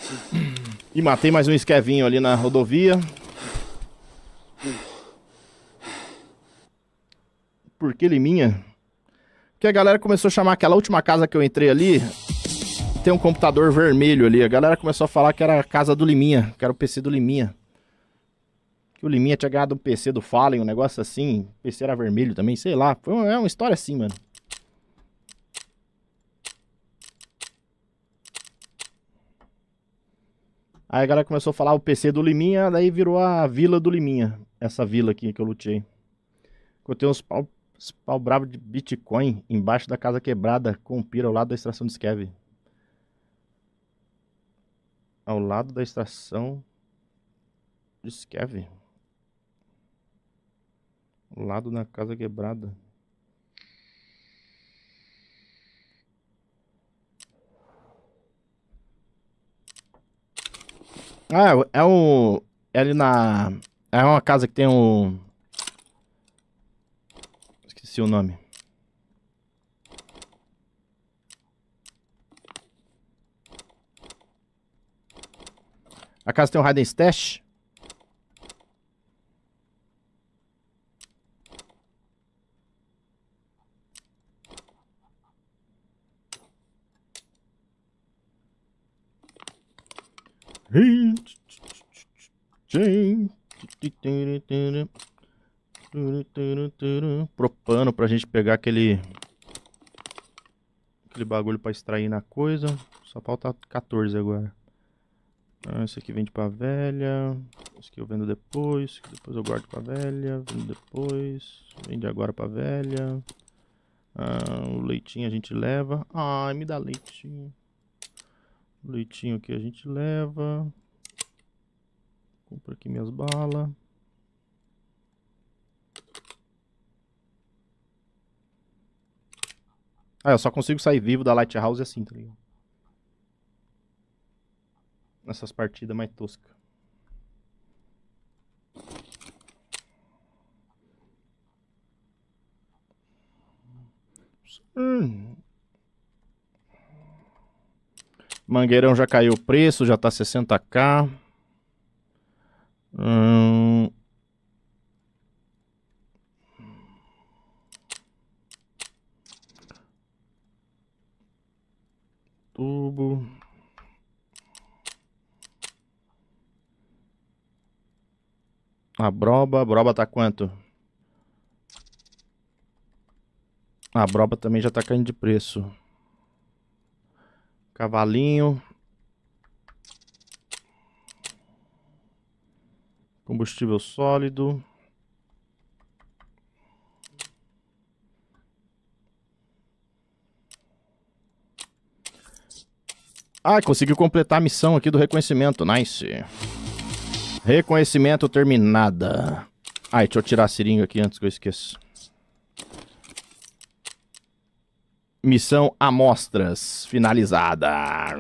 E matei mais um esquevinho ali na rodovia. Por que Liminha? Porque a galera começou a chamar aquela última casa que eu entrei ali. Tem um computador vermelho ali. A galera começou a falar que era a casa do Liminha, que era o PC do Liminha. Que o Liminha tinha ganhado um PC do Fallen, um negócio assim. O PC era vermelho também, sei lá. É uma história assim, mano. Aí a galera começou a falar o PC do Liminha, daí virou a vila do Liminha. Essa vila aqui que eu lutei. Encontrei uns pau bravo de Bitcoin embaixo da casa quebrada com pira ao lado da extração de Skev. Ao lado da extração de Skev. Ao lado da casa quebrada. Ah, é o... É ali na... É uma casa que tem um... Esqueci o nome. A casa tem um Hidden Stash. Propano pra gente pegar aquele bagulho pra extrair na coisa. Só falta 14 agora. Esse aqui vende pra velha. Esse aqui eu vendo depois. Depois eu guardo pra velha. Vendo depois. Vende agora pra velha. O leitinho a gente leva. Ai, me dá leitinho. O leitinho aqui a gente leva. Compra aqui minhas balas. Ah, eu só consigo sair vivo da Lighthouse assim, tá ligado? Nessas partidas mais toscas. Mangueirão já caiu o preço, já tá 60k. Tubo. A broba tá quanto? A broba também já tá caindo de preço. Cavalinho. Combustível sólido. Ah, consegui completar a missão aqui do reconhecimento. Nice. Reconhecimento terminada. Ai, deixa eu tirar a seringa aqui antes que eu esqueça. Missão amostras finalizada.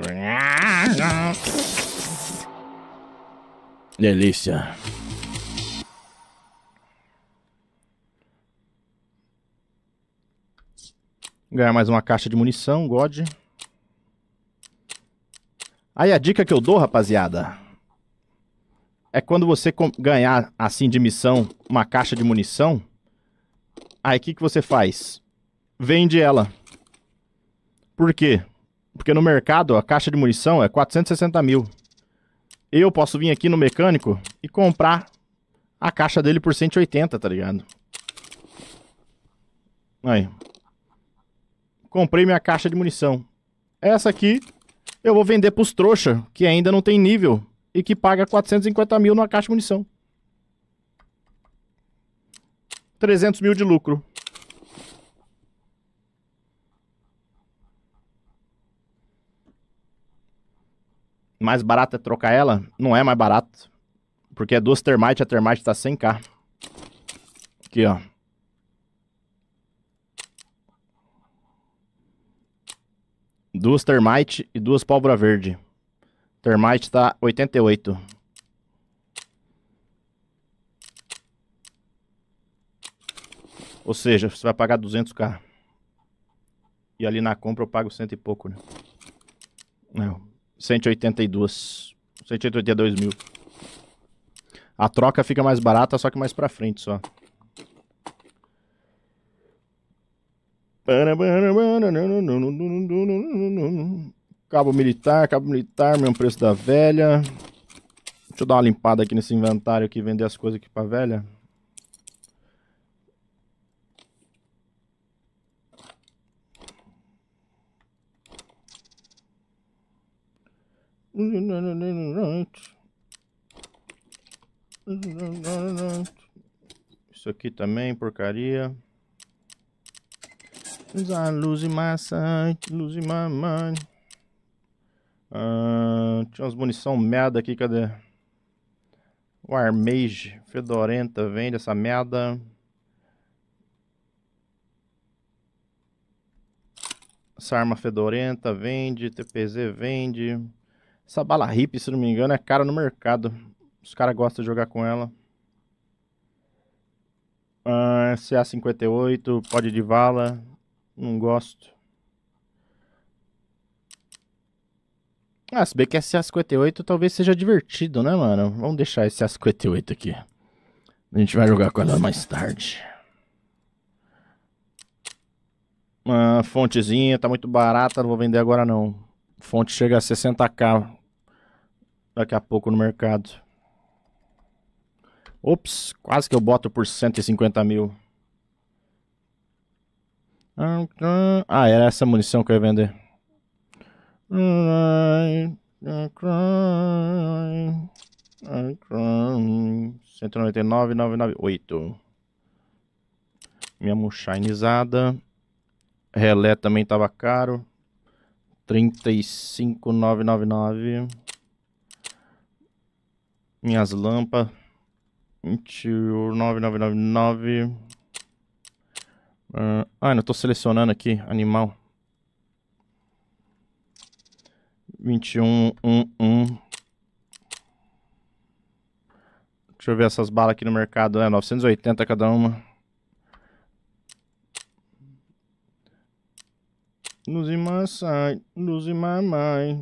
Delícia. Ganhar mais uma caixa de munição, God. Aí a dica que eu dou, rapaziada, é quando você ganhar, assim, de missão, uma caixa de munição, aí o que você faz? Vende ela. Por quê? Porque no mercado a caixa de munição é 460 mil. Eu posso vir aqui no mecânico e comprar a caixa dele por 180, tá ligado? Aí. Comprei minha caixa de munição. Essa aqui eu vou vender pros trouxa, que ainda não tem nível e que paga 450 mil numa caixa de munição. 300 mil de lucro. Mais barato é trocar ela? Não é mais barato. Porque é duas termite, a termite tá 100k. Aqui, ó. Duas termite e duas pólvora verde. Termite tá 88. Ou seja, você vai pagar 200k. E ali na compra eu pago 100 e pouco, né? Não. 182. 182 mil. A troca fica mais barata, só que mais pra frente só. Cabo militar, mesmo preço da velha. Deixa eu dar uma limpada aqui nesse inventário aqui, vender as coisas aqui pra velha. Isso aqui também, porcaria. Losing my sight, losing my mind. Tinha umas munição merda aqui, cadê? O Armage, fedorenta, vende essa merda. Essa arma fedorenta, vende. TPZ, vende. Essa bala hippie, se não me engano, é cara no mercado. Os caras gostam de jogar com ela. CA58, pode de vala. Não gosto. Se bem que esse CA58 talvez seja divertido, né, mano? Vamos deixar esse CA58 aqui. A gente vai jogar com ela mais tarde. Fontezinha, tá muito barata, não vou vender agora não. Fonte chega a 60k daqui a pouco no mercado. Ops, quase que eu boto por 150 mil. Era essa munição que eu ia vender. 199,998. Minha mochainizada. Relé também tava caro. 35,999. Minhas lâmpadas. 29,999. Não tô selecionando aqui. Animal. 21,11. Deixa eu ver essas balas aqui no mercado. 980 cada uma. Losing my sight, losing my mind.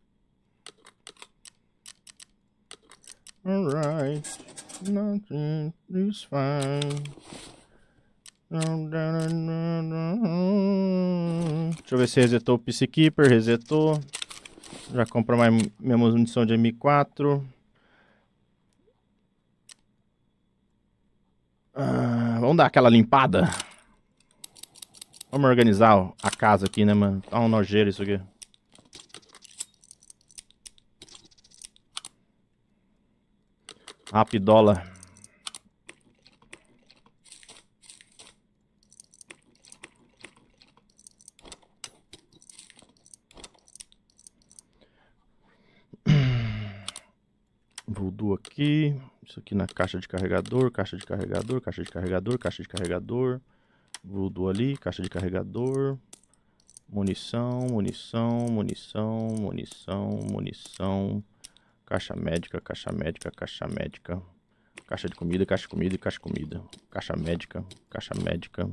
Alright, nothing is fine. Deixa eu ver se resetou o Peacekeeper. Resetou. Já compra mais minha munição de M4. Vamos dar aquela limpada. Vamos organizar a casa aqui, né, mano? Tá um nojeiro isso aqui. Rapidola. Voodoo aqui. Isso aqui na caixa de carregador, caixa de carregador, caixa de carregador, caixa de carregador. Voodoo ali, caixa de carregador. Munição, munição, munição, munição, munição. Caixa médica, caixa médica, caixa médica. Caixa de comida, caixa de comida e caixa de comida. Caixa médica, caixa médica.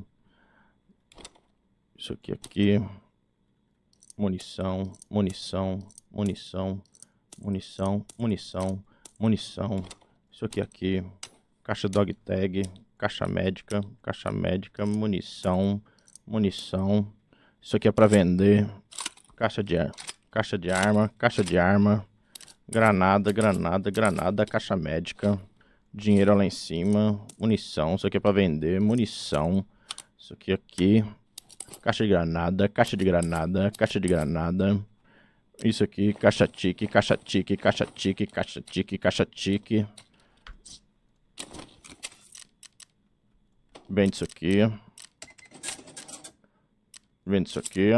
Isso aqui. Munição, munição, munição, munição, munição, munição. Isso aqui. Caixa dog tag, caixa médica, munição, munição. Isso aqui é para vender. Caixa de arma, granada, granada, granada, caixa médica. Dinheiro lá em cima, munição. Isso aqui é para vender, munição. Isso aqui. Caixa de granada, caixa de granada, caixa de granada. Isso aqui, caixa tique, caixa tique, caixa tique, caixa tique, caixa tique. Vende isso aqui. Vende isso aqui.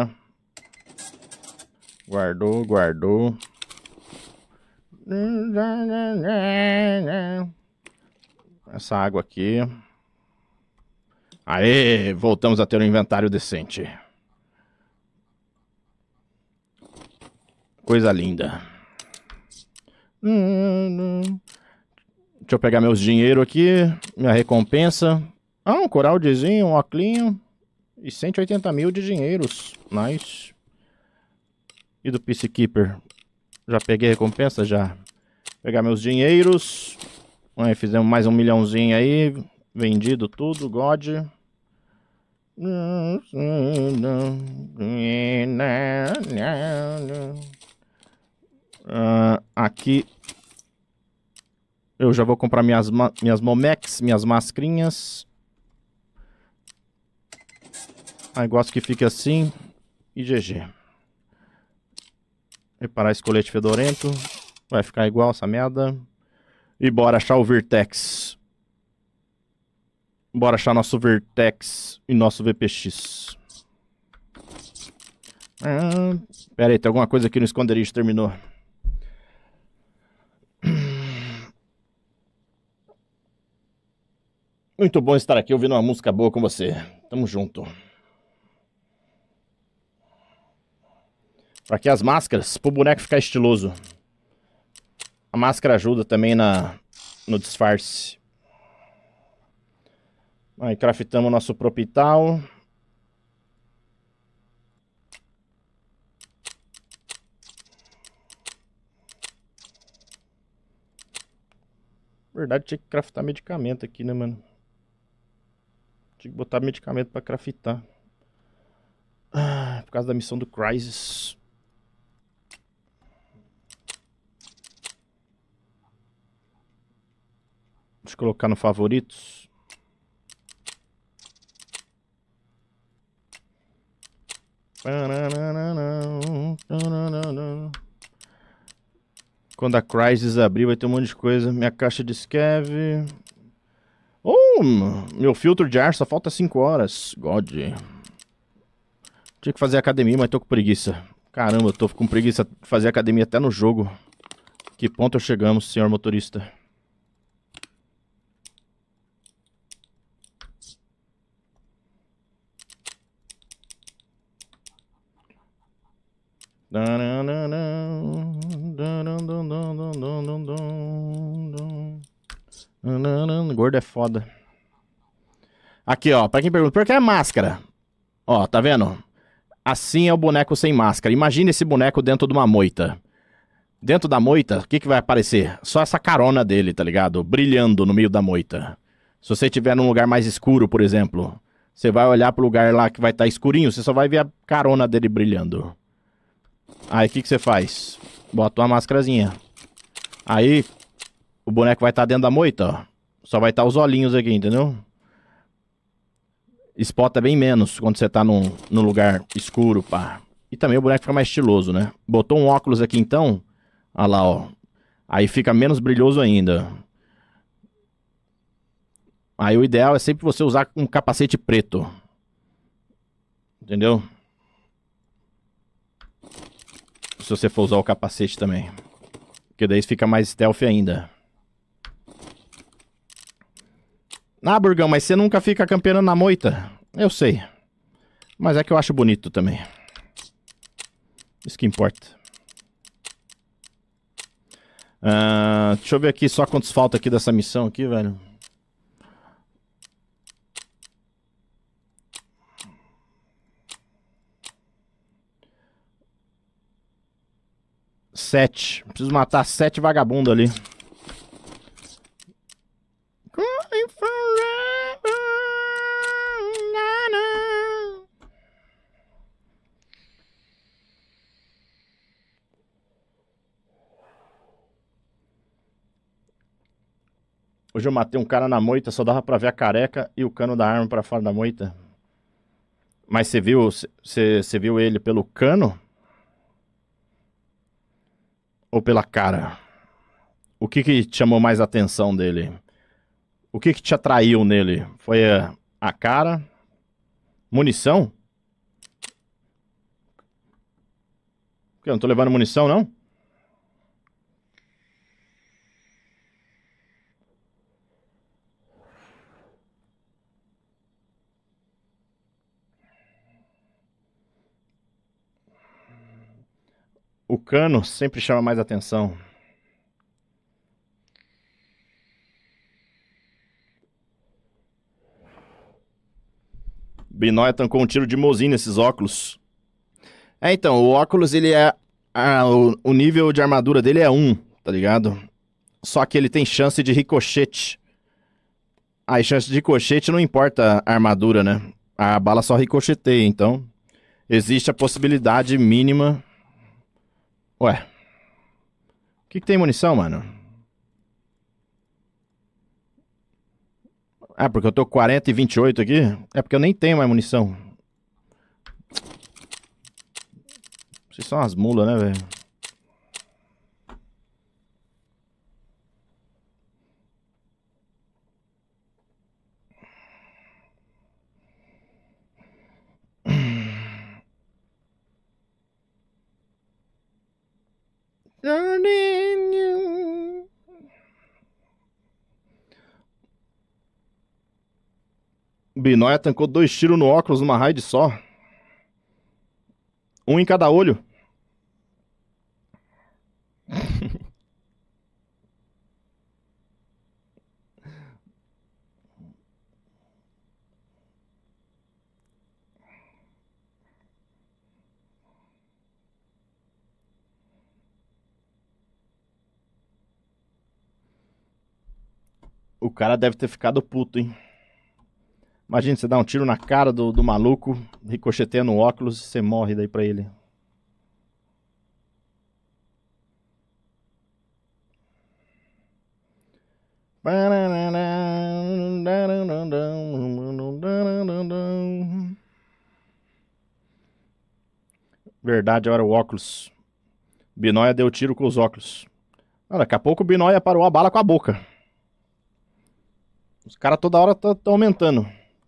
Guardou, guardou. Essa água aqui. Aê, voltamos a ter um inventário decente. Coisa linda. Deixa eu pegar meus dinheiro aqui. Minha recompensa. Um coraldezinho, um óculinho. E 180 mil de dinheiros. Nice. E do Peacekeeper? Já peguei a recompensa? Já. Pegar meus dinheiros. Aí, fizemos mais 1 milhãozinho aí. Vendido tudo, God. Aqui eu já vou comprar minhas Momex, minhas mascrinhas. Aí gosto que fique assim. E GG. Reparar esse colete fedorento. Vai ficar igual essa merda. E bora achar o Vertex. Bora achar nosso Vertex e nosso VPX. Pera aí, tem alguma coisa aqui no esconderijo. Terminou. Muito bom estar aqui ouvindo uma música boa com você. Tamo junto. Pra que as máscaras? Pro boneco ficar estiloso. A máscara ajuda também no disfarce. Aí craftamos nosso propital. Na verdade, tinha que craftar medicamento aqui, né, mano? Tinha que botar medicamento pra craftar. Por causa da missão do Crysis. Deixa eu colocar no favoritos. Quando a Crysis abrir vai ter um monte de coisa. Minha caixa de scav. Oh, meu filtro de ar só falta 5 horas. God. Tinha que fazer academia, mas tô com preguiça. Caramba, eu tô com preguiça de fazer academia até no jogo. Que ponto chegamos, senhor motorista? Gordo é foda. Aqui, ó, pra quem pergunta, por que é máscara? Ó, tá vendo? Assim é o boneco sem máscara. Imagina esse boneco dentro de uma moita. Dentro da moita, o que vai aparecer? Só essa carona dele, tá ligado? Brilhando no meio da moita. Se você estiver num lugar mais escuro, por exemplo, você vai olhar pro lugar lá que vai estar escurinho, você só vai ver a carona dele brilhando. Aí, o que você faz? Bota uma máscarazinha. Aí, o boneco vai estar dentro da moita, ó. Só vai estar os olhinhos aqui, entendeu? Spota bem menos quando você tá num lugar escuro, pá. E também o boneco fica mais estiloso, né? Botou um óculos aqui, então. Olha lá, ó. Aí fica menos brilhoso ainda. Aí o ideal é sempre você usar um capacete preto. Entendeu? Se você for usar o capacete também. Porque daí fica mais stealth ainda. Ah, Burgão, mas você nunca fica campeando na moita. Eu sei. Mas é que eu acho bonito também. Isso que importa. Deixa eu ver aqui só quantos falta aqui dessa missão aqui, velho. Sete. Preciso matar 7 vagabundos ali. Hoje eu matei um cara na moita, só dava pra ver a careca e o cano da arma pra fora da moita. Mas você viu ele pelo cano? Ou pela cara? O que te chamou mais a atenção dele? O que te atraiu nele? Foi a cara? Munição? Eu não tô levando munição, não? O cano sempre chama mais atenção. Binoia tancou um tiro de mozinho nesses óculos. Então, o óculos ele é O nível de armadura dele é 1, tá ligado? Só que ele tem chance de ricochete. A chance de ricochete não importa a armadura, né? A bala só ricocheteia, então existe a possibilidade mínima. Ué. O que tem munição, mano? Ah, porque eu tô com 40 e 28 aqui? É porque eu nem tenho mais munição. Vocês são umas mulas, né, velho? Binóia tancou 2 tiros no óculos numa raid só. Um em cada olho. O cara deve ter ficado puto, hein? Imagina você dar um tiro na cara do maluco, ricocheteia no óculos e você morre daí pra ele. Verdade, era o óculos. Binóia deu tiro com os óculos. Ah, daqui a pouco o Binóia parou a bala com a boca. Os caras toda hora estão aumentando.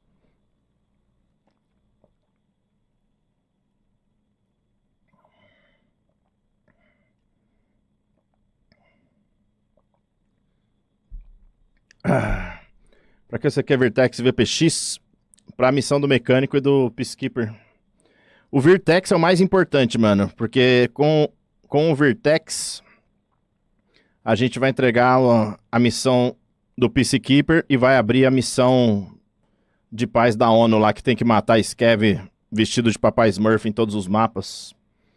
Pra que você quer Virtex e VPX? Pra missão do mecânico e do Peacekeeper. O Virtex é o mais importante, mano. Porque com o Virtex a gente vai entregar a missão do Peacekeeper e vai abrir a missão de paz da ONU lá, que tem que matar Scav vestido de Papai Smurf em todos os mapas.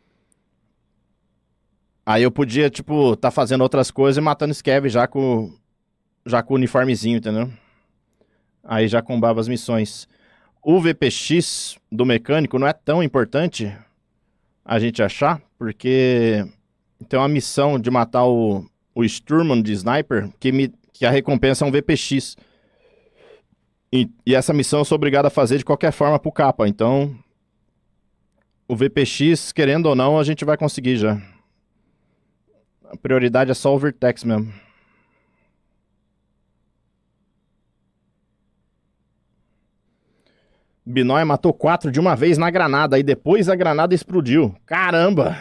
Aí eu podia, tipo, tá fazendo outras coisas e matando Scav já com o uniformezinho, entendeu? Aí já combava as missões. O VPX do mecânico não é tão importante a gente achar, porque tem uma missão de matar o Sturman de Sniper, que a recompensa é um VPX. E essa missão eu sou obrigado a fazer de qualquer forma pro capa. Então, o VPX, querendo ou não, a gente vai conseguir já. A prioridade é só o Virtex mesmo. Binóia matou 4 de uma vez na granada, e depois a granada explodiu. Caramba!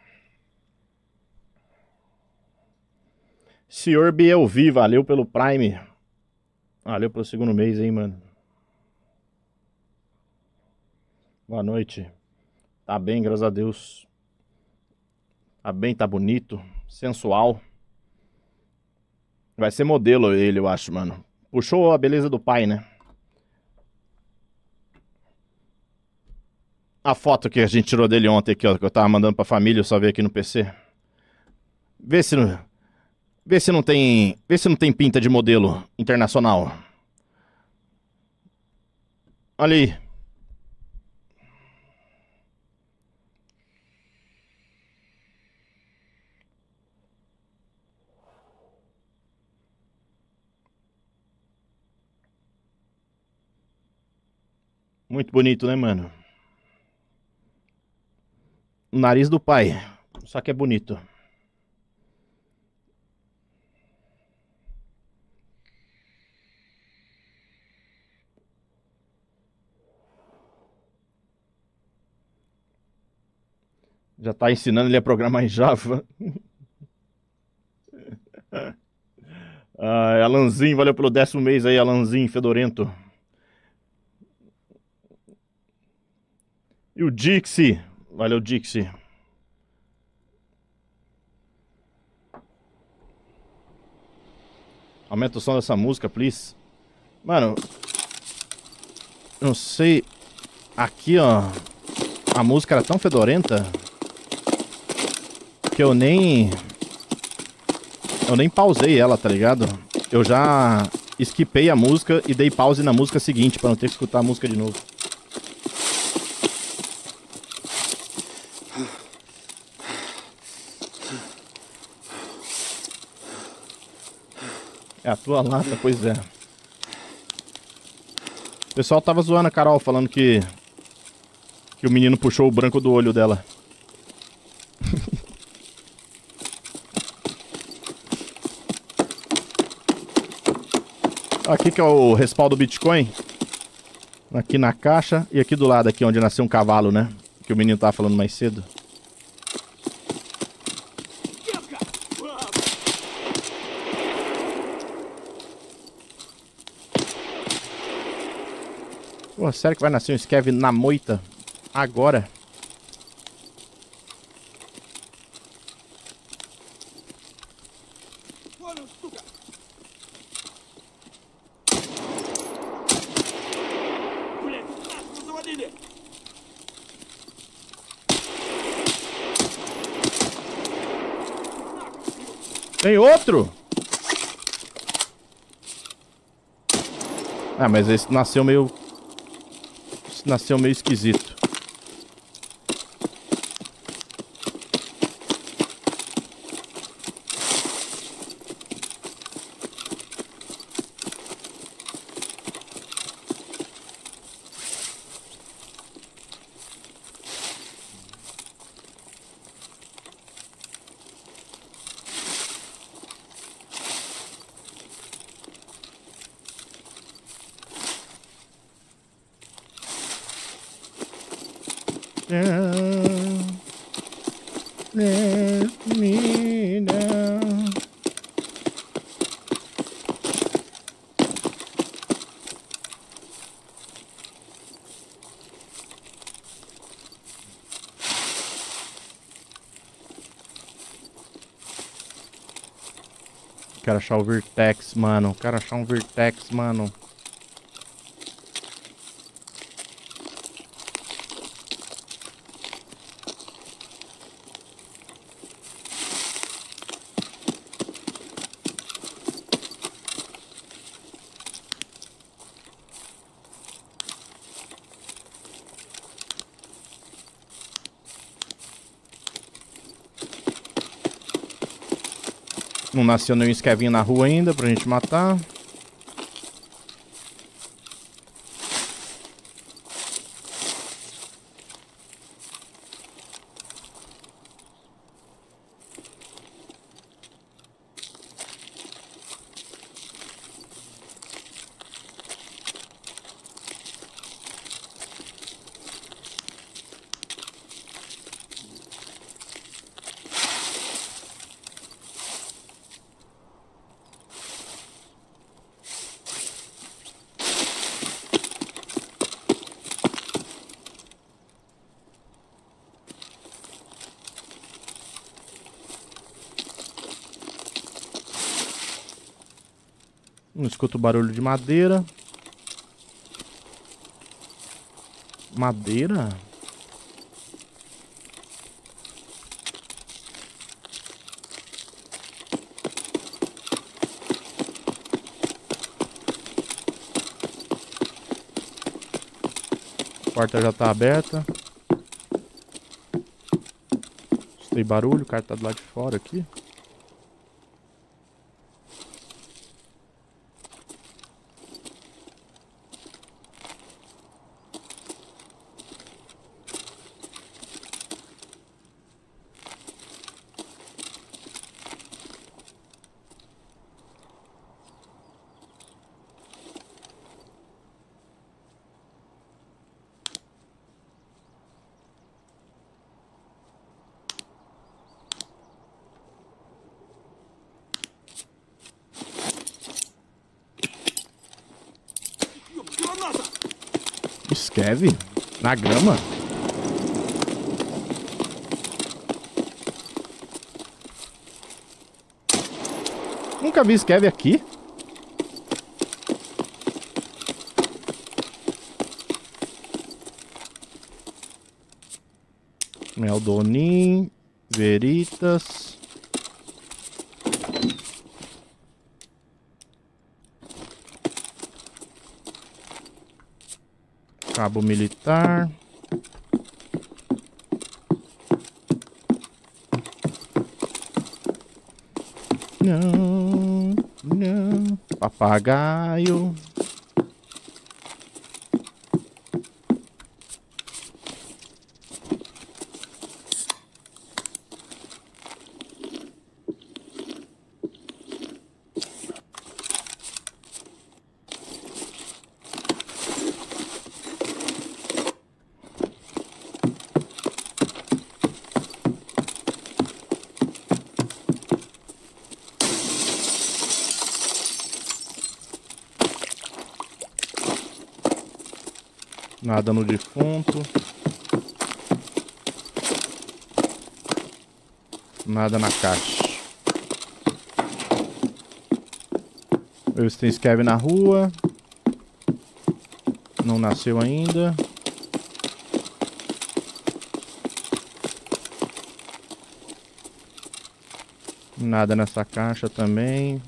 Senhor Bielvi, valeu pelo Prime. Valeu pelo segundo mês aí, mano. Boa noite. Tá bem, graças a Deus. Tá bem, tá bonito. Sensual. Vai ser modelo ele, eu acho, mano. Puxou a beleza do pai, né? A foto que a gente tirou dele ontem aqui, ó, que eu tava mandando pra família, eu só vi aqui no PC. Vê se não tem pinta de modelo internacional. Olha aí. Muito bonito, né, mano? O nariz do pai. Só que é bonito. Já tá ensinando ele a programar em Java. Alanzinho, valeu pelo 10º mês aí, Alanzinho fedorento. E o Dixie. Valeu, Dixie. Aumenta o som dessa música, please. Mano, não sei. Aqui, ó. A música era tão fedorenta. porque eu nem pausei ela, tá ligado? Eu já skipei a música e dei pause na música seguinte pra não ter que escutar a música de novo. É a tua lata, pois é. O pessoal tava zoando a Carol, falando que o menino puxou o branco do olho dela. Aqui que é o respaldo do Bitcoin. Aqui na caixa e aqui do lado, aqui onde nasceu um cavalo, né? Que o menino tava falando mais cedo. Pô, sério que vai nascer um Skev na moita? Agora? Tem outro? Ah, mas esse nasceu meio... nasceu meio esquisito. Let me down. Quero achar o Vertex, mano. Quero achar um Vertex, mano. Não nasceu nenhum Skevinho na rua ainda pra gente matar. Não escuto barulho de madeira. Madeira? A porta já tá aberta. Tem barulho, o cara tá do lado de fora aqui. Skev? Na grama? Nunca vi Skev aqui. Meldonin. Veritas. Cabo militar. Não, não. Papagaio. Nada no defunto. Nada na caixa. Eu tenho Scav na rua. Não nasceu ainda. Nada nessa caixa também.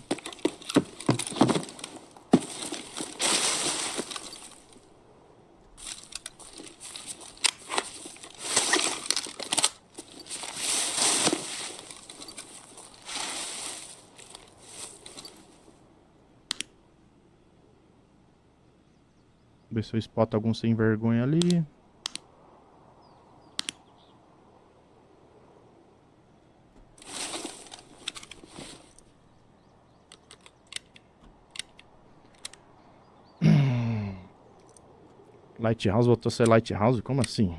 Ver se eu spoto algum sem vergonha ali. Lighthouse voltou a ser Lighthouse? Como assim?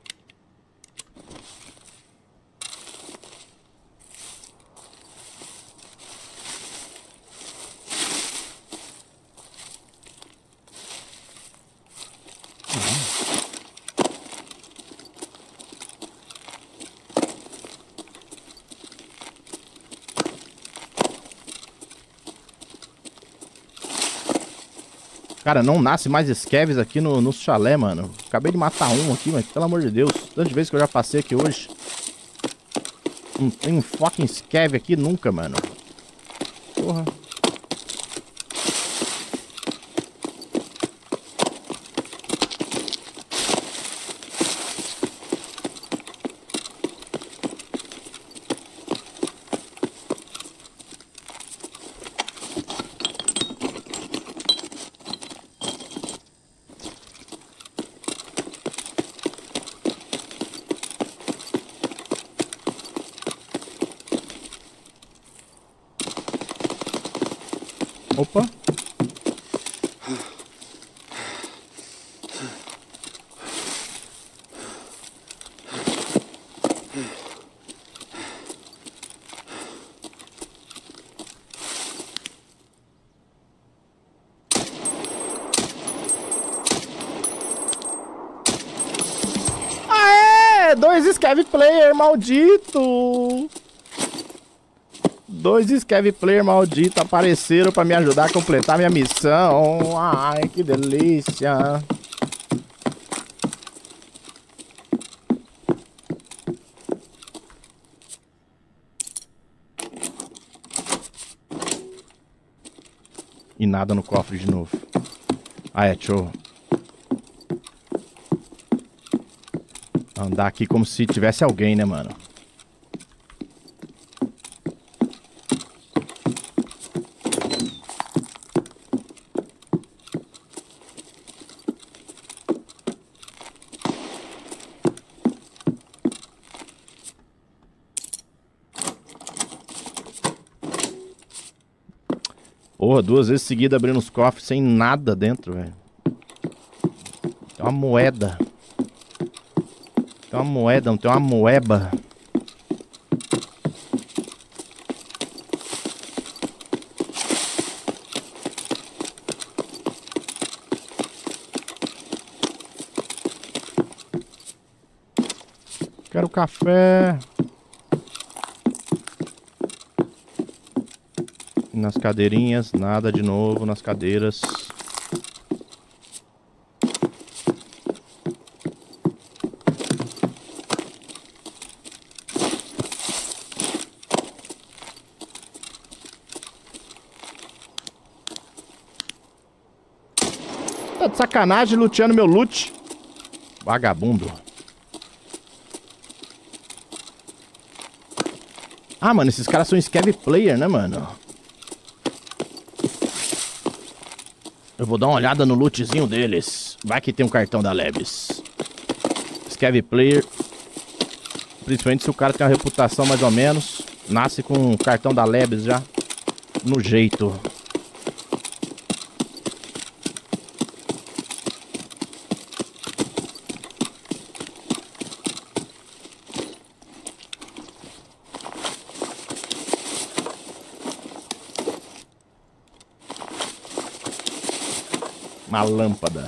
Cara, não nasce mais Scavs aqui no chalé, mano. Acabei de matar um aqui, mas pelo amor de Deus. Tantas vezes que eu já passei aqui hoje. Não tem um fucking Scav aqui nunca, mano. Porra. Opa. Aê! 2 Scav Player, maldito! 2 Scav Player maldito apareceram pra me ajudar a completar minha missão. Ai, que delícia. E nada no cofre de novo. Ah, é, show. Andar aqui como se tivesse alguém, né, mano? Porra, 2 vezes seguida abrindo os cofres sem nada dentro, velho. Tem uma moeda. Tem uma moeda, não tem uma moeba. Quero café. Nas cadeirinhas, nada de novo nas cadeiras. Tá de sacanagem luteando meu loot. Vagabundo. Ah, mano, esses caras são scav player, né, mano? Eu vou dar uma olhada no lootzinho deles. Vai que tem um cartão da Lebes. Scav player. Principalmente se o cara tem uma reputação mais ou menos. Nasce com um cartão da Lebes já. No jeito. Uma lâmpada.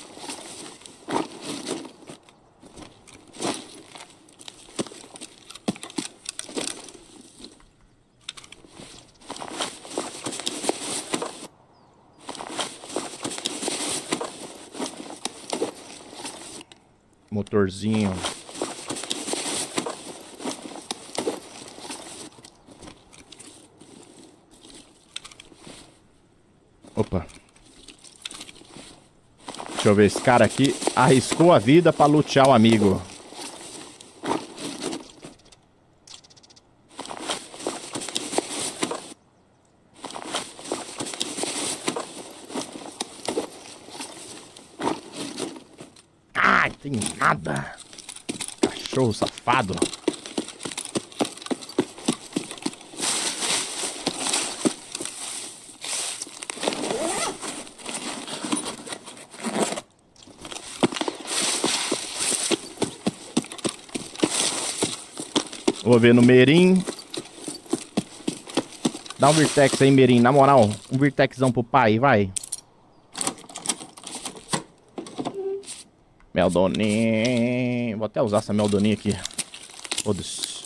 Motorzinho. Opa. Deixa eu ver, esse cara aqui arriscou a vida pra lutear o amigo. Ai, tem nada. Cachorro safado. Vou ver no Merim. Dá um Virtex aí, Merim. Na moral, um Virtexão pro pai, vai. Meldoninha. Vou até usar essa Meldoninha aqui. Foda-se.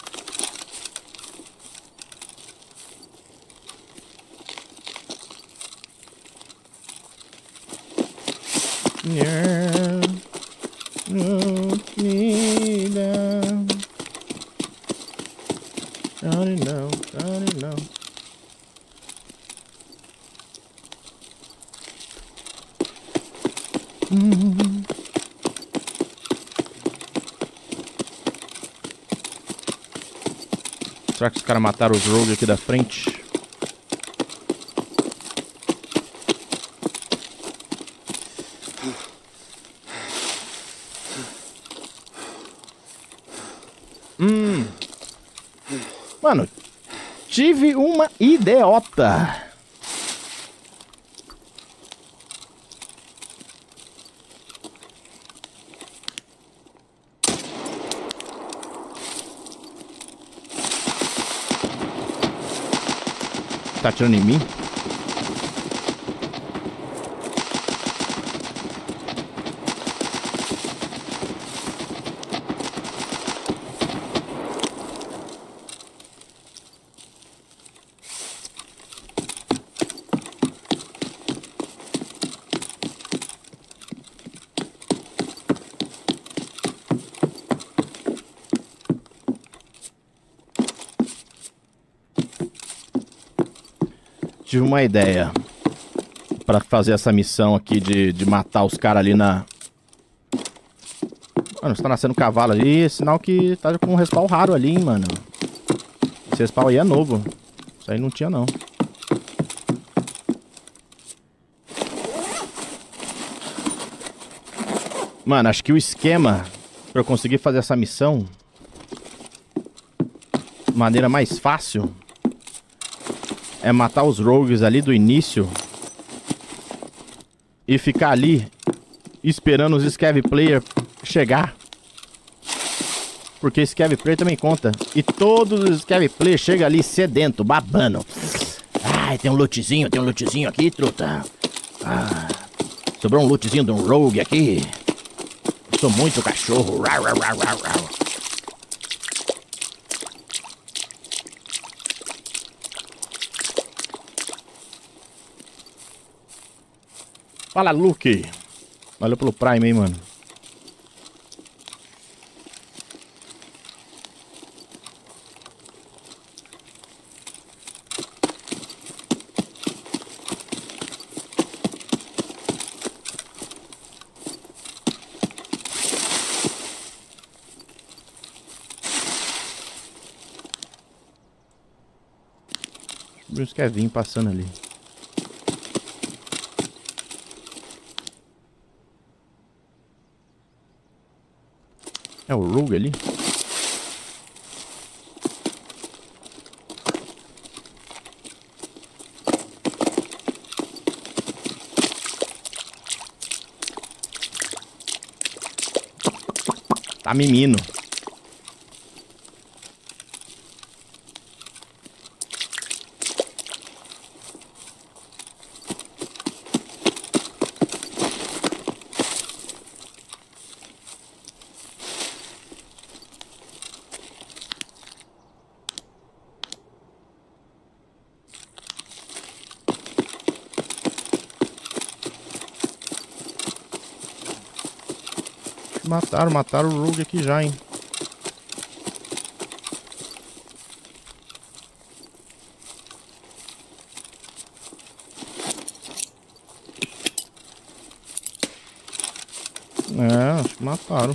Não. Será que os caras mataram os rogues aqui da frente? Mano, tive uma idiota. Tá atirando em mim? Tive uma ideia pra fazer essa missão aqui de matar os caras ali na... Mano, você tá nascendo cavalo ali, é sinal que tá com um respawn raro ali, hein, mano. Esse respawn aí é novo. Isso aí não tinha, não. Mano, acho que o esquema pra eu conseguir fazer essa missão de maneira mais fácil é matar os rogues ali do início e ficar ali esperando os scav player chegar. Porque scav player também conta. E todos os scav player chegam ali sedento, babando. Ai, tem um lootzinho aqui, truta. Ah, sobrou um lootzinho de um rogue aqui. Eu sou muito cachorro. Rau, rau, rau, rau, rau. Fala, Luke. Valeu pelo Prime aí, mano. Vi uns Kevin passando ali. É o Rogue ali? Tá mimino. Mataram o Rogue aqui já, hein? É, acho que mataram.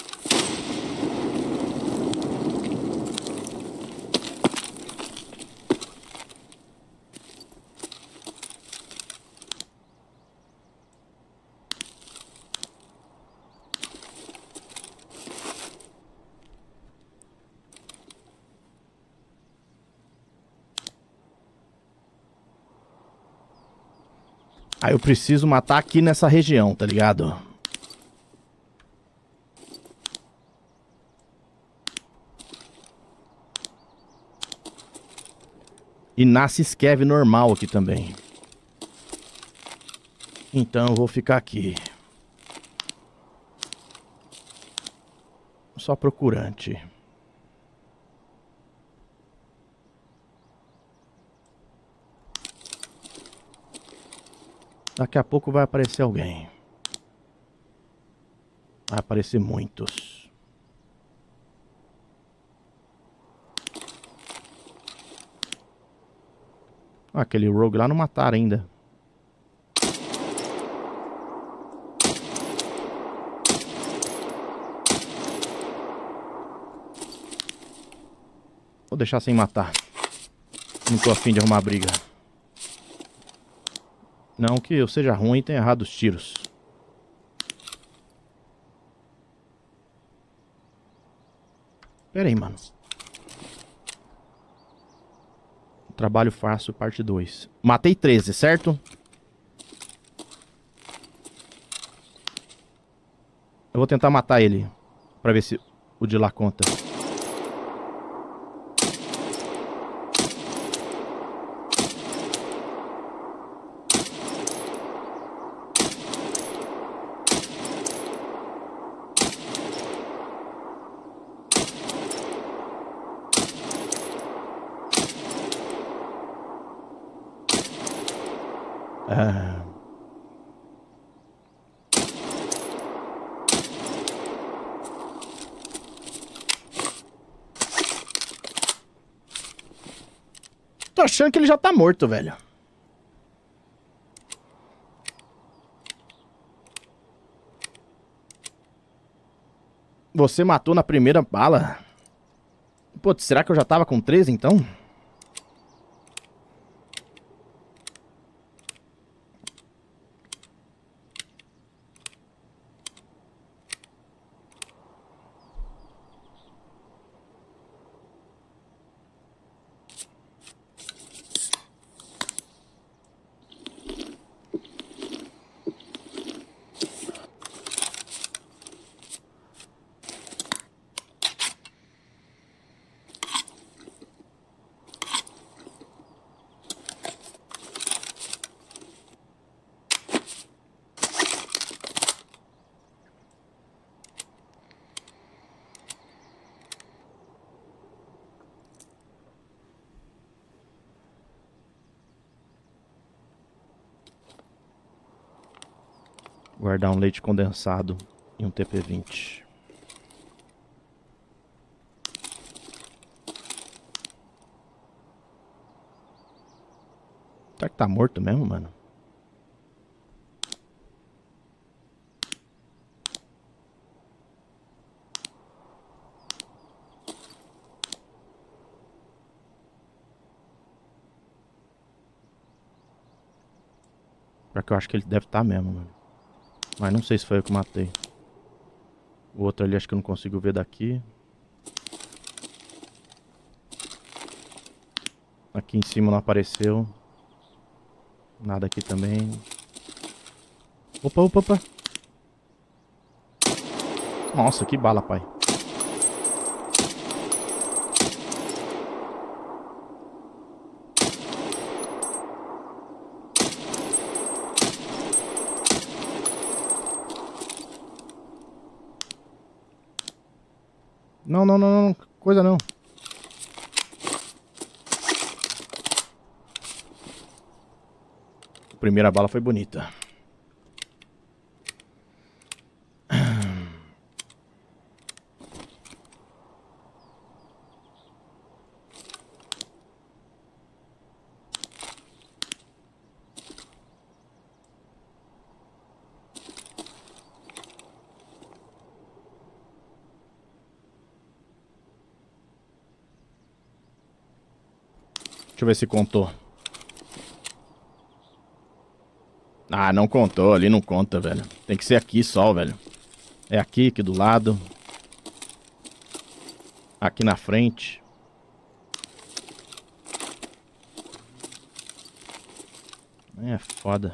Aí eu preciso matar aqui nessa região, tá ligado? E nasce Scav normal aqui também. Então eu vou ficar aqui. Só procurante. Daqui a pouco vai aparecer alguém. Vai aparecer muitos. Ah, aquele Rogue lá não mataram ainda. Vou deixar sem matar. Não tô afim de arrumar briga. Não que eu seja ruim e tenha errado os tiros. Pera aí, mano. Trabalho fácil, parte 2. Matei 13, certo? Eu vou tentar matar ele. Pra ver se o de lá conta. Ah. Tô achando que ele já tá morto, velho. Você matou na primeira bala? Pô, será que eu já tava com 13 então? Guardar um leite condensado e um TP20. Será que tá morto mesmo, mano? Pior que eu acho que ele deve estar mesmo, mano. Mas não sei se foi eu que matei. O outro ali acho que eu não consigo ver daqui. Aqui em cima não apareceu. Nada aqui também. Opa, opa, opa. Nossa, que bala, pai. Não, não, não, não. Coisa não. A primeira bala foi bonita. Deixa eu ver se contou. Ah, não contou. Ali não conta, velho. Tem que ser aqui só, velho. É aqui do lado. Aqui na frente. É foda.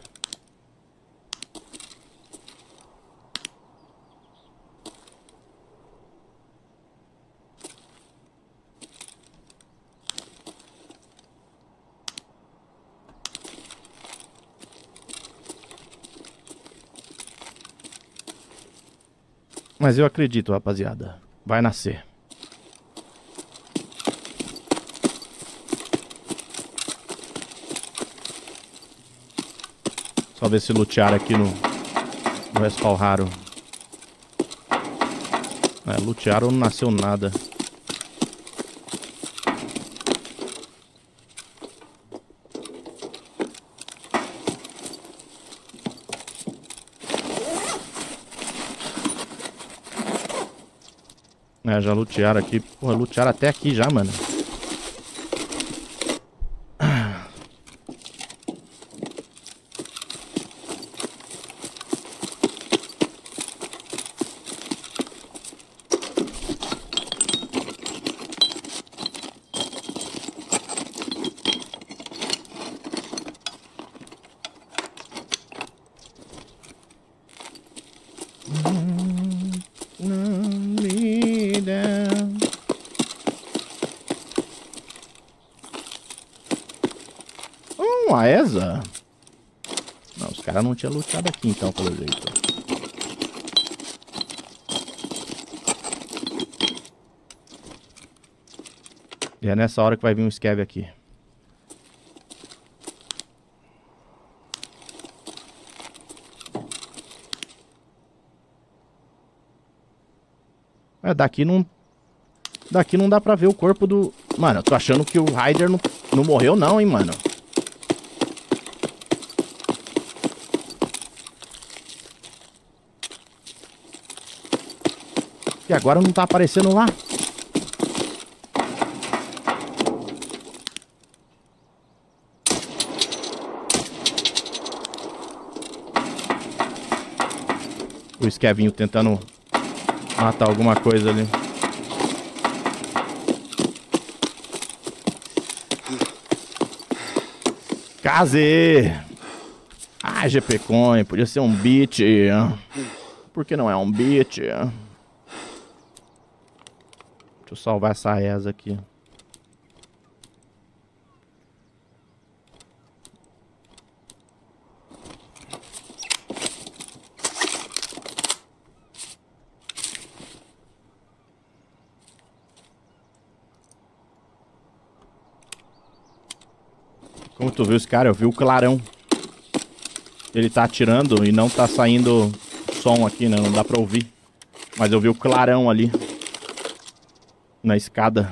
Mas eu acredito, rapaziada. Vai nascer. Só ver se lutear aqui no respawn raro. É, lutearam não nasceu nada. É, já lutearam aqui. Porra, lutearam até aqui já, mano. A ESA? Não, os caras não tinham lutado aqui então, pelo jeito. E é nessa hora que vai vir um scav aqui. É, daqui não dá pra ver o corpo do... Mano, eu tô achando que o Ryder não morreu não, hein, mano. E agora não tá aparecendo lá. O Scavinho tentando matar alguma coisa ali. Case! Ah, GP Coin, podia ser um beat. Por que não é um beat? Deixa eu salvar essa ESA aqui. Como tu viu esse cara? Eu vi o clarão. Ele tá atirando e não tá saindo som aqui, né? Não dá pra ouvir. Mas eu vi o clarão ali. Na escada.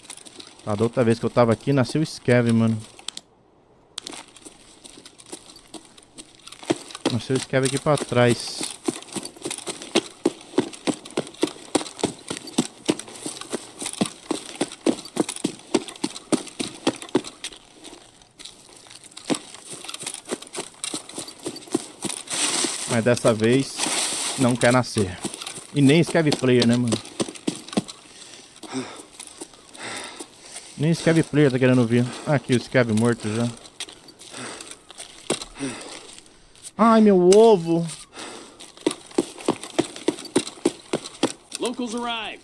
Tá, da outra vez que eu tava aqui, nasceu o Scav, mano. Nossa, eu escrevo aqui pra trás. Mas dessa vez não quer nascer. E nem escreve player, né, mano? Nem escreve player tá querendo vir. Aqui o escreve morto já. Ai, meu ovo. Locals arrived.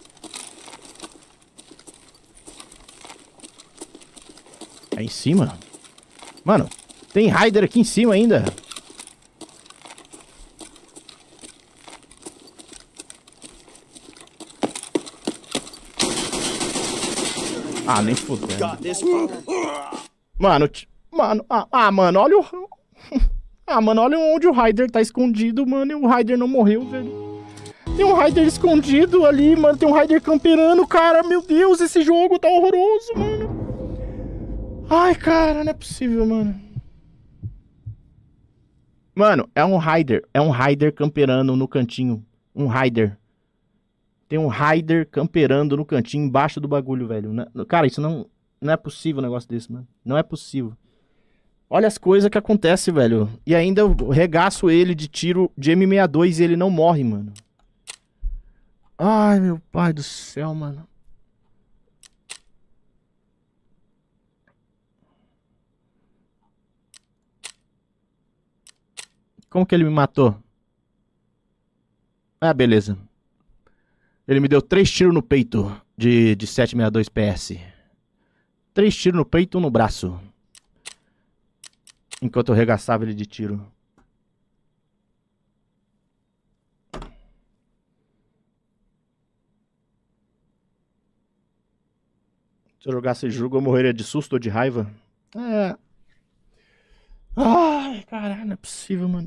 É em cima? Mano, tem Raider aqui em cima ainda. Ah, nem fudeu. Mano, mano, olha o... Ah, mano, olha onde o Raider tá escondido, mano. E o Raider não morreu, velho. Tem um Raider escondido ali, mano. Tem um Raider camperando, cara. Meu Deus, esse jogo tá horroroso, mano. Ai, cara, não é possível, mano. Mano, é um Raider. É um Raider camperando no cantinho. Um Raider. Tem um Raider camperando no cantinho, embaixo do bagulho, velho. Cara, isso não é possível um negócio desse, mano. Não é possível. Olha as coisas que acontecem, velho. E ainda eu regaço ele de tiro de M62 e ele não morre, mano. Ai, meu pai do céu, mano. Como que ele me matou? Ah, beleza. Ele me deu 3 tiros no peito de 762 PS. 3 tiros no peito e 1 no braço. Enquanto eu regaçava ele de tiro. Se eu jogasse esse jogo, eu morreria de susto ou de raiva. É. Ai, caralho, não é possível, mano.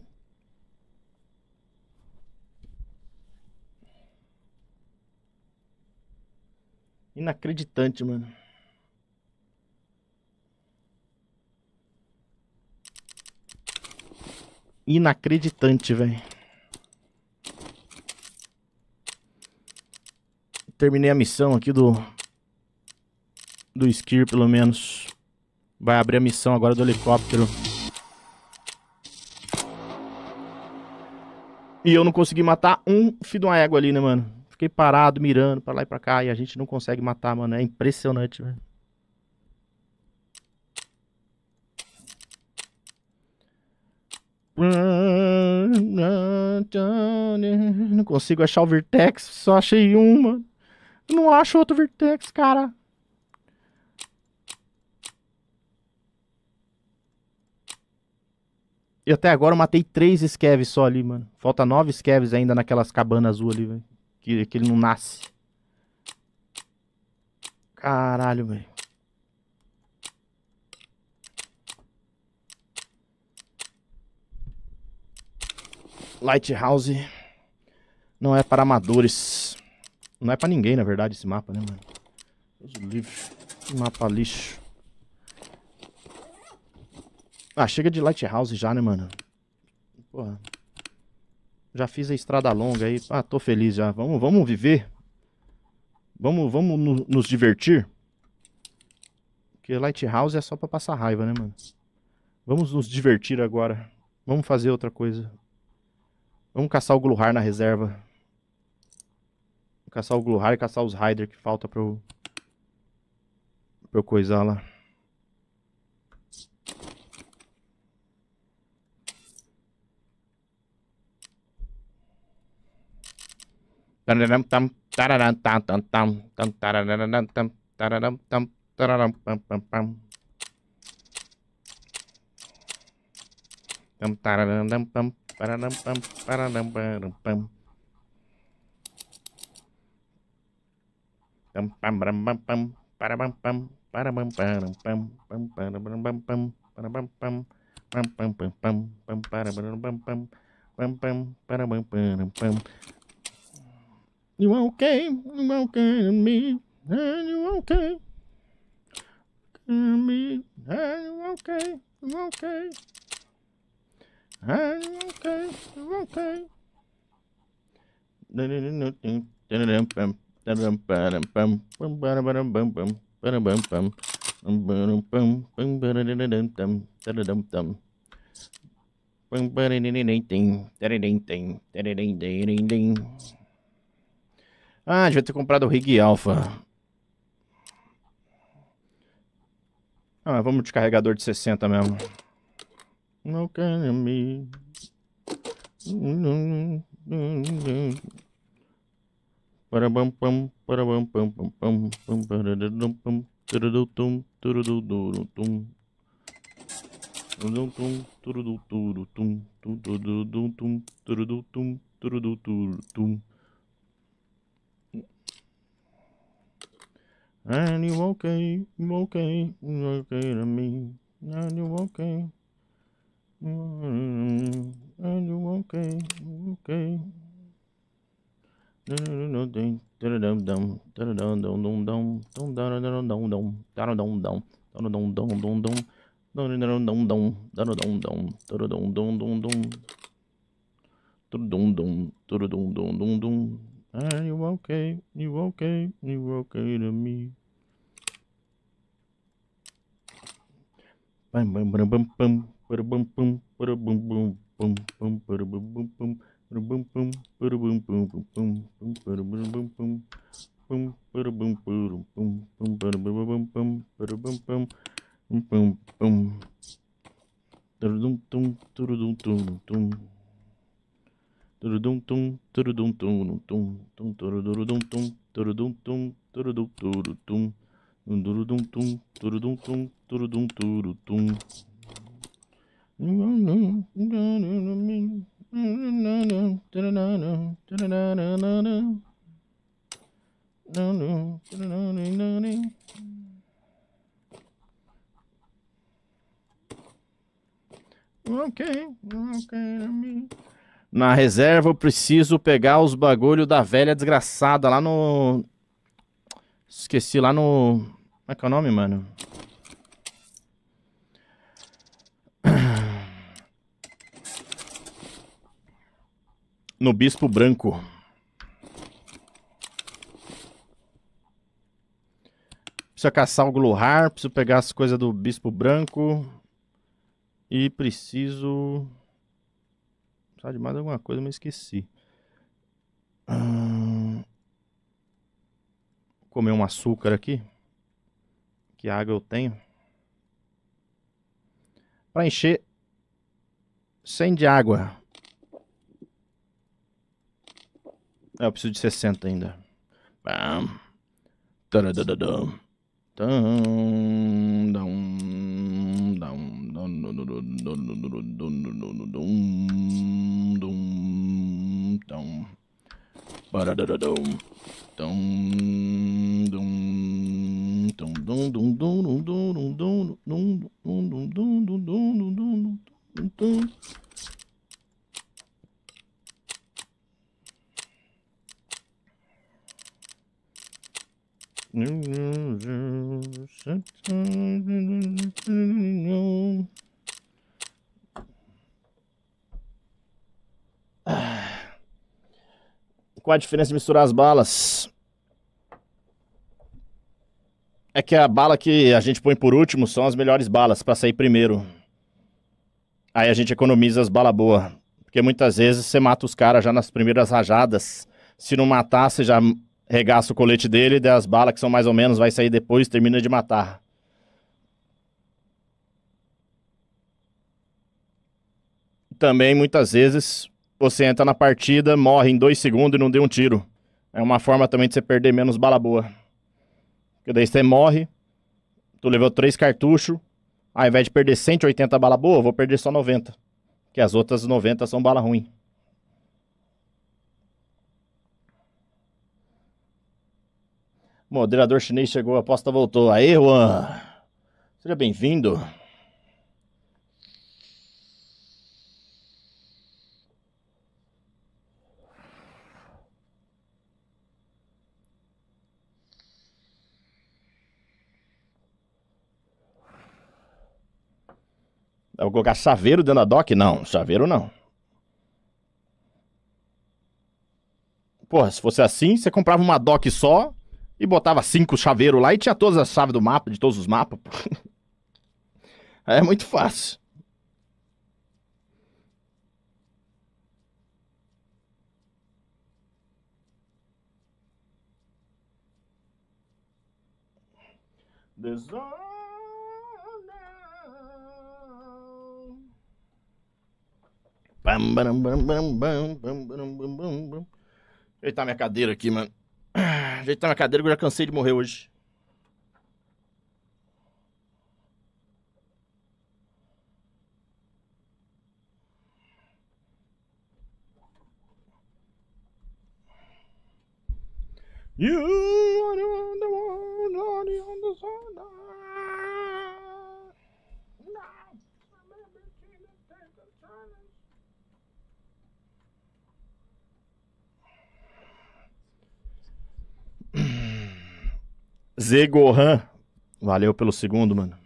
Inacreditante, mano. Inacreditante, velho. Terminei a missão aqui do Skir, pelo menos. Vai abrir a missão agora do helicóptero. E eu não consegui matar um filho de uma égua ali, né, mano? Fiquei parado, mirando pra lá e pra cá. E a gente não consegue matar, mano. É impressionante, velho. Não consigo achar o Vertex. Só achei um, mano. Eu não acho outro Vertex, cara. E até agora eu matei 3 Skevs só ali, mano. Falta 9 Skevs ainda naquelas cabanas azul ali, velho. Que ele não nasce. Caralho, velho. Lighthouse não é para amadores. Não é pra ninguém, na verdade, esse mapa, né, mano? Deus o livre. Mapa lixo. Ah, chega de Lighthouse já, né, mano? Porra. Já fiz a estrada longa aí. Ah, tô feliz já. Vamos viver. Vamos nos divertir. Porque Lighthouse é só pra passar raiva, né, mano? Vamos nos divertir agora. Vamos fazer outra coisa. Vamos caçar o Gluhar na reserva. Vou caçar o Gluhar e caçar os Raider que falta pra eu coisar lá. You okay? You okay to me? You okay? Me? You okay? You okay? Okay, okay. Ah, devia ter comprado o Rig Alpha. Ah, vamos de carregador de 60 mesmo. No can me. Parabam pam, parabam pam pam pam, pam paradum pam, turudum turudum. Turudum turudutum, turudum turudum turudutum. And you okay to me. And you okay. And you okay. Are you okay? You okay? You okay to me? Bam bam bam bam bam bam bam bam bam bam bam bam bam bam. Bum bum bum bum bum bum bum bum bum bum bum bum bum bum bum bum bum bum bum. Turudum tum turudum tum tum. Turudum tum turudum tum tum tum turudum tum turudum tum turudum turutum. Turudum tum turudum tum turudum turutum. Ok. Na reserva eu preciso pegar os bagulho da velha desgraçada lá no... Esqueci, lá no... Como é que é o nome, mano? No Bispo Branco. Preciso caçar o Gluhar, preciso pegar as coisas do Bispo Branco. E preciso... Precisar de mais alguma coisa, mas esqueci. Comer um açúcar aqui. Que água eu tenho. Pra encher 100 de água. Eu preciso de 60 ainda. Bam. Taradadadam. Dum, dum, dum, dum, dum. Baradadadum. Dum, dum, dum, dum, dum, dum, dum, dum, dum, dum, dum, dum, dum, dum. Qual a diferença de misturar as balas? É que a bala que a gente põe por último são as melhores balas pra sair primeiro. Aí a gente economiza as balas boas. Porque muitas vezes você mata os caras já nas primeiras rajadas. Se não matar, você já regaça o colete dele, daí as balas que são mais ou menos vai sair depois, termina de matar. Também muitas vezes você entra na partida, morre em 2 segundos e não deu um tiro. É uma forma também de você perder menos bala boa. Porque daí você morre, tu levou 3 cartuchos, ao invés de perder 180 bala boa, eu vou perder só 90. Que as outras 90 são bala ruim. Moderador chinês chegou, a aposta voltou. Aê, Juan! Seja bem-vindo. Eu vou colocar chaveiro dentro da dock? Não, chaveiro não. Porra, se fosse assim, você comprava uma dock só e botava 5 chaveiros lá e tinha todas as chaves do mapa, de todos os mapas. É muito fácil. Ajeitar minha cadeira aqui, mano. Ajeitar minha cadeira que eu já cansei de morrer hoje. You are the one on the sun. Zé Gohan, valeu pelo segundo, mano.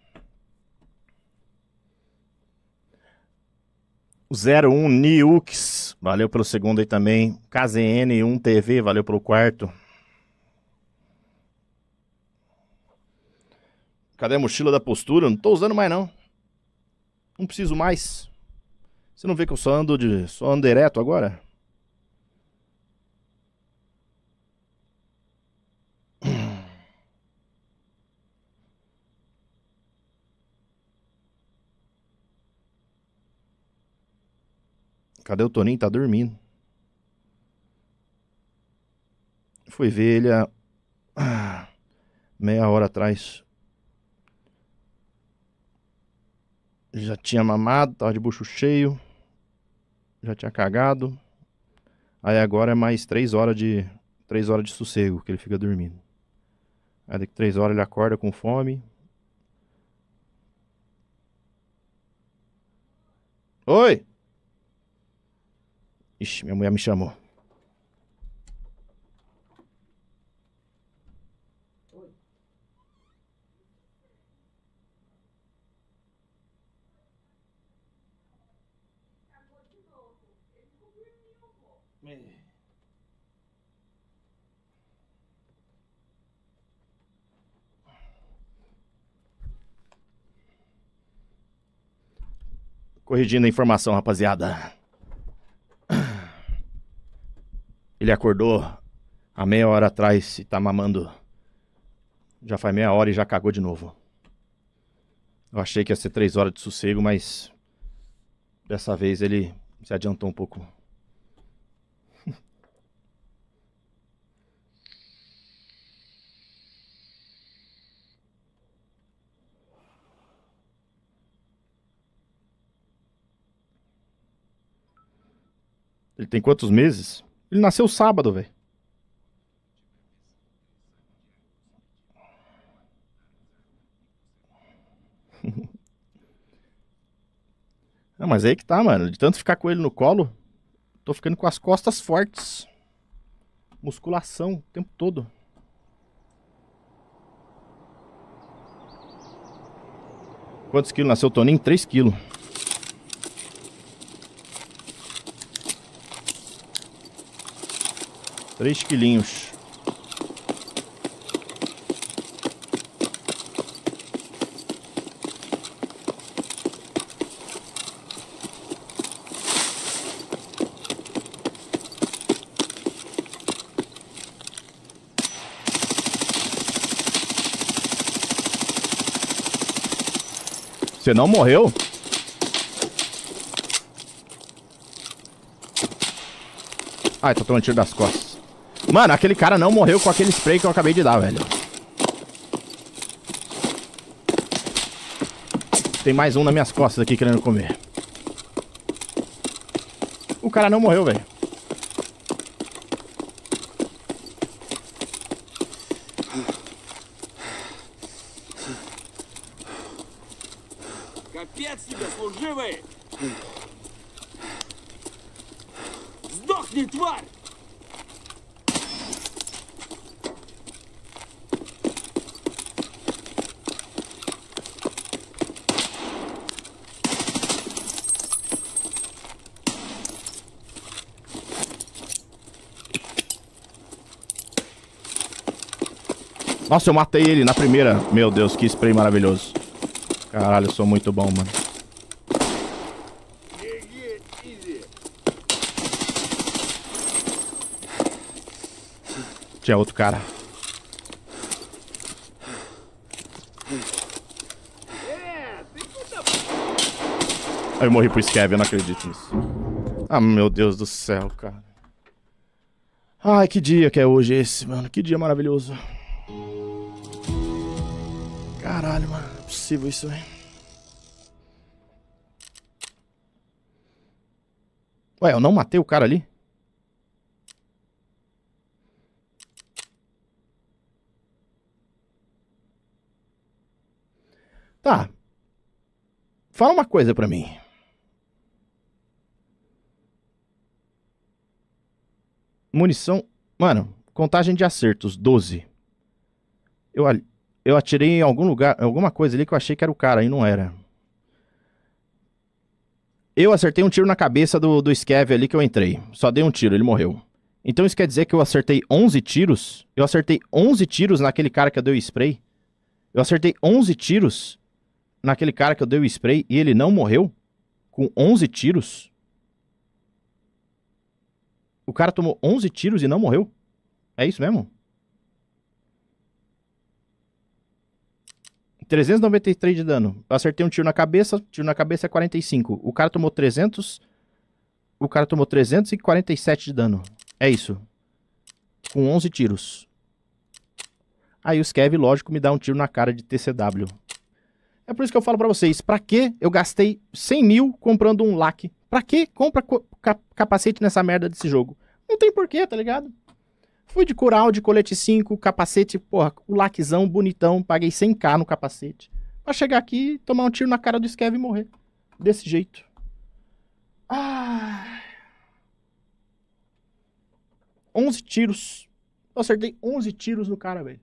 O 01 Niux, valeu pelo segundo aí também. KZN1 TV, valeu pelo quarto. Cadê a mochila da postura? Não tô usando mais não. Não preciso mais. Você não vê que eu só ando direto agora? Cadê o Toninho? Tá dormindo. Fui ver ele há meia hora atrás. Já tinha mamado, tava de bucho cheio. Já tinha cagado. Aí agora é mais 3 horas de sossego que ele fica dormindo. Aí daqui 3 horas ele acorda com fome. Oi! Ixi, minha mulher me chamou. Corrigindo a informação, rapaziada. Ele acordou há meia hora atrás e tá mamando. Já faz meia hora e já cagou de novo. Eu achei que ia ser 3 horas de sossego, mas dessa vez ele se adiantou um pouco. Ele tem quantos meses? Ele nasceu sábado, velho. Não, mas aí que tá, mano. De tanto ficar com ele no colo, tô ficando com as costas fortes. Musculação o tempo todo. Quantos quilos nasceu o Toninho? 3 quilos. 3 quilinhos. Você não morreu? Ai, tô tomando tiro das costas. Mano, aquele cara não morreu com aquele spray que eu acabei de dar, velho. Tem mais um nas minhas costas aqui querendo comer. O cara não morreu, velho. Капец тебе, служивый! Сдохни, тварь! Nossa, eu matei ele na primeira. Meu Deus, que spray maravilhoso. Caralho, eu sou muito bom, mano. Tinha outro cara. Eu morri pro Scav, eu não acredito nisso. Ah, meu Deus do céu, cara. Ai, que dia que é hoje esse, mano. Que dia maravilhoso. Caralho, mano. Não é possível isso, velho. Ué, eu não matei o cara ali? Tá. Fala uma coisa pra mim. Munição... Mano, contagem de acertos, 12. Eu atirei em algum lugar, alguma coisa ali que eu achei que era o cara, e não era. Eu acertei um tiro na cabeça do Scav ali que eu entrei. Só dei um tiro, ele morreu. Então isso quer dizer que eu acertei 11 tiros? Eu acertei 11 tiros naquele cara que eu dei o spray? Eu acertei 11 tiros naquele cara que eu dei o spray e ele não morreu? Com 11 tiros? O cara tomou 11 tiros e não morreu? É isso mesmo? 393 de dano. Eu acertei um tiro na cabeça é 45. O cara tomou 300. O cara tomou 347 de dano. É isso. Com 11 tiros. Aí o Scav, lógico, me dá um tiro na cara de TCW. É por isso que eu falo pra vocês. Pra que eu gastei 100 mil comprando um LAC? Pra que compra capacete nessa merda desse jogo? Não tem porquê, tá ligado? Fui de coral, de colete 5, capacete, porra, o laczão bonitão, paguei 100k no capacete. Pra chegar aqui, tomar um tiro na cara do Scav e morrer. Desse jeito. Ah. 11 tiros. Eu acertei 11 tiros no cara, velho.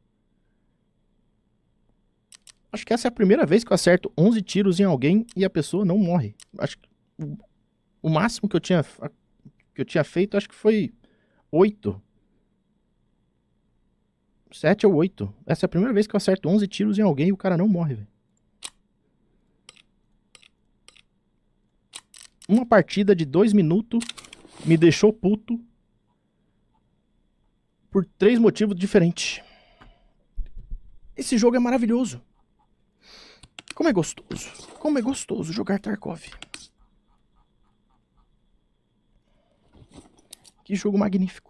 Acho que essa é a primeira vez que eu acerto 11 tiros em alguém e a pessoa não morre. Acho que o máximo que eu tinha feito, acho que foi 8. 7 ou 8. Essa é a primeira vez que eu acerto 11 tiros em alguém e o cara não morre, velho. Uma partida de 2 minutos me deixou puto por 3 motivos diferentes. Esse jogo é maravilhoso. Como é gostoso. Como é gostoso jogar Tarkov. Que jogo magnífico.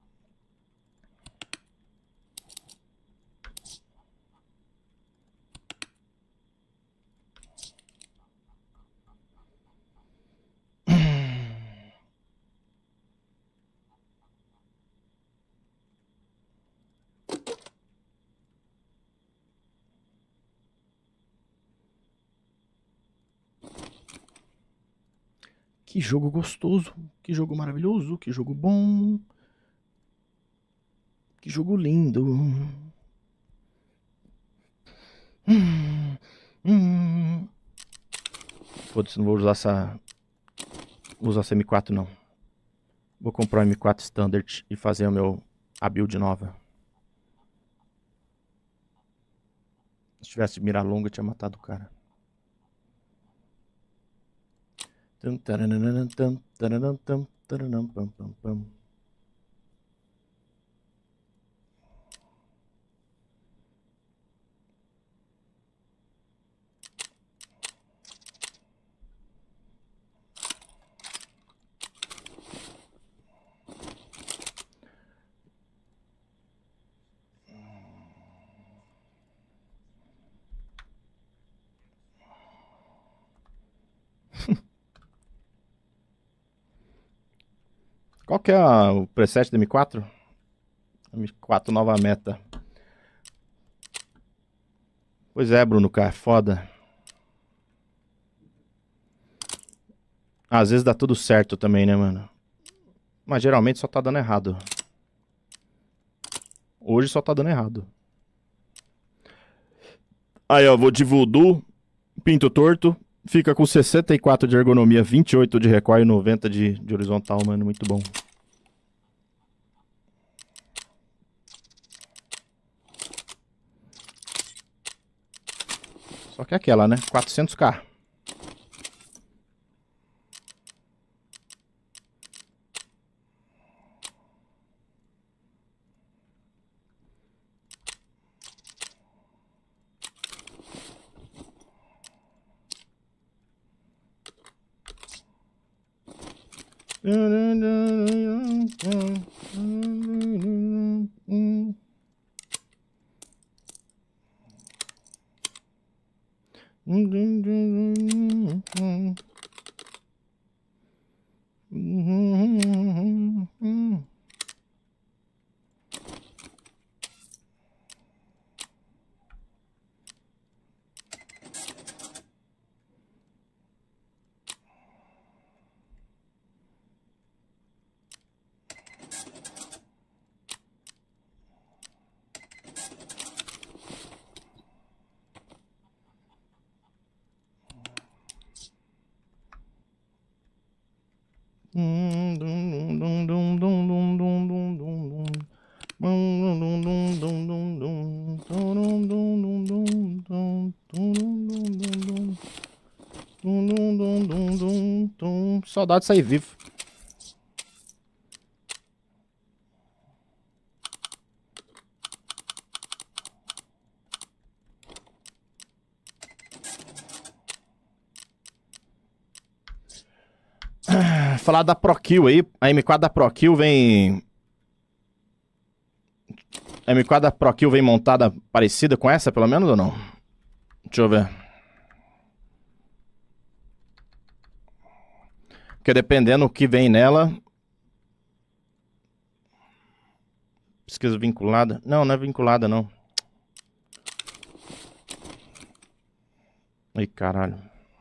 Que jogo gostoso, que jogo maravilhoso, que jogo bom. Que jogo lindo. Foda-se, não vou usar essa M4 não. Vou comprar um M4 Standard e fazer a build nova. Se tivesse mira longa, eu tinha matado o cara. Qual que é o preset da M4? M4 nova meta. Pois é, Bruno, cara, foda. Às vezes dá tudo certo também, né, mano? Mas geralmente só tá dando errado. Hoje só tá dando errado. Aí, ó, vou de voodoo, pinto torto. Fica com 64 de ergonomia, 28 de recoil e 90 de horizontal, mano. Muito bom. Só que é aquela, né? 400k. Saudade de sair vivo. Falar da ProKill aí. A M4 da ProKill vem... A M4 da ProKill vem montada parecida com essa, pelo menos, ou não? Deixa eu ver. Porque dependendo do que vem nela... Pesquisa vinculada. Não, não é vinculada, não. Ai, caralho.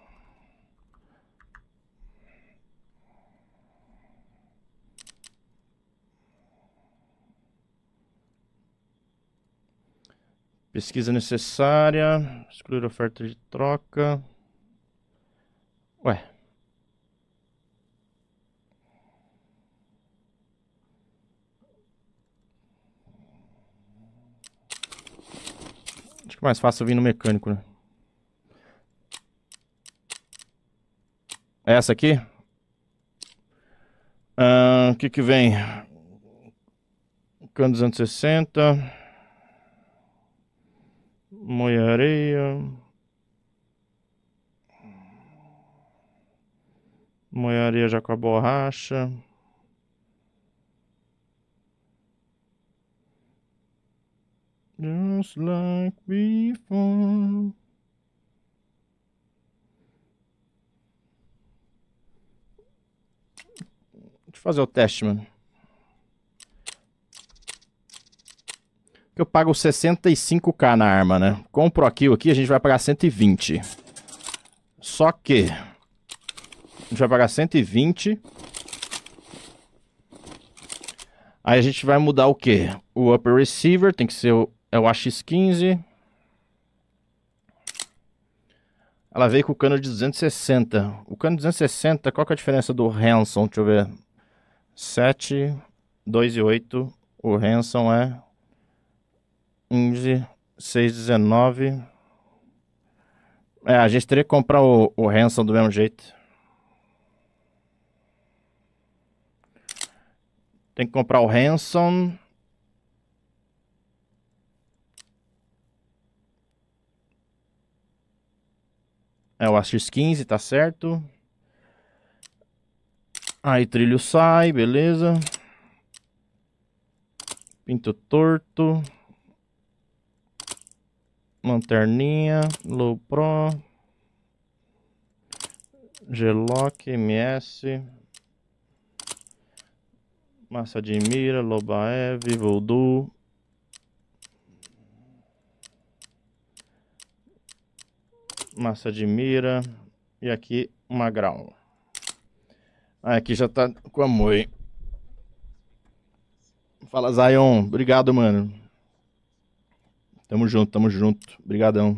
Pesquisa necessária. Excluir oferta de troca. Ué. Acho que é mais fácil vir no mecânico, né? Essa aqui? O que que vem? Cano 260. Moia areia. Moia areia já com a borracha. Just like before. Deixa eu fazer o teste, mano. Que eu pago 65k na arma, né? Com o ProKill aqui a gente vai pagar 120. Só que a gente vai pagar 120. Aí a gente vai mudar o quê? O upper receiver tem que ser o AX15. Ela veio com o cano de 260. O cano de 260, qual que é a diferença do Hanson? Deixa eu ver. 7, 2 e 8. O Hanson é 15, 6, 19. A gente teria que comprar o Hanson do mesmo jeito. Tem que comprar o Hanson. É o AX15, tá certo. Aí trilho sai, beleza. Pinto torto. Lanterninha, Low Pro. G-Lock, MS. Massa de mira, Lobaev, Voodoo. Massa de mira. E aqui uma grau. Aqui já tá com a Moi. Fala, Zion. Obrigado, mano. Tamo junto, tamo junto. Obrigadão.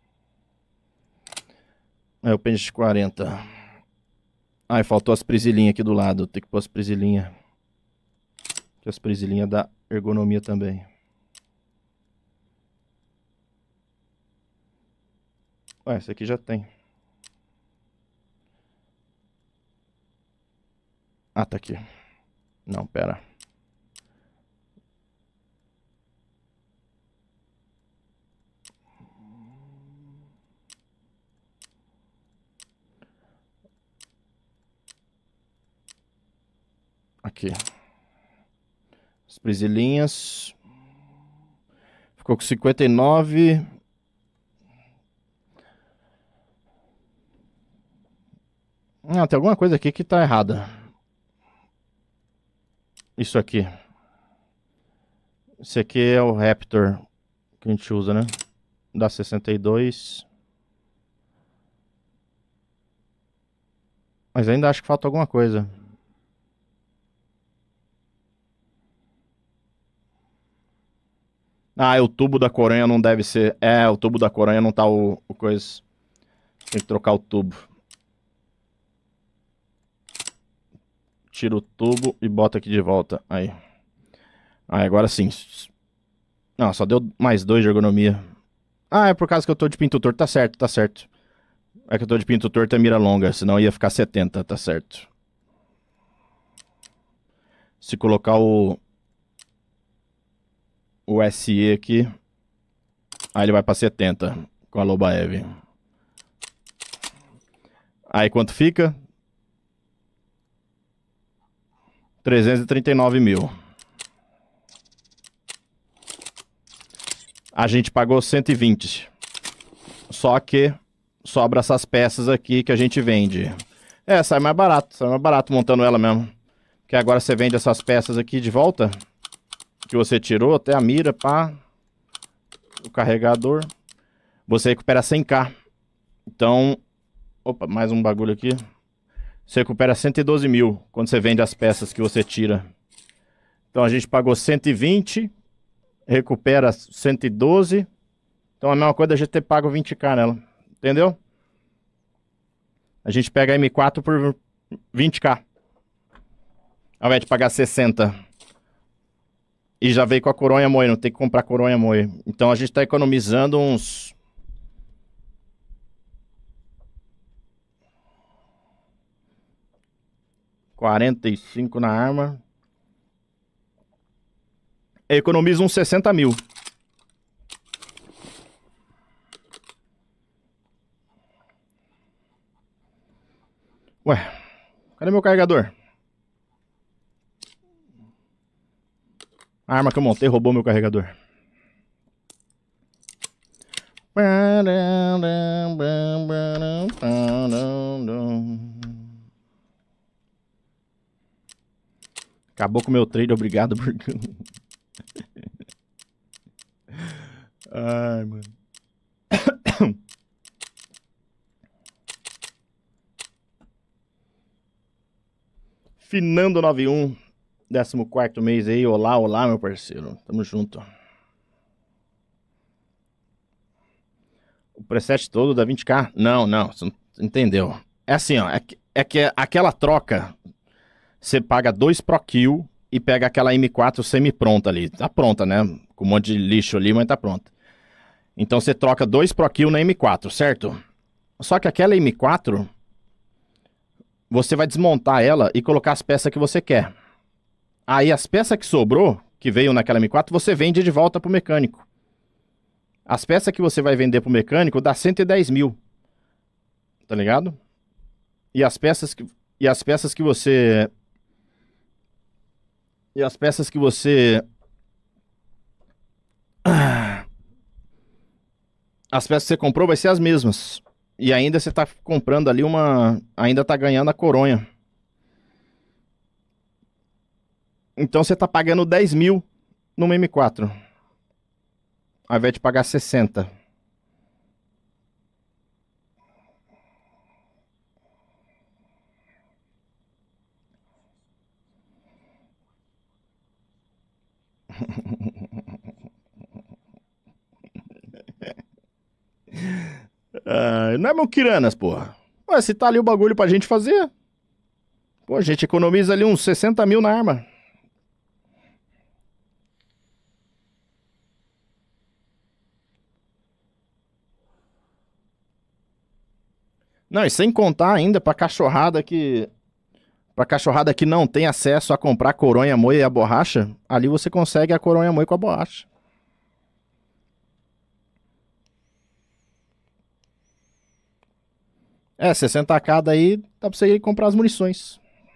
É o pente 40. Ai, faltou as prisilinhas aqui do lado. Tem que pôr as prisilinhas. Que as prisilinhas da ergonomia também. Ué, esse aqui já tem. Ah, tá aqui. Não, pera. Aqui. As presilhinhas. Ficou com 59. Ah, tem alguma coisa aqui que tá errada. Isso aqui. Esse aqui é o Raptor que a gente usa, né? Da 62. Mas ainda acho que falta alguma coisa. Ah, o tubo da coronha não deve ser... É, o tubo da coronha não tá o coisa. Tem que trocar o tubo. Tira o tubo e bota aqui de volta. Aí. Aí, agora sim. Não, só deu mais 2 de ergonomia. Ah, é por causa que eu tô de pinto torto. Tá certo, tá certo. É que eu tô de pinto torto e mira longa. Senão ia ficar 70, tá certo. Se colocar o SE aqui, aí ele vai pra 70 com a Lobaev. Aí quanto fica? 339 mil. A gente pagou 120. Só que sobra essas peças aqui que a gente vende. É, sai mais barato montando ela mesmo. Que agora você vende essas peças aqui de volta, que você tirou, até a mira, pá, o carregador. Você recupera 100k. Então, opa, mais um bagulho aqui. Você recupera 112 mil quando você vende as peças que você tira. Então a gente pagou 120, recupera 112. Então a mesma coisa a gente ter pago 20k nela. Entendeu? A gente pega a M4 por 20k. Ao invés de pagar 60. E já veio com a coronha moe, não tem que comprar coronha moe. Então a gente tá economizando uns... $45 na arma. Economiza uns 60 mil. Ué, cadê meu carregador? A arma que eu montei roubou meu carregador. Acabou com o meu trade, obrigado por... Ai, mano. Finando 91, 14º mês aí. Olá, olá, meu parceiro. Tamo junto. O preset todo da 20k? Não, você não entendeu. É assim, ó. É que aquela troca, você paga 2 Pro Kill e pega aquela M4 semi-pronta ali. Tá pronta, né? Com um monte de lixo ali, mas tá pronta. Então você troca 2 Pro Kill na M4, certo? Só que aquela M4, você vai desmontar ela e colocar as peças que você quer. Aí as peças que sobrou, que veio naquela M4, você vende de volta pro mecânico. As peças que você vai vender pro mecânico dá 110 mil. Tá ligado? E as peças que você... E as peças que você... As peças que você comprou vai ser as mesmas. E ainda você tá comprando ali uma... Ainda tá ganhando a coronha. Então você tá pagando 10 mil numa M4. Ao invés de pagar 60. Não é Muquiranas, porra. Ué, se tá ali o bagulho pra gente fazer. Pô, a gente economiza ali uns 60 mil na arma. Não, e sem contar ainda pra cachorrada que... Pra cachorrada que não tem acesso a comprar a coronha moe e a borracha, ali você consegue a coronha moe com a borracha. É, 60 cada aí, dá pra você ir comprar as munições.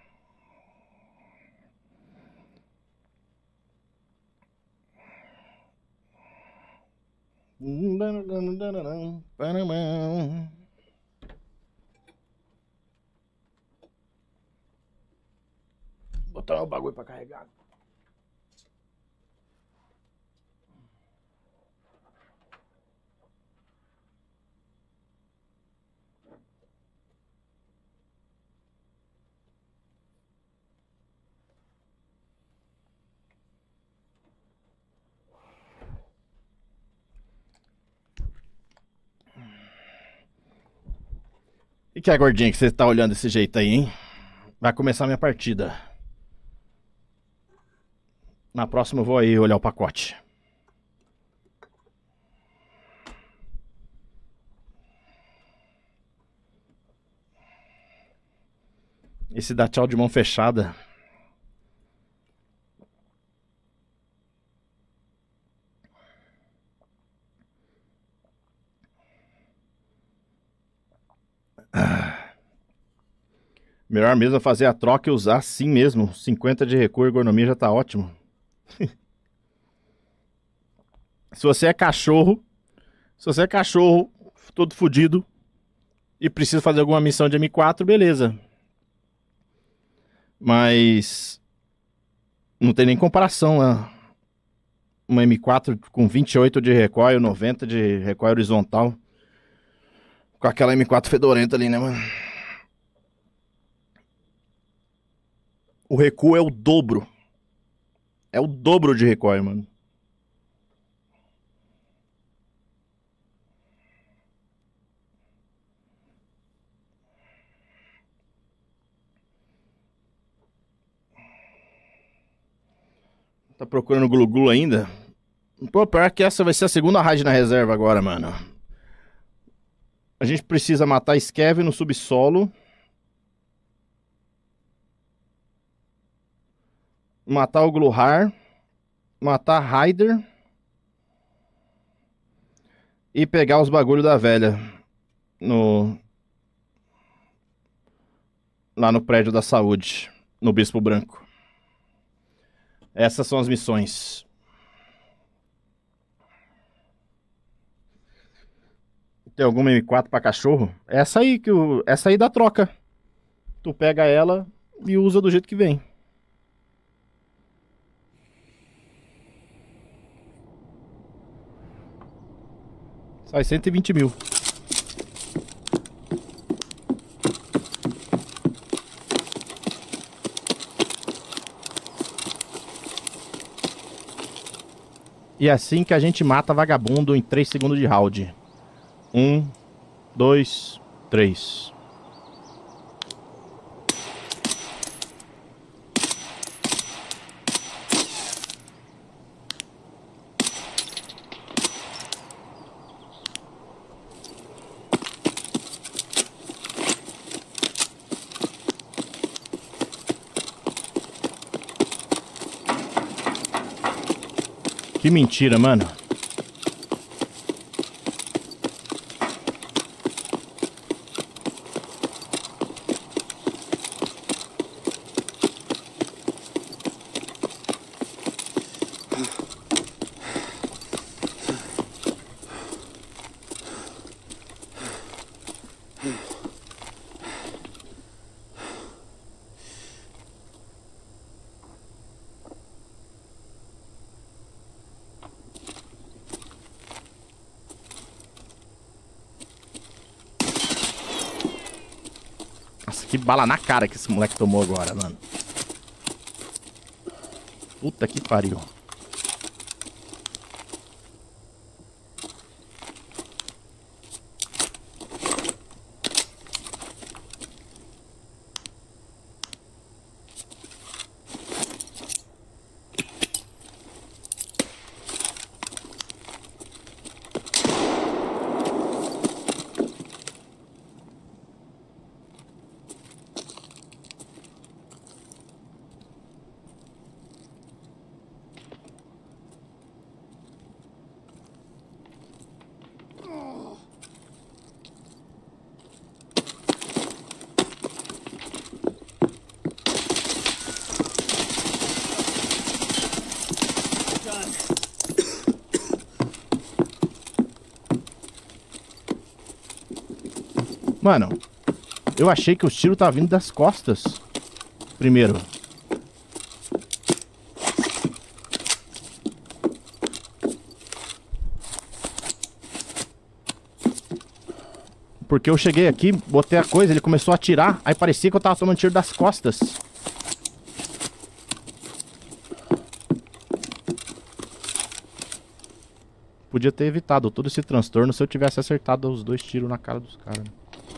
Botar o bagulho pra carregar. E que é, gordinha, que você tá olhando desse jeito aí, hein? Vai começar a minha partida. Na próxima eu vou aí olhar o pacote. Esse dá tchau de mão fechada. Melhor mesmo é fazer a troca e usar assim mesmo. 50 de recuo e ergonomia já tá ótimo. Se você é cachorro todo fudido e precisa fazer alguma missão de M4, beleza. Mas não tem nem comparação, né? Uma M4 com 28 de recoil, 90 de recoil horizontal, com aquela M4 fedorenta ali, né, mano? O recuo é o dobro. É o dobro de recoil, mano. Tá procurando glu-glu ainda? Pô, pior que essa vai ser a segunda raid na reserva agora, mano. A gente precisa matar Scav no subsolo. Matar o Gluhar. Matar Raider. E pegar os bagulhos da velha. Lá no prédio da saúde. No Bispo Branco. Essas são as missões. Tem alguma M4 pra cachorro? Essa aí essa aí dá troca. Tu pega ela e usa do jeito que vem. Sai 120 mil. E é assim que a gente mata vagabundo em 3 segundos de round. 1, 2, 3. Que mentira, mano. Nossa, que bala na cara que esse moleque tomou agora, mano. Puta que pariu. Mano, eu achei que os tiros estavam vindo das costas. Primeiro. Porque eu cheguei aqui, botei a coisa, ele começou a atirar, aí parecia que eu tava tomando tiro das costas. Podia ter evitado todo esse transtorno se eu tivesse acertado os 2 tiros na cara dos caras.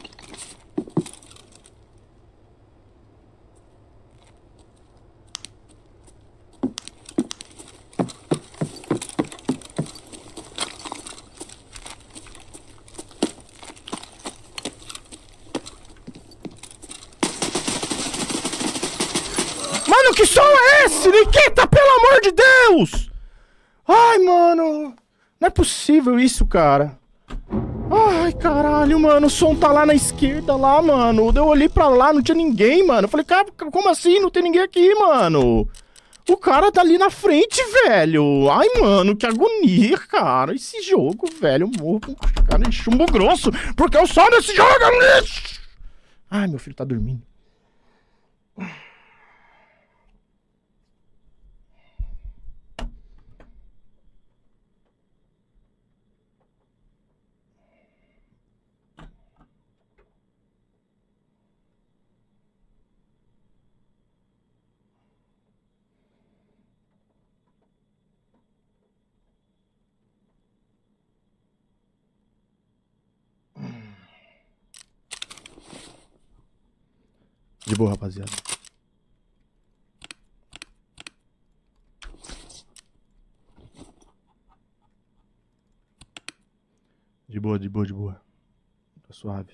Mano, que som é esse? Nikita, pelo amor de Deus! Ai, mano. Não é possível isso, cara. Ai, caralho, mano. O som tá lá na esquerda, lá, mano. Eu olhei pra lá, não tinha ninguém, mano. Eu falei, cara, como assim? Não tem ninguém aqui, mano. O cara tá ali na frente, velho. Ai, mano, que agonia, cara. Esse jogo, velho. Eu morro com cara de chumbo grosso. Porque o som desse jogo é um lixo. Ai, meu filho tá dormindo. De boa, rapaziada. De boa, de boa, de boa. Tá suave.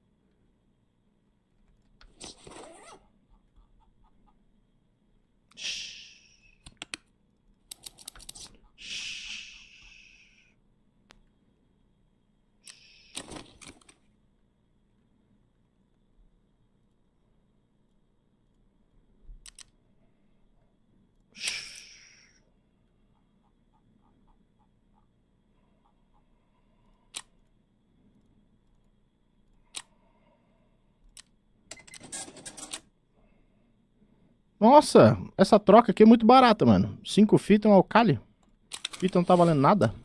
Nossa, essa troca aqui é muito barata, mano. 5 fitas é um alcali. Fita não tá valendo nada.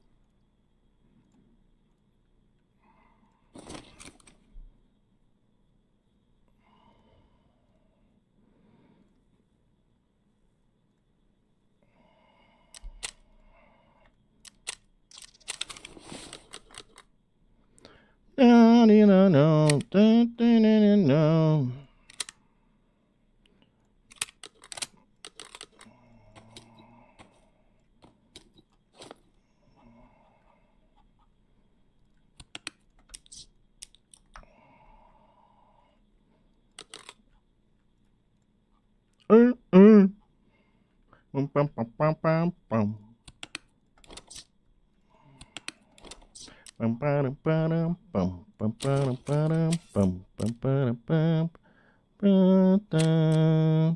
Não, não, não, não. Pam, pam, pam, pam, pam, pam. Pam, param, param, pam, pam, param, param, pam, pam, param, pam, pam, tam.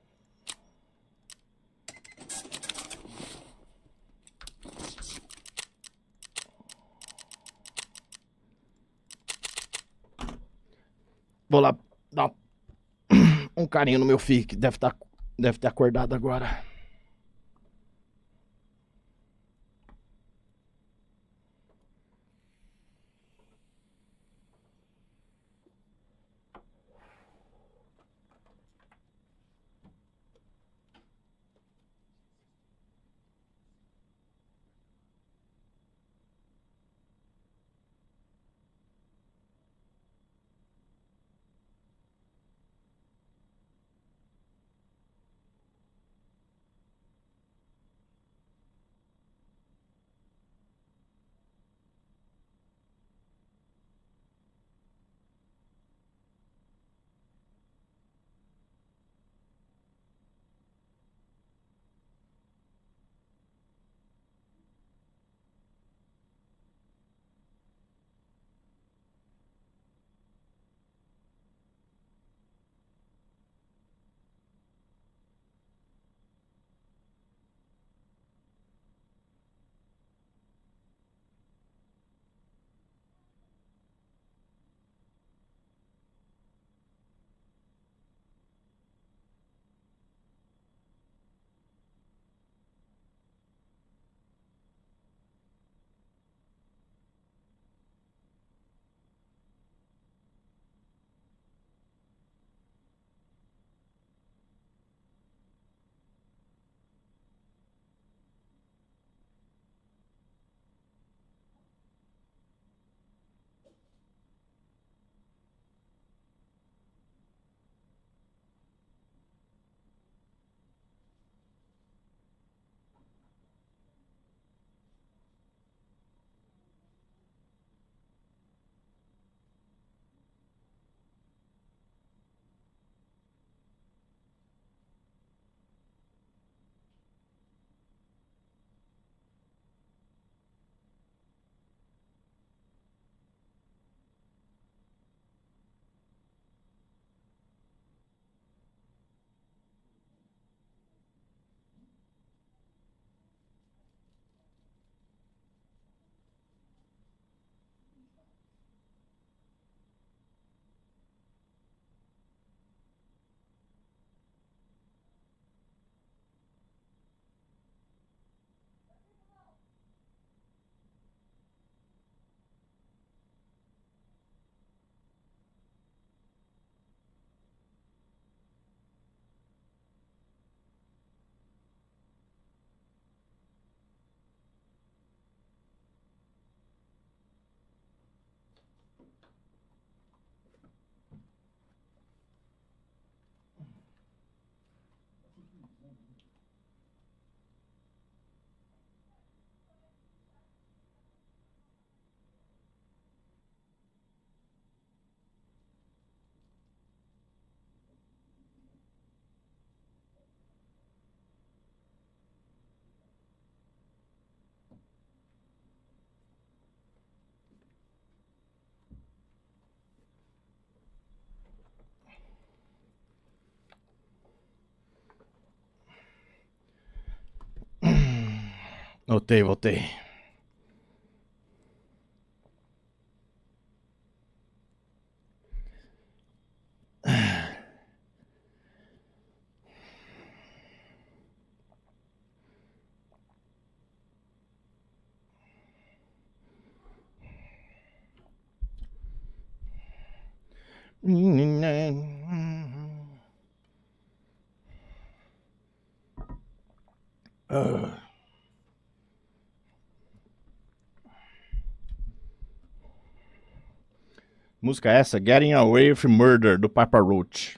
Vou lá dar um carinho no meu filho que deve ter acordado agora. Voltei, voltei. Música essa, Getting Away with Murder, do Papa Roach.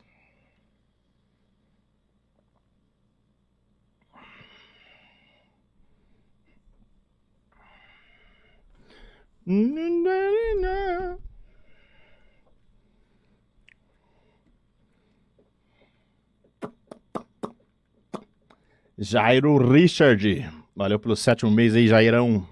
Jairo Richard. Valeu pelo 7º mês aí, Jairão.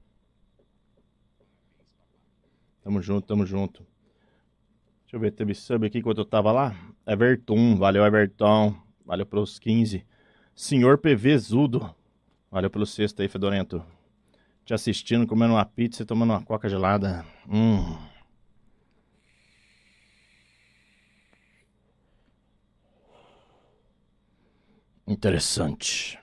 Tamo junto, tamo junto. Deixa eu ver, teve sub aqui enquanto eu tava lá. Everton, valeu Everton. Valeu pelos 15. Senhor PV Zudo. Valeu pelo 6º aí, Fedorento. Te assistindo, comendo uma pizza e tomando uma coca gelada. Interessante.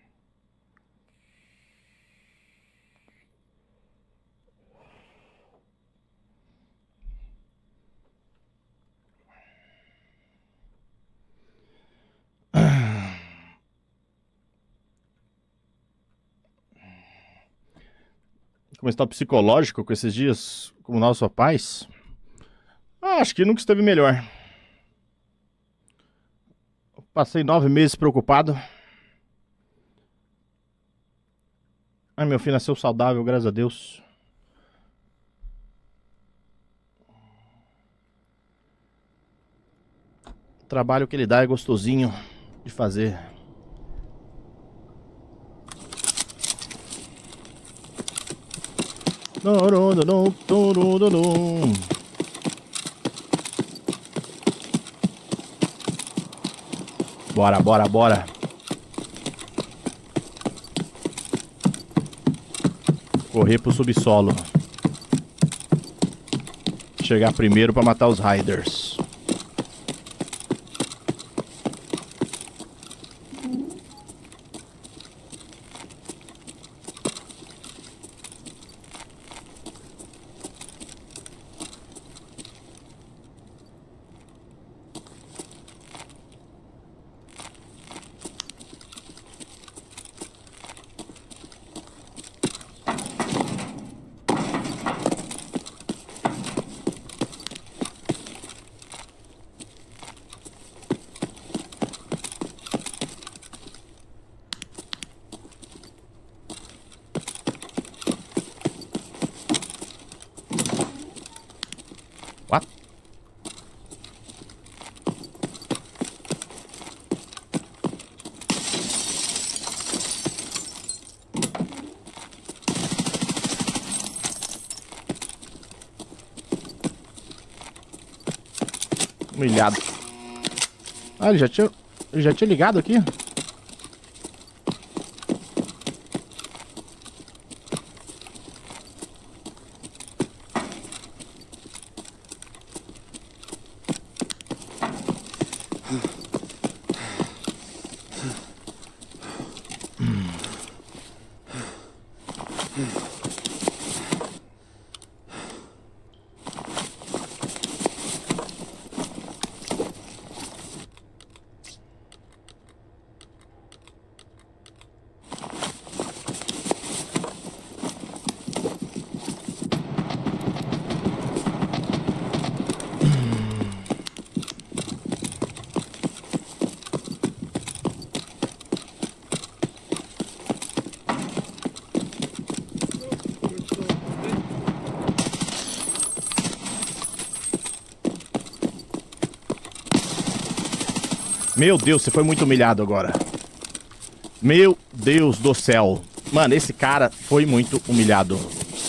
Como está o psicológico com esses dias com o nosso rapaz? Acho que nunca esteve melhor. Passei 9 meses preocupado. Ai, meu filho nasceu saudável, graças a Deus. O trabalho que ele dá é gostosinho de fazer. Bora, bora, bora. Correr pro subsolo. Chegar primeiro pra matar os Riders. What? Humilhado. Ah, ele já tinha ligado aqui? Meu Deus, você foi muito humilhado agora. Meu Deus do céu. Mano, esse cara foi muito humilhado.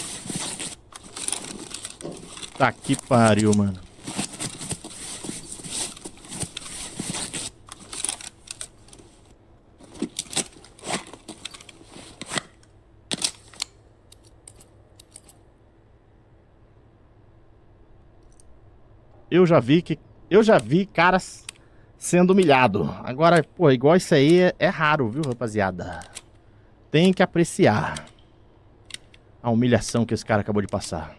Tá que pariu, mano. Eu já vi caras sendo humilhado. Agora, pô, igual isso aí é raro, viu, rapaziada? Tem que apreciar a humilhação que esse cara acabou de passar.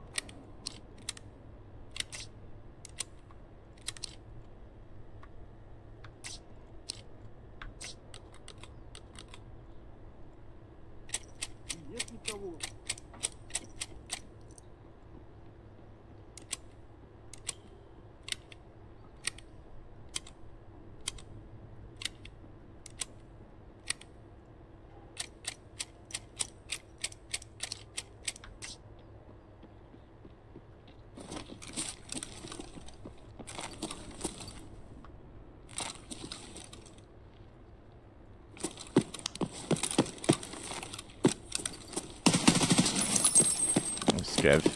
Нет никого. Escreve.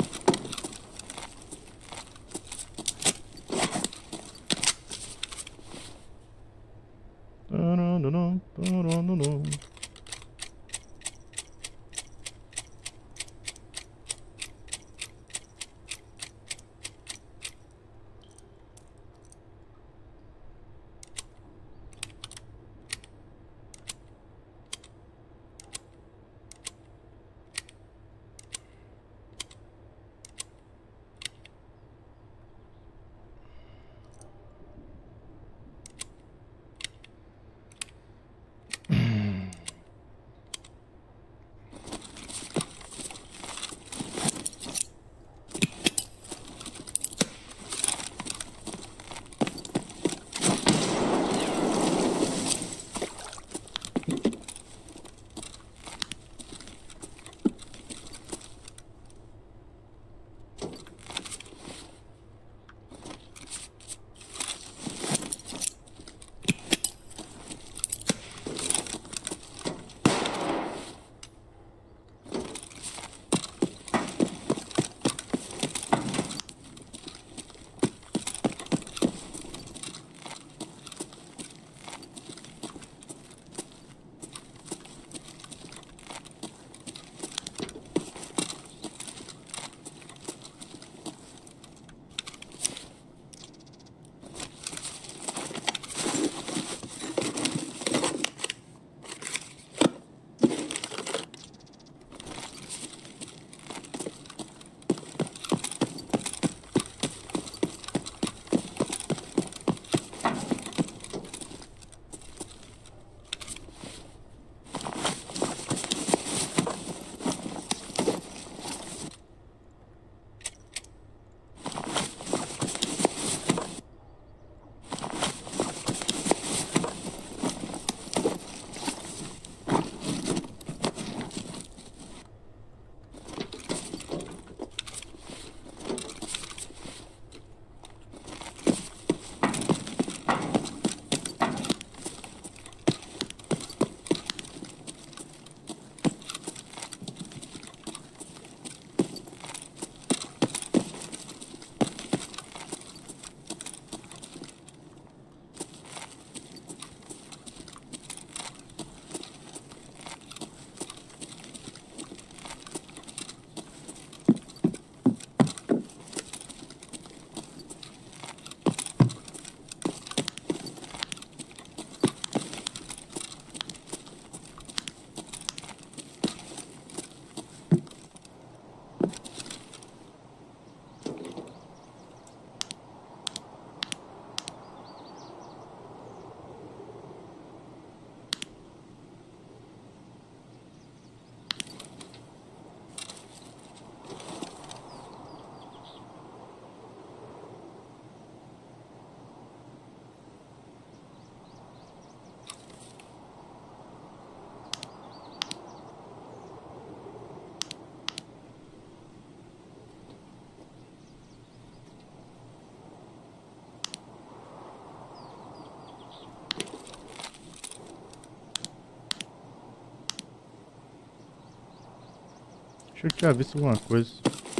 Deixa eu tinha visto alguma coisa.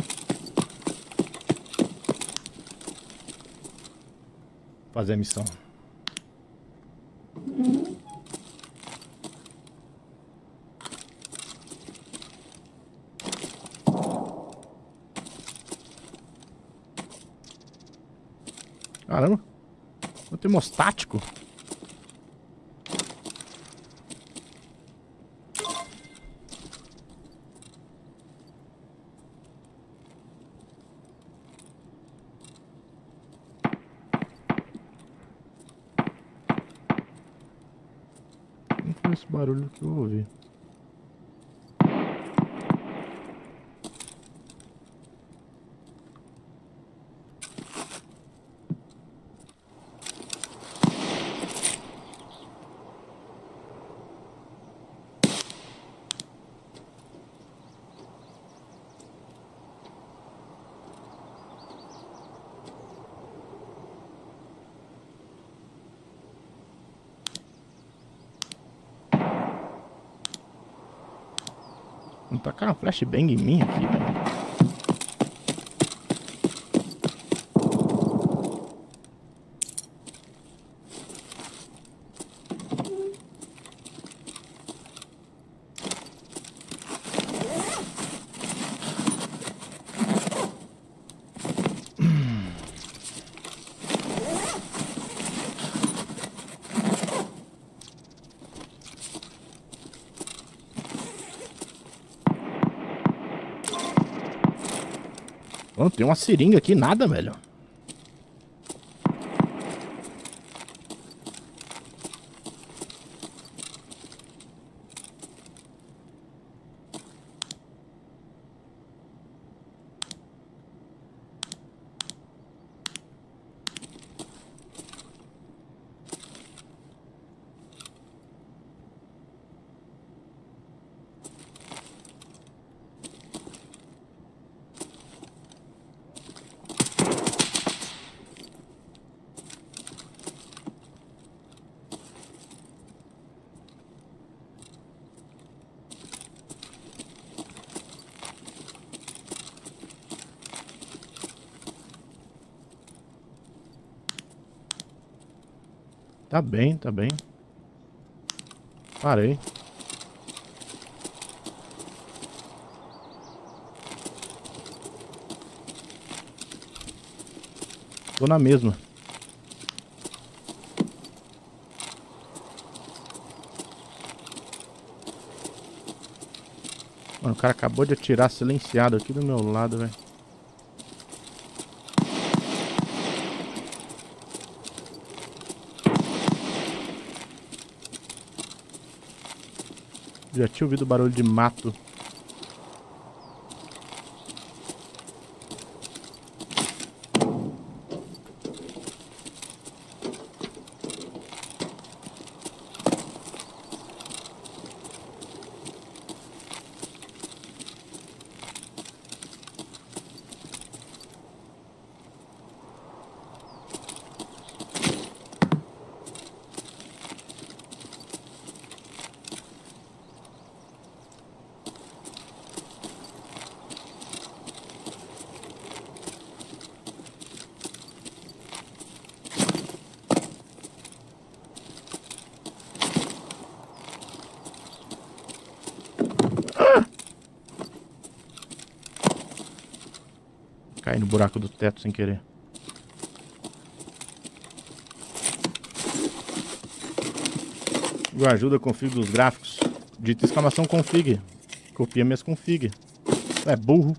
Fazer a missão. Caramba. O termostático. Não foi esse barulho que eu ouvi. Vamos tacar uma flashbang em mim aqui, velho. Mano, tem uma seringa aqui, nada, velho. Tá bem, tá bem. Parei. Tô na mesma. Mano, o cara acabou de atirar silenciado aqui do meu lado, velho. Já tinha ouvido barulho de mato. Caí no buraco do teto sem querer. Ajuda, config dos gráficos. Digita exclamação config. Copia minhas config. É burro.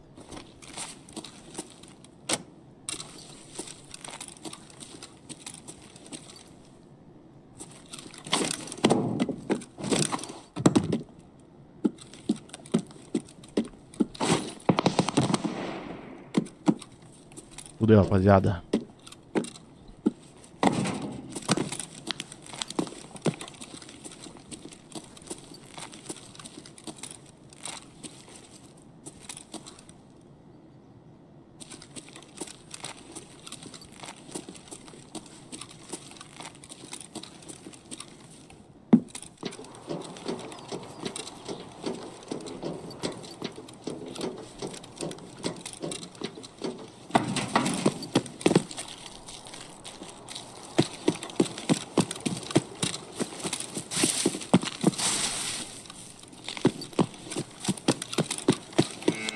Fudeu, rapaziada.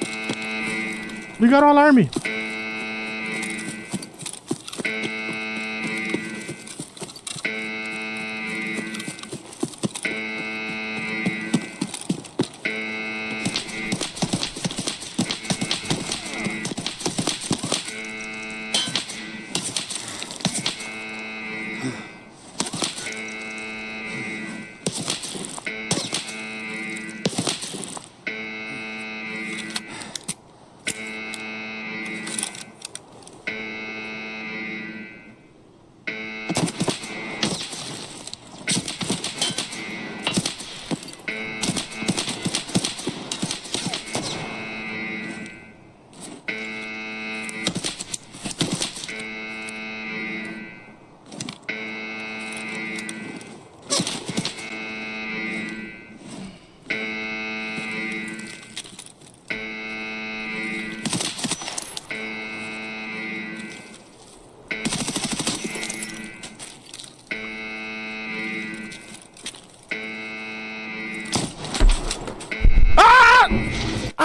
Ligaram o alarme.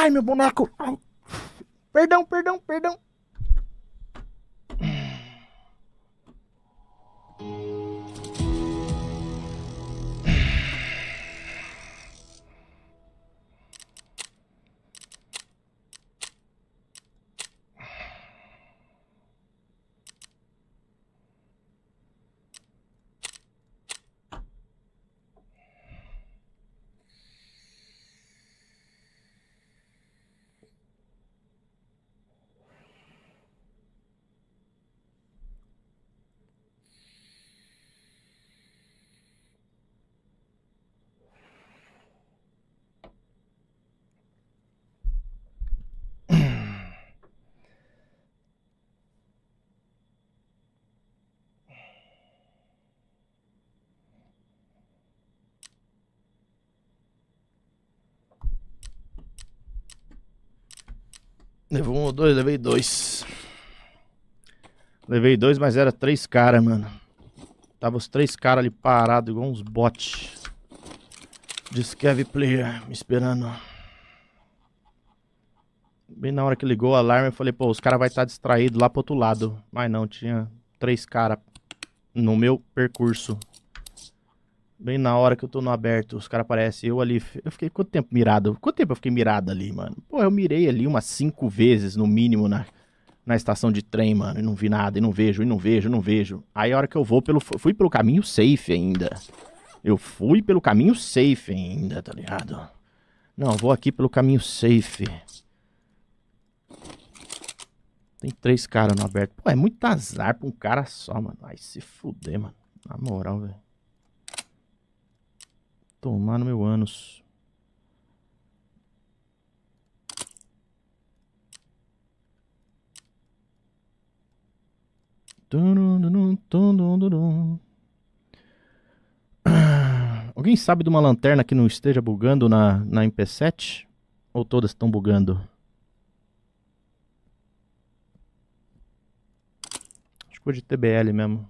Ai, meu boneco. Ai. Perdão, perdão, perdão. Levou um ou dois, levei dois. Levei dois, mas era 3 caras, mano. Tava os 3 caras ali parados, igual uns bots. De Scav Player, me esperando. Bem na hora que ligou o alarme, eu falei, pô, os caras vão estar distraídos lá pro outro lado. Mas não, tinha 3 caras no meu percurso. Bem na hora que eu tô no aberto, os caras aparecem, eu ali. Eu fiquei quanto tempo mirado? Quanto tempo eu fiquei mirado ali, mano? Pô, eu mirei ali umas 5 vezes, no mínimo, na estação de trem, mano. E não vi nada, e não vejo, e não vejo, e não vejo. Aí a hora que eu fui pelo caminho safe ainda. Eu fui pelo caminho safe ainda, tá ligado? Não, vou aqui pelo caminho safe. Tem 3 caras no aberto. Pô, é muito azar pra um cara só, mano. Vai se fuder, mano. Na moral, velho. Tomar no meu ânus. Alguém sabe de uma lanterna que não esteja bugando na MP7? Ou todas estão bugando? Acho que foi de TBL mesmo.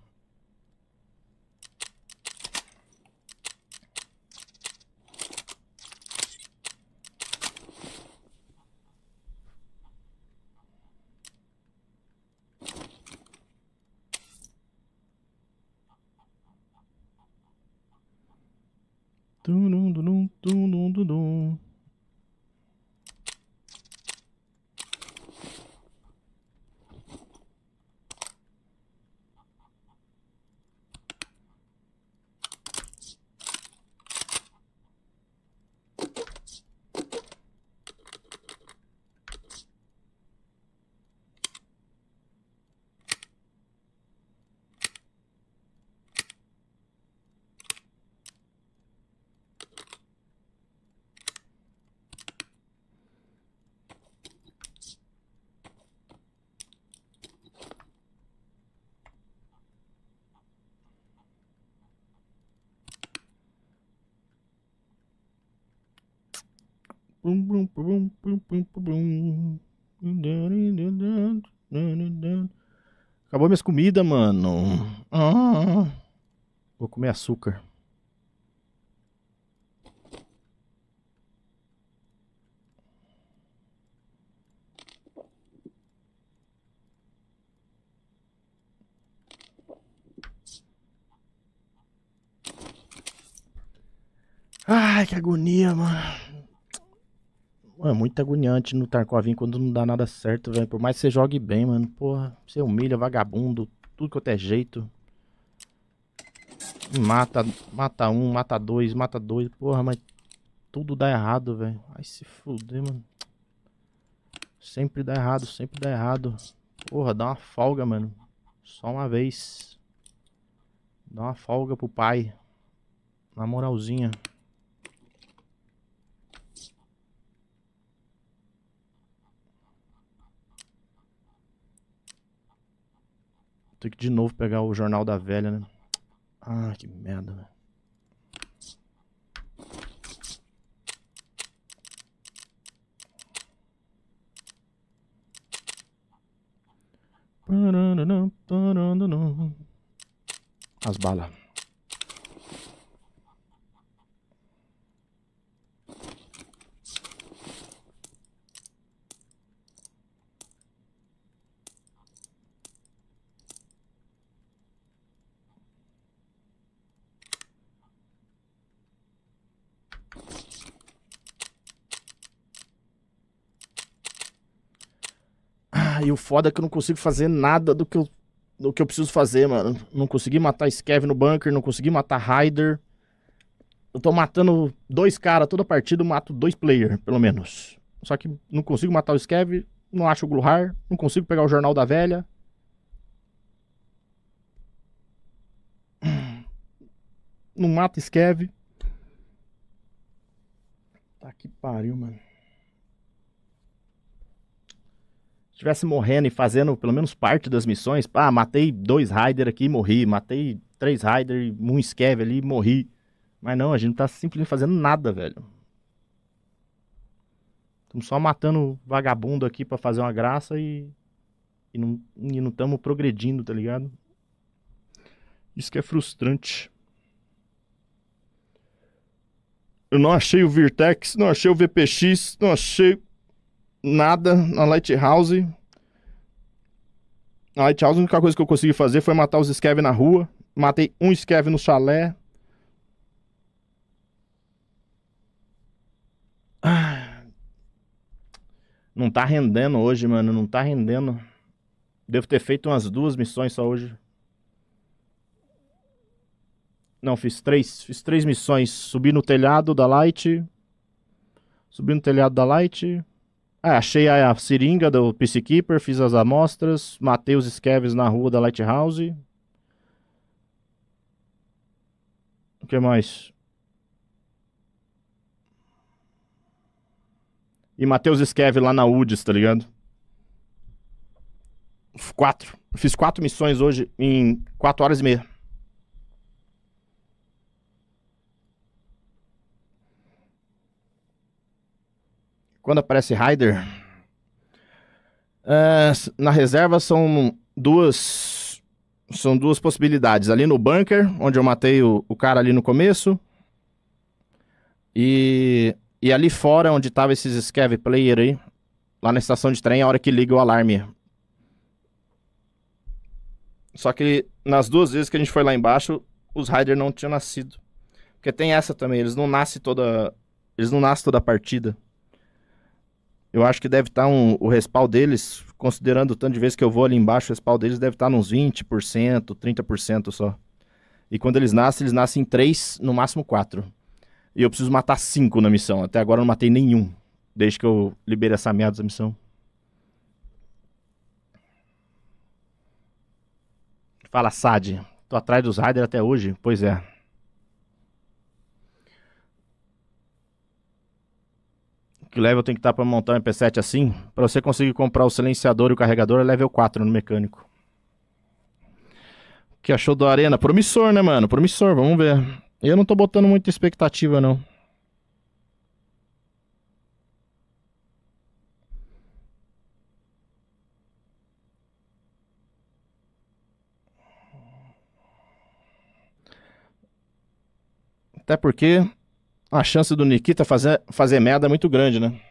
Acabou minhas comidas, mano. Vou comer açúcar. Ai, que agonia, mano. É muito agoniante no Tarkovinho quando não dá nada certo, velho. Por mais que você jogue bem, mano. Porra, você humilha, vagabundo, tudo quanto é jeito. Mata um, mata dois. Porra, mas tudo dá errado, velho. Ai, se fuder, mano. Sempre dá errado, sempre dá errado. Porra, dá uma folga, mano. Só uma vez. Dá uma folga pro pai. Na moralzinha. Tem que de novo pegar o jornal da velha, né? Ah, que merda, velho. As balas. E o foda é que eu não consigo fazer nada do que eu preciso fazer, mano. Não consegui matar Scav no bunker, não consegui matar Raider. Eu tô matando 2 caras toda partida, eu mato 2 players, pelo menos. Só que não consigo matar o Scav, não acho o Gluhar, não consigo pegar o Jornal da Velha. Não mata Scav. Tá que pariu, mano. Se tivesse morrendo e fazendo pelo menos parte das missões, pá, matei 2 Raider aqui e morri. Matei 3 Raider e um Scav ali e morri. Mas não, a gente não tá simplesmente fazendo nada, velho. Estamos só matando vagabundo aqui pra fazer uma graça e não estamos progredindo, tá ligado? Isso que é frustrante. Eu não achei o Virtex, não achei o VPX, não achei nada na Lighthouse. Na Lighthouse a única coisa que eu consegui fazer foi matar os Scav na rua. Matei um Scav no chalé. Não tá rendendo hoje, mano. Não tá rendendo. Devo ter feito umas 2 missões só hoje. Não, fiz 3. Fiz 3 missões. Subi no telhado da Light. Subi no telhado da Light. Achei a seringa do Peacekeeper. Fiz as amostras. Matei os Scavs na rua da Lighthouse. O que mais? E matei os Scav lá na Woods, tá ligado? 4. Fiz 4 missões hoje em 4 horas e meia. Quando aparece Raider, na reserva são duas possibilidades. Ali no bunker, onde eu matei o cara ali no começo. E ali fora, onde tava esses Scav player aí. Lá na estação de trem, a hora que liga o alarme. Só que nas 2 vezes que a gente foi lá embaixo, os Raider não tinham nascido. Porque tem essa também, eles não nascem toda a partida. Eu acho que deve estar o respawn deles, considerando o tanto de vezes que eu vou ali embaixo, o respawn deles deve estar nos 20%, 30% só. E quando eles nascem 3, no máximo 4. E eu preciso matar 5 na missão. Até agora eu não matei nenhum, desde que eu liberei essa merda da missão. Fala, Sad. Tô atrás dos Raider até hoje? Pois é. Que level tem que estar pra montar um MP7 assim? Pra você conseguir comprar o silenciador e o carregador é level 4 no mecânico. O que achou da arena? Promissor, né, mano? Promissor, vamos ver. Eu não tô botando muita expectativa, não. Até porque a chance do Nikita fazer merda é muito grande, né?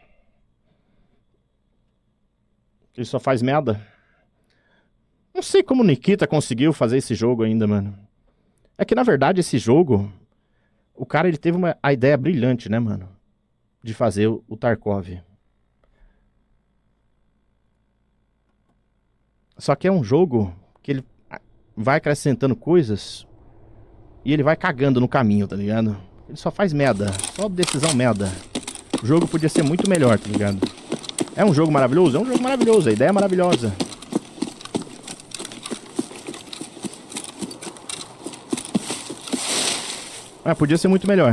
Ele só faz merda. Não sei como o Nikita conseguiu fazer esse jogo ainda, mano. É que, na verdade, esse jogo... O cara, ele teve a ideia brilhante, né, mano? De fazer o Tarkov. Só que é um jogo que ele vai acrescentando coisas e ele vai cagando no caminho, tá ligado? Ele só faz merda. Só decisão merda. O jogo podia ser muito melhor, tá ligado? É um jogo maravilhoso? É um jogo maravilhoso. A ideia é maravilhosa. Podia ser muito melhor.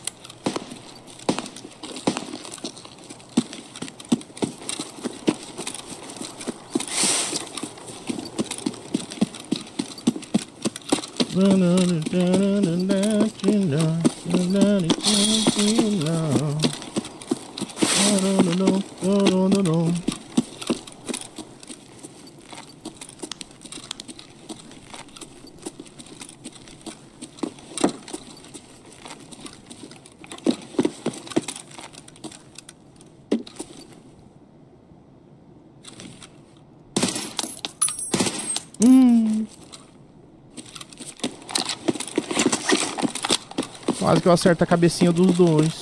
Quase que eu acerto a cabecinha dos dois.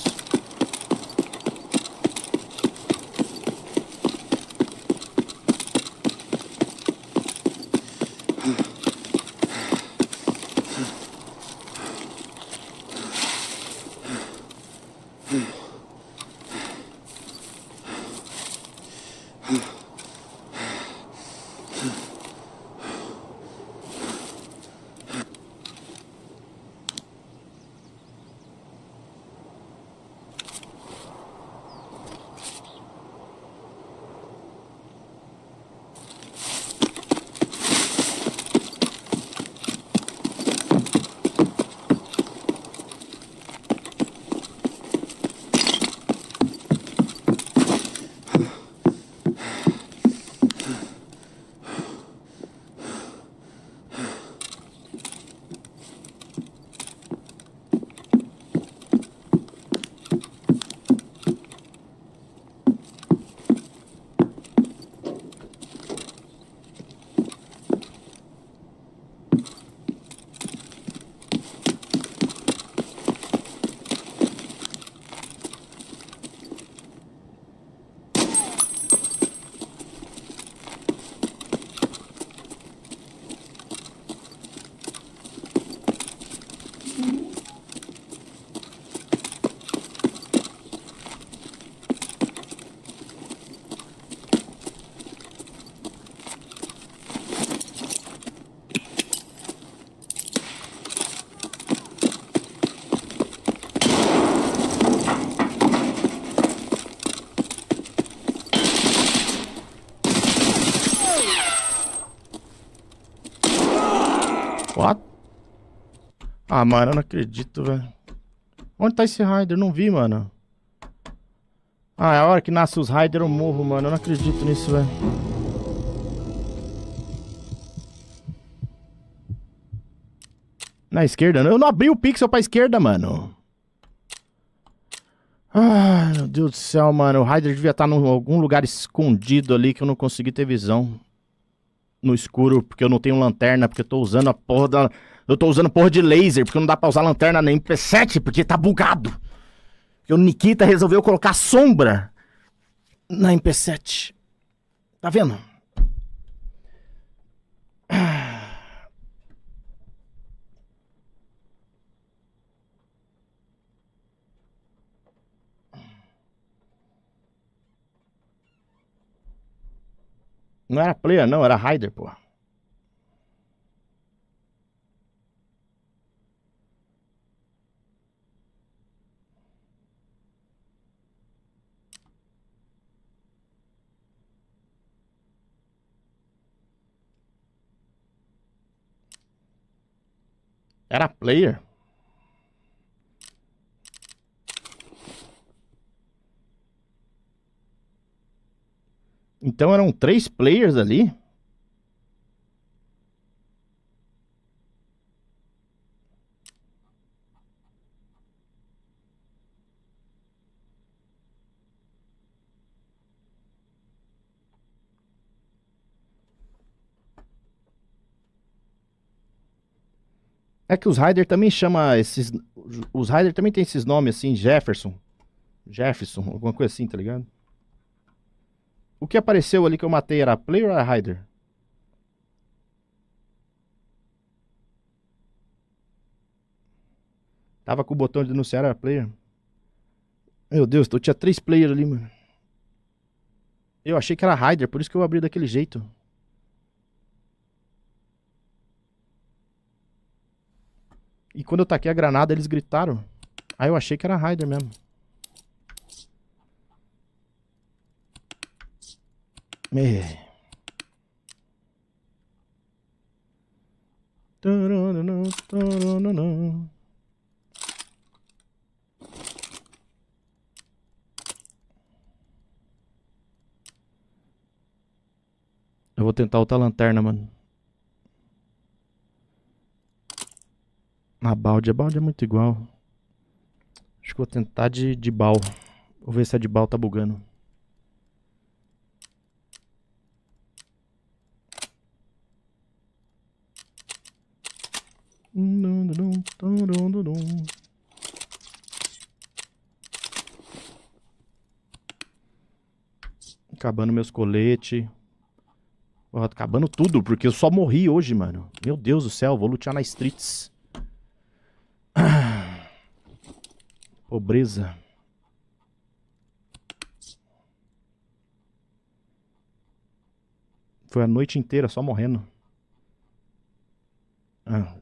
What? Ah, mano, eu não acredito, velho. Onde tá esse Raider? Não vi, mano. Ah, é a hora que nasce os Raider eu morro, mano. Eu não acredito nisso, velho. Na esquerda? Eu não abri o pixel pra esquerda, mano. Ai, meu Deus do céu, mano. O Raider devia estar em algum lugar escondido ali que eu não consegui ter visão. No escuro, porque eu não tenho lanterna, porque eu tô usando a porra da... Eu tô usando porra de laser, porque não dá pra usar lanterna nem MP7, porque tá bugado. Porque o Nikita resolveu colocar sombra na MP7. Tá vendo? Não era player, não, era Raider, pô. Era player. Então eram 3 players ali? É que os Raider também chama esses... Os Raider também tem esses nomes assim, Jefferson, alguma coisa assim, tá ligado? O que apareceu ali que eu matei era player ou era Raider? Tava com o botão de denunciar, era player. Meu Deus, eu tinha 3 players ali, mano. Eu achei que era Raider, por isso que eu abri daquele jeito. E quando eu taquei a granada, eles gritaram. Aí eu achei que era Raider mesmo. É. Eu vou tentar outra lanterna, mano. A balde é muito igual. Acho que vou tentar de bal. Vou ver se a de bal tá bugando. Acabando meus coletes. Porra, acabando tudo, porque eu só morri hoje, mano. Meu Deus do céu, vou lutear na Streets. Pobreza. Foi a noite inteira só morrendo. Ah.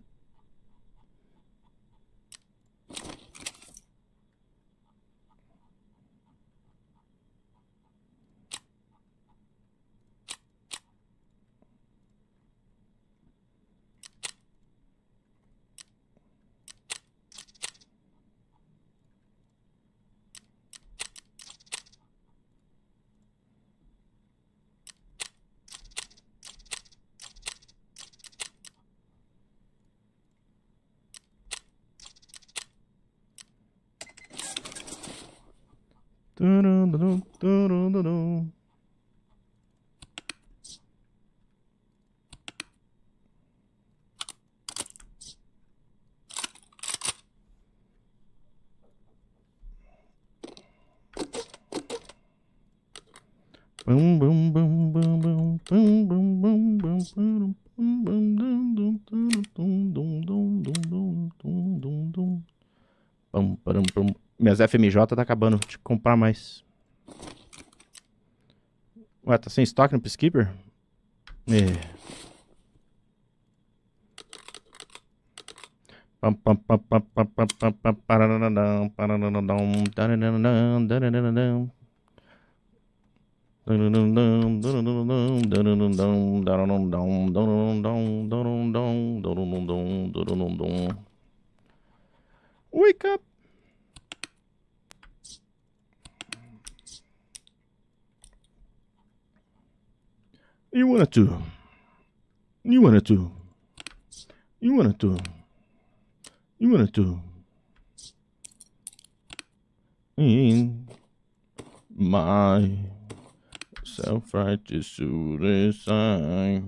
Minhas FMJ tá acabando. Deixa eu comprar mais. Ué, tá sem estoque no Peacekeeper? É. Wake up. You wanted to. You wanted to. You wanted to. You wanted to. In my self-righteous suicide,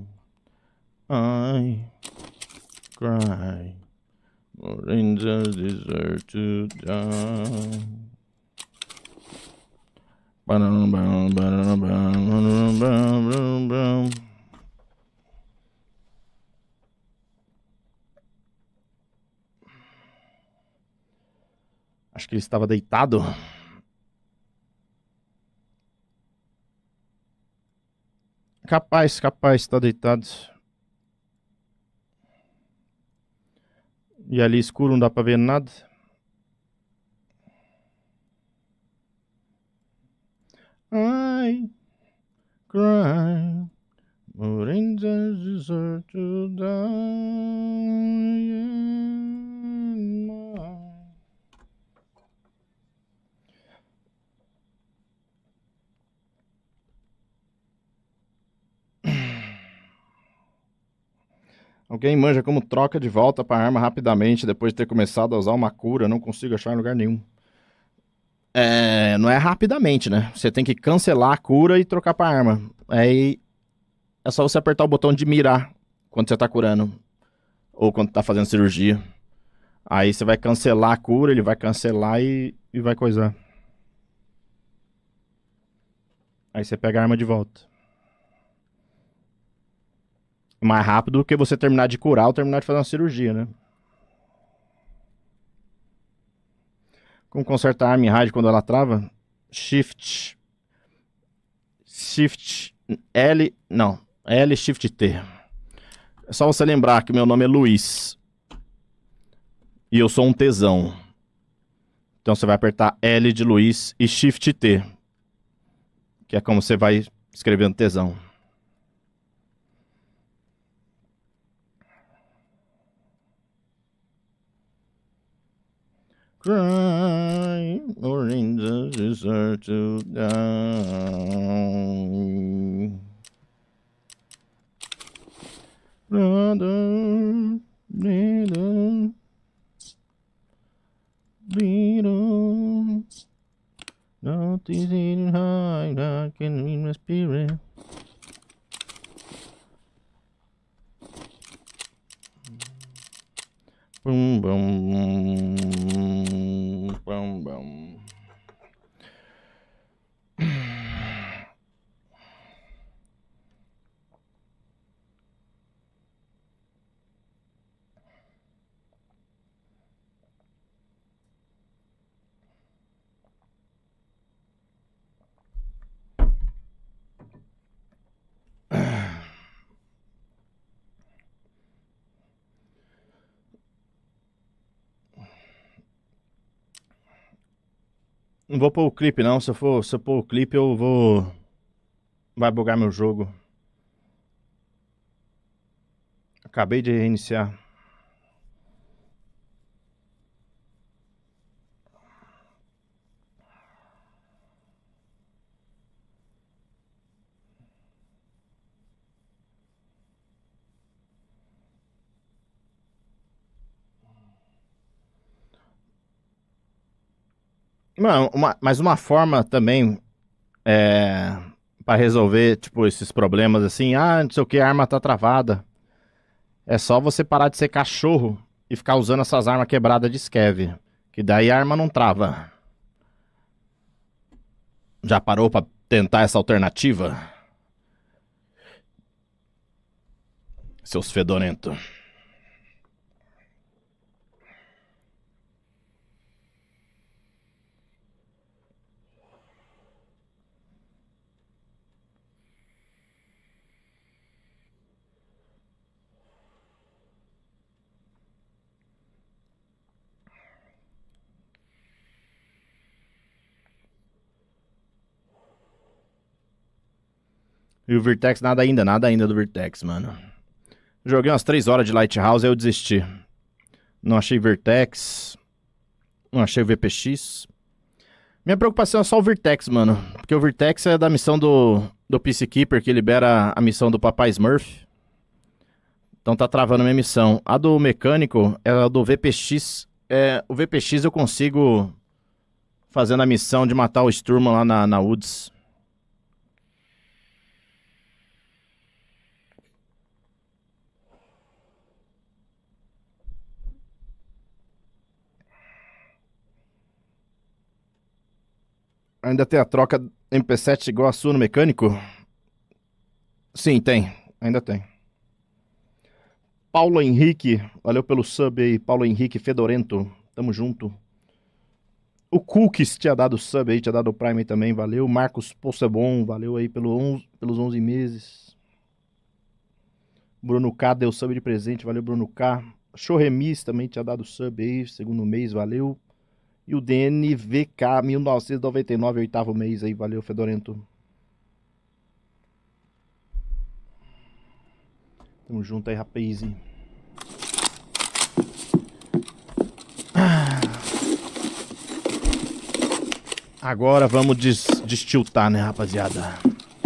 I cry. More angels deserve to die. Acho que ele estava deitado. Capaz, está deitado. E ali escuro, não dá pra ver nada. I cry. More angels deserve to die. Alguém manja como troca de volta para a arma rapidamente depois de ter começado a usar uma cura? Não consigo achar em lugar nenhum. Não é rapidamente, né? Você tem que cancelar a cura e trocar para arma. Aí é só você apertar o botão de mirar quando você tá curando. Ou quando tá fazendo cirurgia. Aí você vai cancelar a cura, ele vai cancelar e vai coisar. Aí você pega a arma de volta. Mais rápido do que você terminar de curar ou terminar de fazer uma cirurgia, né? Como consertar a arma em rádio quando ela trava? Shift L, não, L Shift T. É só você lembrar que meu nome é Luiz. E eu sou um tesão. Então você vai apertar L de Luiz e Shift T. Que é como você vai escrevendo tesão. Cry, or angels deserve to die. Brother, little, little, not easy to hide, I can read my spirit. Boom, boom, boom, boom. Não vou pôr o clipe não, se eu pôr o clipe eu vou... Vai bugar meu jogo. Acabei de reiniciar. Mano, mas uma forma também para resolver, tipo, esses problemas assim, não sei o que, a arma tá travada. É só você parar de ser cachorro e ficar usando essas armas quebradas de scav. Que daí a arma não trava. Já parou pra tentar essa alternativa? Seus fedorentos. E o Vertex, nada ainda do Vertex, mano. Joguei umas 3 horas de Lighthouse e eu desisti. Não achei Vertex. Não achei o VPX. Minha preocupação é só o Vertex, mano. Porque o Vertex é da missão do Peacekeeper, que libera a missão do Papai Smurf. Então tá travando a minha missão. A do mecânico é a do VPX. O VPX eu consigo fazendo a missão de matar o Sturman lá na Woods. Ainda tem a troca MP7 igual a sua no mecânico? Sim, tem. Ainda tem. Paulo Henrique, valeu pelo sub aí. Paulo Henrique Fedorento, tamo junto. O Cookies tinha dado sub aí, tinha dado o Prime aí também, valeu. Marcos Possebon, valeu aí pelos 11 meses. Bruno K deu sub de presente, valeu Bruno K. Chorremis também tinha dado sub aí, segundo mês, valeu. E o DNVK 1999, oitavo mês aí, valeu Fedorento. Tamo junto aí, rapaz. Agora vamos destiltar, né, rapaziada?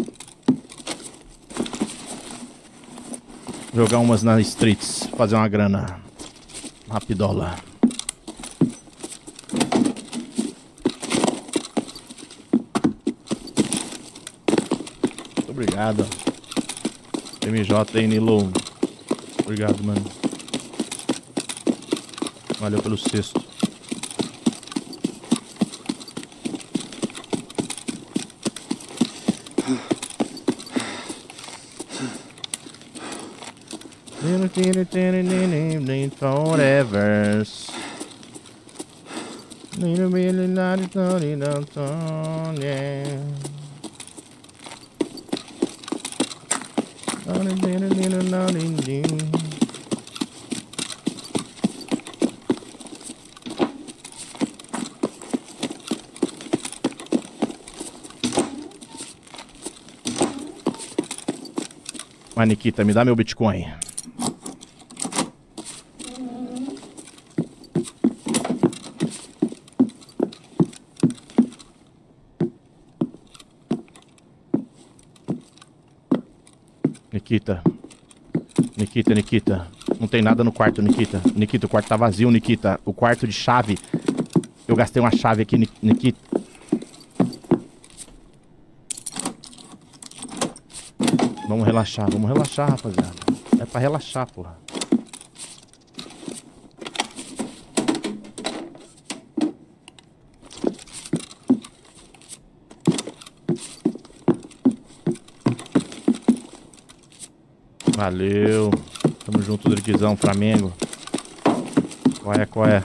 Jogar umas nas streets, fazer uma grana. Rapidola. Muito obrigado. MJ aí, Nilo. Obrigado, mano. Valeu pelo sexto. Forever. Mas Nikita, me dá meu Bitcoin. Nikita. Nikita, Nikita. Não tem nada no quarto, Nikita. Nikita, o quarto tá vazio, Nikita. O quarto de chave. Eu gastei uma chave aqui, Nikita. Vamos relaxar, rapaziada. É pra relaxar, porra. Valeu. Tamo junto, Driquizão, Flamengo. Qual é?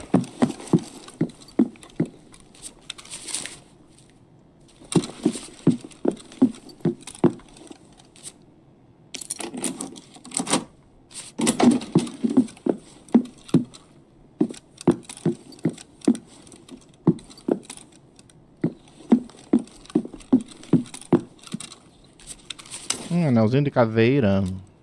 Anelzinho de caveira.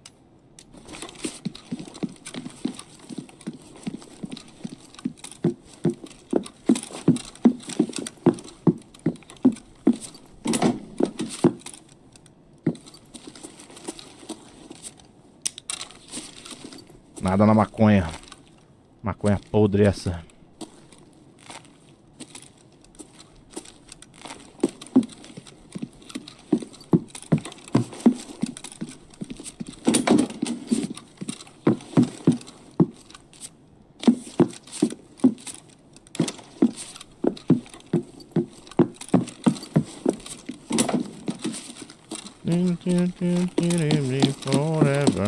Nada na maconha. Maconha podre essa. Forever.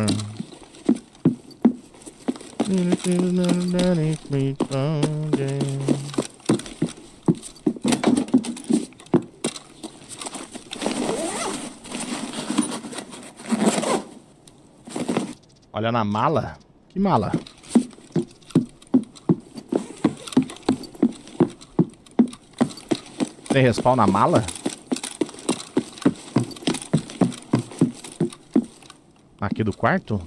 Olha na mala. Que mala? Tem respawn na mala? Aqui do quarto?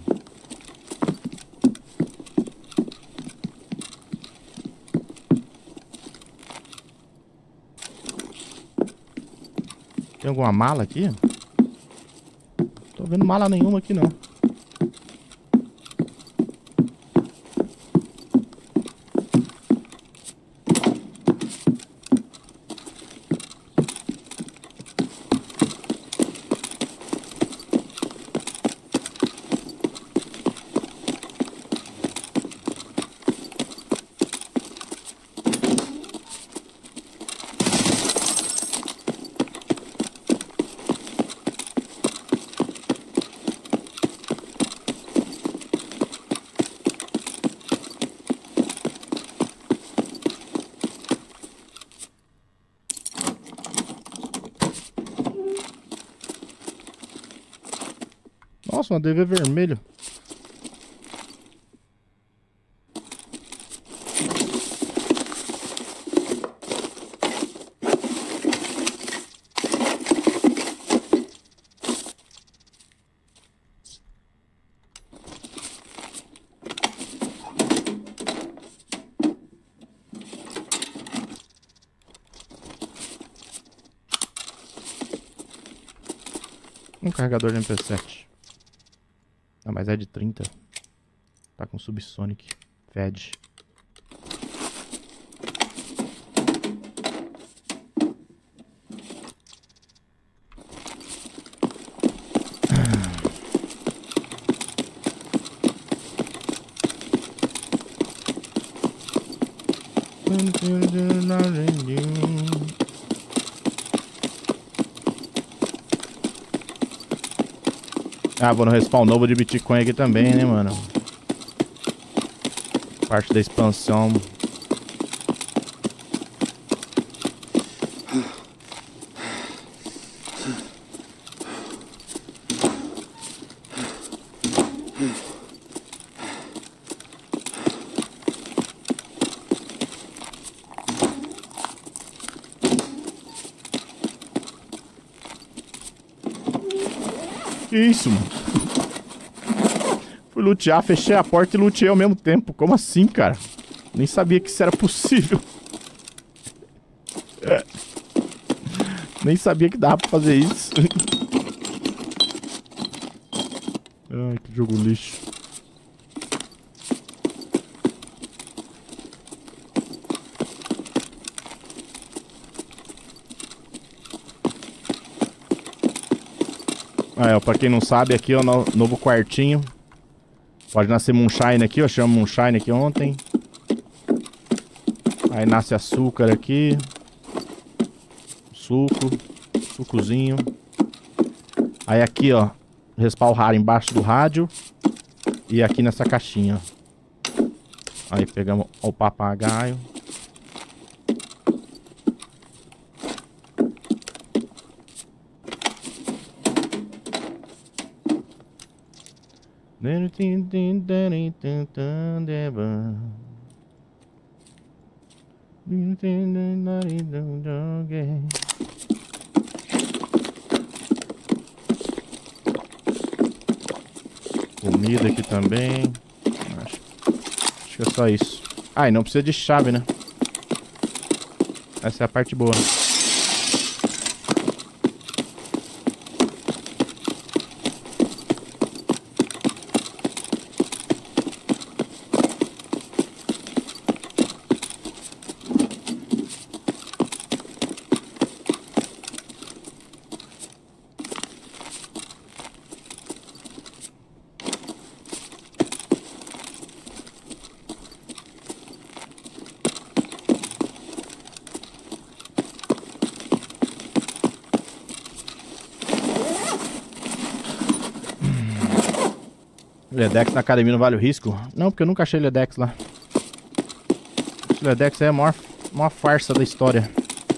Tem alguma mala aqui? Tô vendo mala nenhuma aqui não. Nossa, um ADV vermelho. Um carregador de MP7. Ah, mas é de 30. Tá com Subsonic. Fed. Ah, vou no respawn novo de Bitcoin aqui também, né, mano? Parte da expansão. Que isso, mano? Fui lutear, fechei a porta e luteei ao mesmo tempo. Como assim, cara? Nem sabia que isso era possível. Nem sabia que dava pra fazer isso. Ai, que jogo lixo. Aí, ó, pra quem não sabe, aqui, ó, novo quartinho. Pode nascer moonshine aqui, ó, chama moonshine aqui ontem. Aí nasce açúcar aqui. Sucozinho. Aí aqui, ó, respawn raro embaixo do rádio. E aqui nessa caixinha, ó. Aí pegamos o papagaio. Comida aqui também. Acho que é só isso. Ah, e não precisa de chave, né? Essa é a parte boa. Ledex na academia não vale o risco? Não, porque eu nunca achei Ledex lá. Esse Ledex é a maior farsa da história.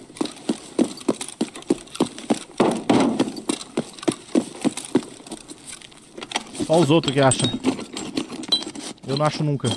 Só os outros que acham. Eu não acho nunca.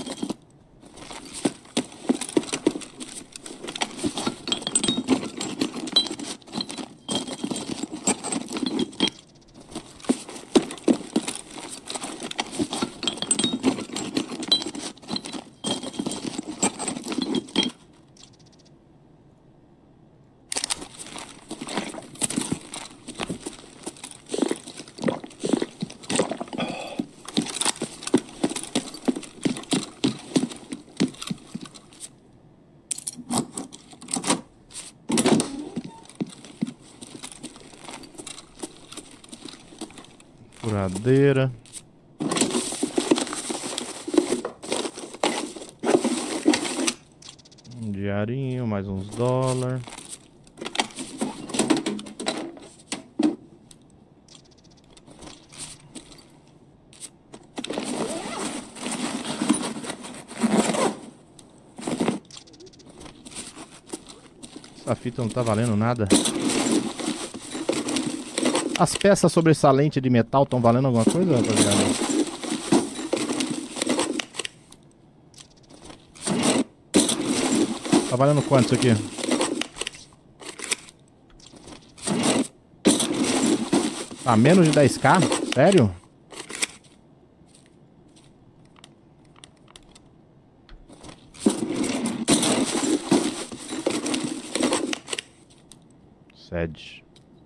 Furadeira. Um diarinho, mais uns dólares. Essa fita não tá valendo nada. As peças sobressalentes de metal estão valendo alguma coisa, rapaziada? Tá valendo quanto isso aqui? Tá menos de 10k? Sério? Sede.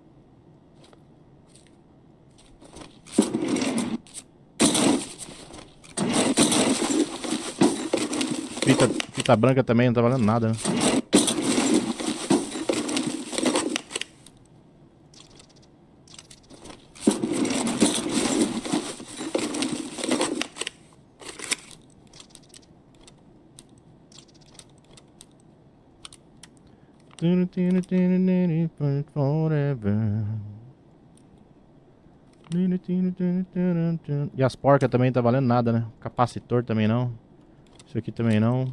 Fita branca também não tá valendo nada, né? E as porcas também não tá valendo nada, né? Capacitor também não. Isso aqui também não.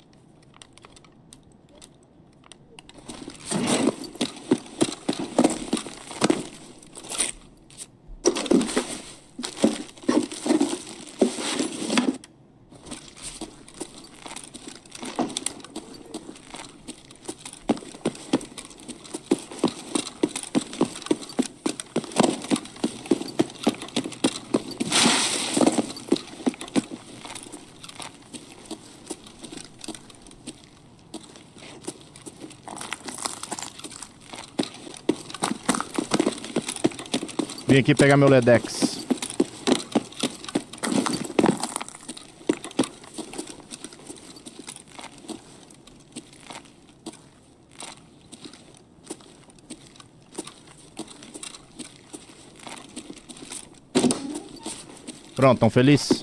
Vim aqui pegar meu Ledex. Pronto, tão feliz?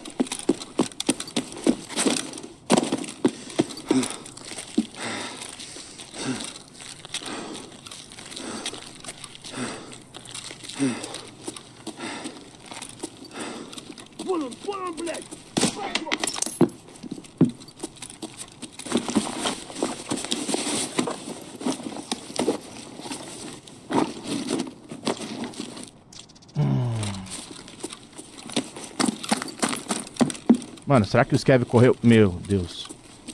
Вон он, блядь! Mano, será que o Skev correu? Meu Deus.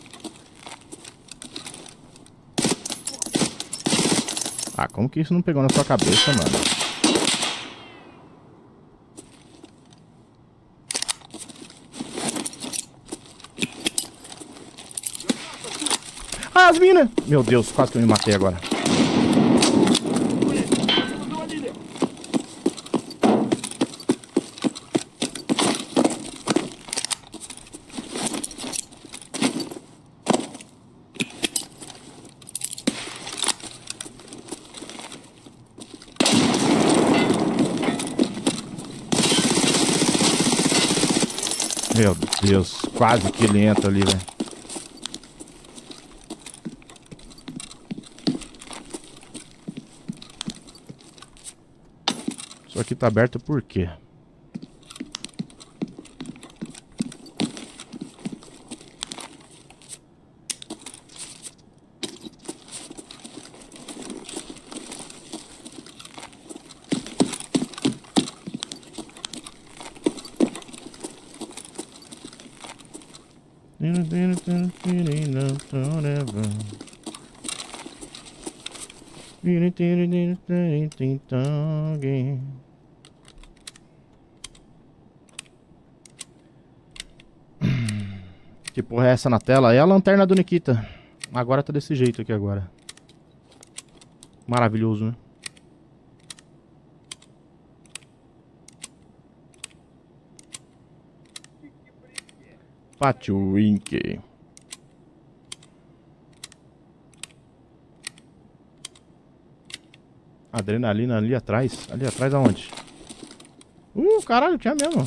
Ah, como que isso não pegou na sua cabeça, mano? Ah, as minas! Meu Deus, quase que eu me matei agora. Meu Deus, quase que ele entra ali, velho. Isso aqui tá aberto por quê? Que porra é essa na tela? É a lanterna do Nikita. Agora tá desse jeito aqui agora. Maravilhoso, né? Patchwink. Adrenalina ali atrás. Ali atrás aonde? caralho, tinha mesmo.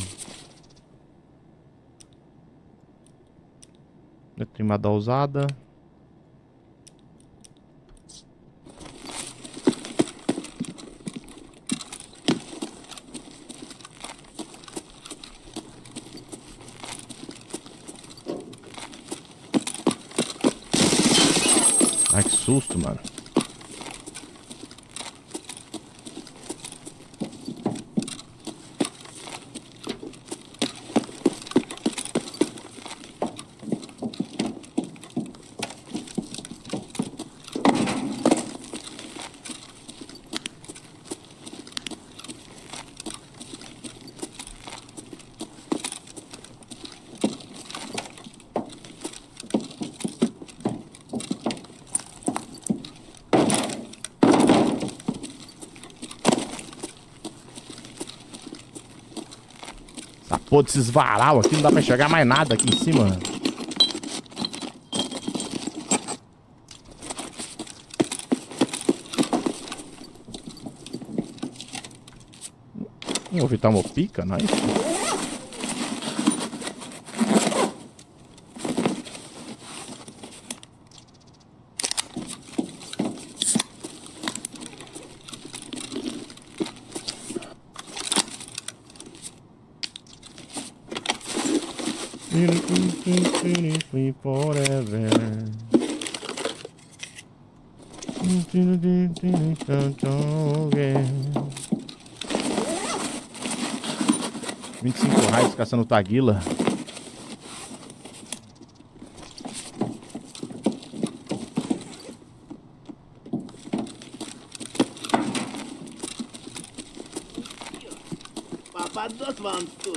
Detrimada usada. Ai, que susto, mano. Essa porra desses varal aqui, não dá pra enxergar mais nada aqui em cima. Vou evitar uma pica, não é isso? Forever. 25 raios caçando taguila. Попадут вам тут.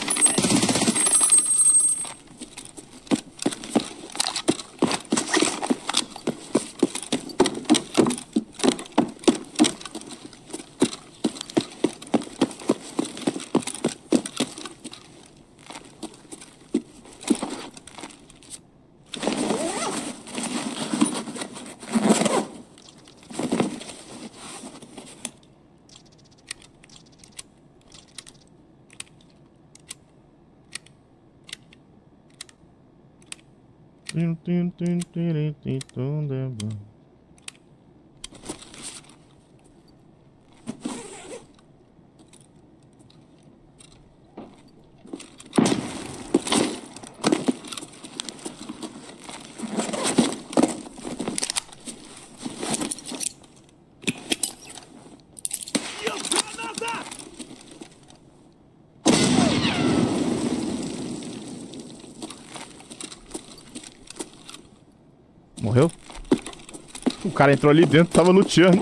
Morreu? O cara entrou ali dentro, tava luteando.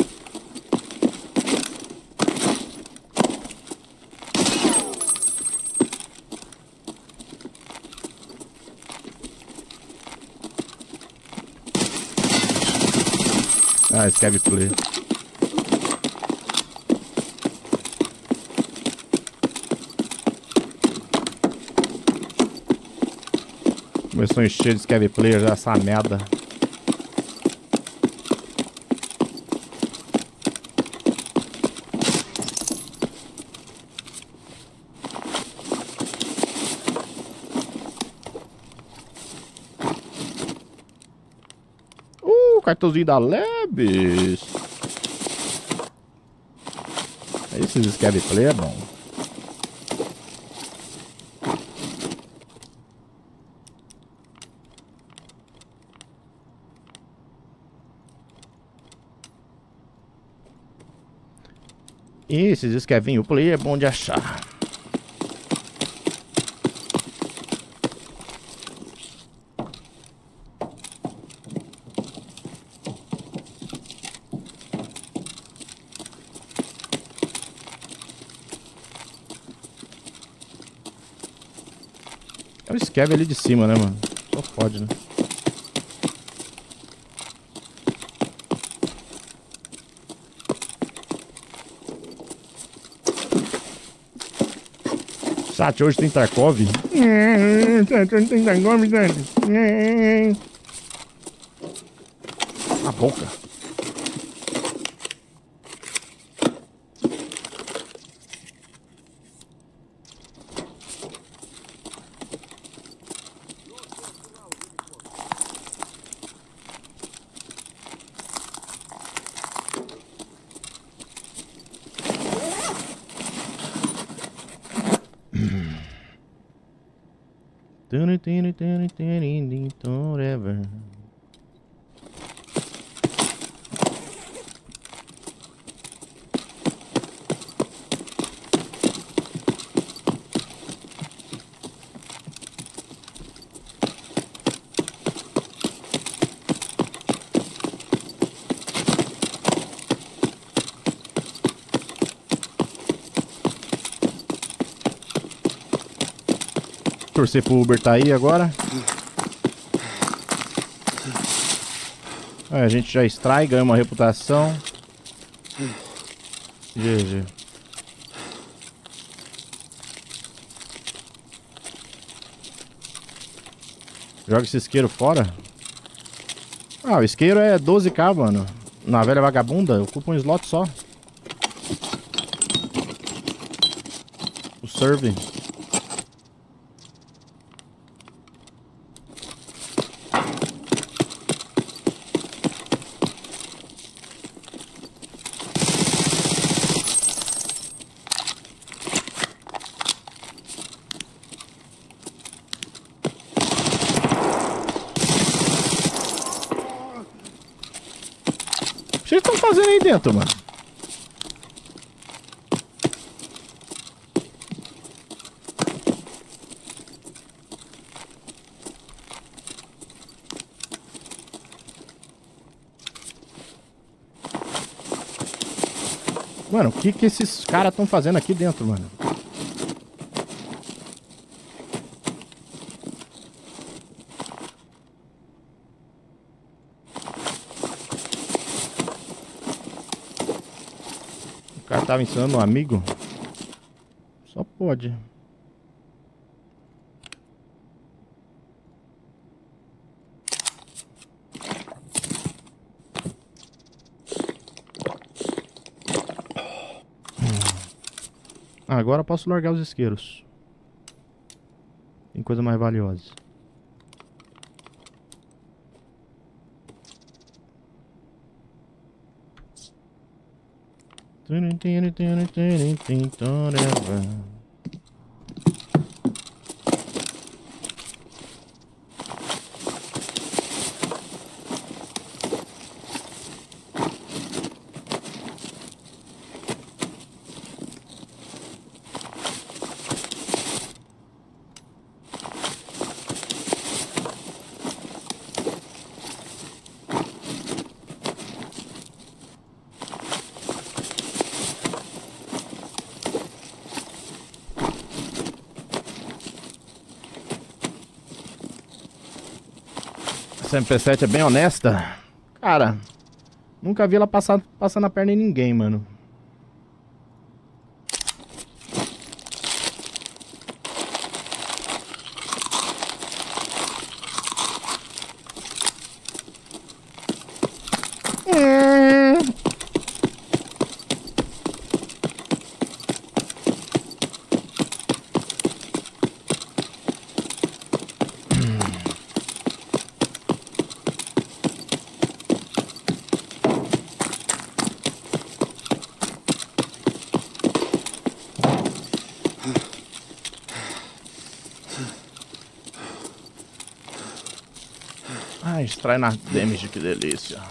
Ah, escreve play. Começou a encher de scab player já essa merda. Cartãozinho da Lebes. É esses scab player, bom. Esses esquevinho play é bom de achar. É o esqueve ali de cima, né, mano? Só pode, né? Sat, hoje tem Tarkov? Tem Tarkov, a boca. Whatever. Torcer pro Uber tá aí agora. A gente já extrai, ganha uma reputação. GG. Joga esse isqueiro fora. Ah, o isqueiro é 12k, mano. Na velha vagabunda, ocupa um slot só. O serve. O que vocês estão fazendo aí dentro, mano? Mano, o que esses caras estão fazendo aqui dentro, mano? O cara tava ensinando um amigo? Só pode. Agora posso largar os isqueiros. Tem coisa mais valiosa. Essa MP7 é bem honesta. Cara, nunca vi ela passando a perna em ninguém, mano. Ah, extrai na damage, que delícia.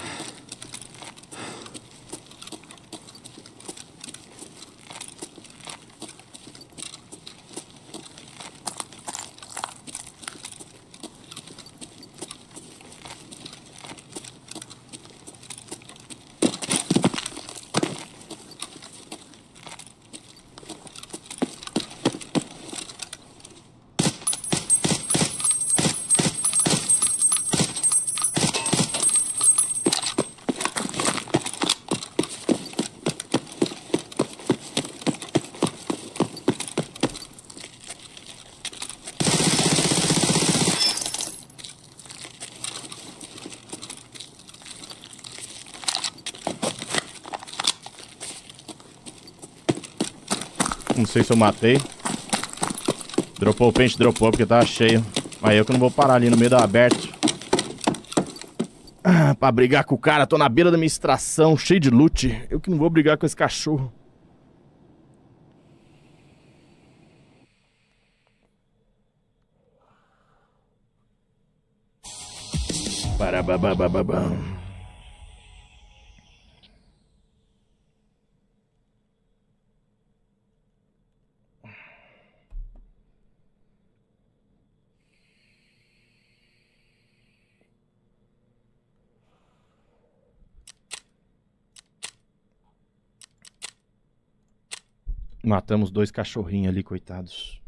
Não sei se eu matei. Dropou o pente, dropou porque tava cheio. Mas eu que não vou parar ali no meio da aberto. Pra brigar com o cara, tô na beira da minha extração, cheio de loot. Eu que não vou brigar com esse cachorro. Parababababam. Matamos 2 cachorrinhos ali, coitados.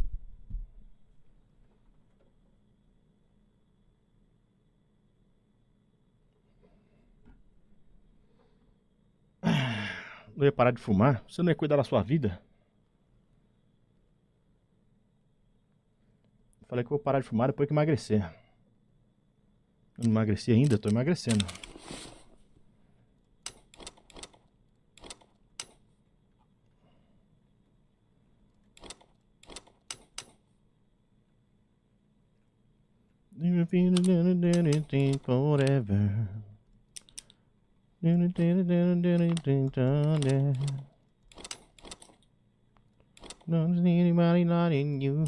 Não ia parar de fumar? Você não ia cuidar da sua vida? Falei que eu vou parar de fumar depois que emagrecer. Eu não emagreci ainda, tô emagrecendo. Forever. Don't need anybody not in you.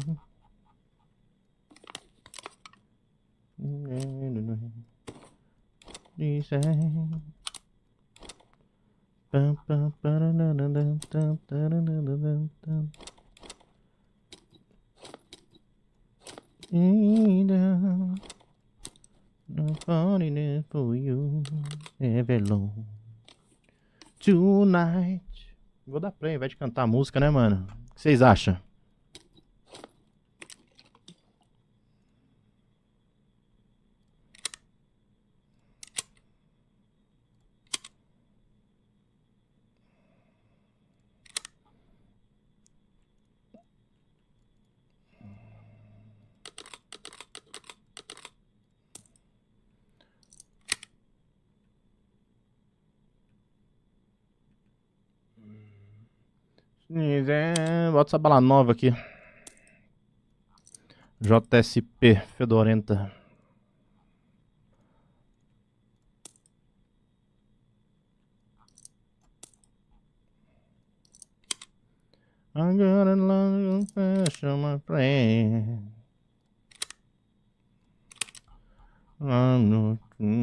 Nobody for you ever long tonight. Vou dar play ao invés de cantar a música, né, mano? O que vocês acham? Bota essa bala nova aqui. JSP Fedorenta. I got a long confession, my friend. I'm not.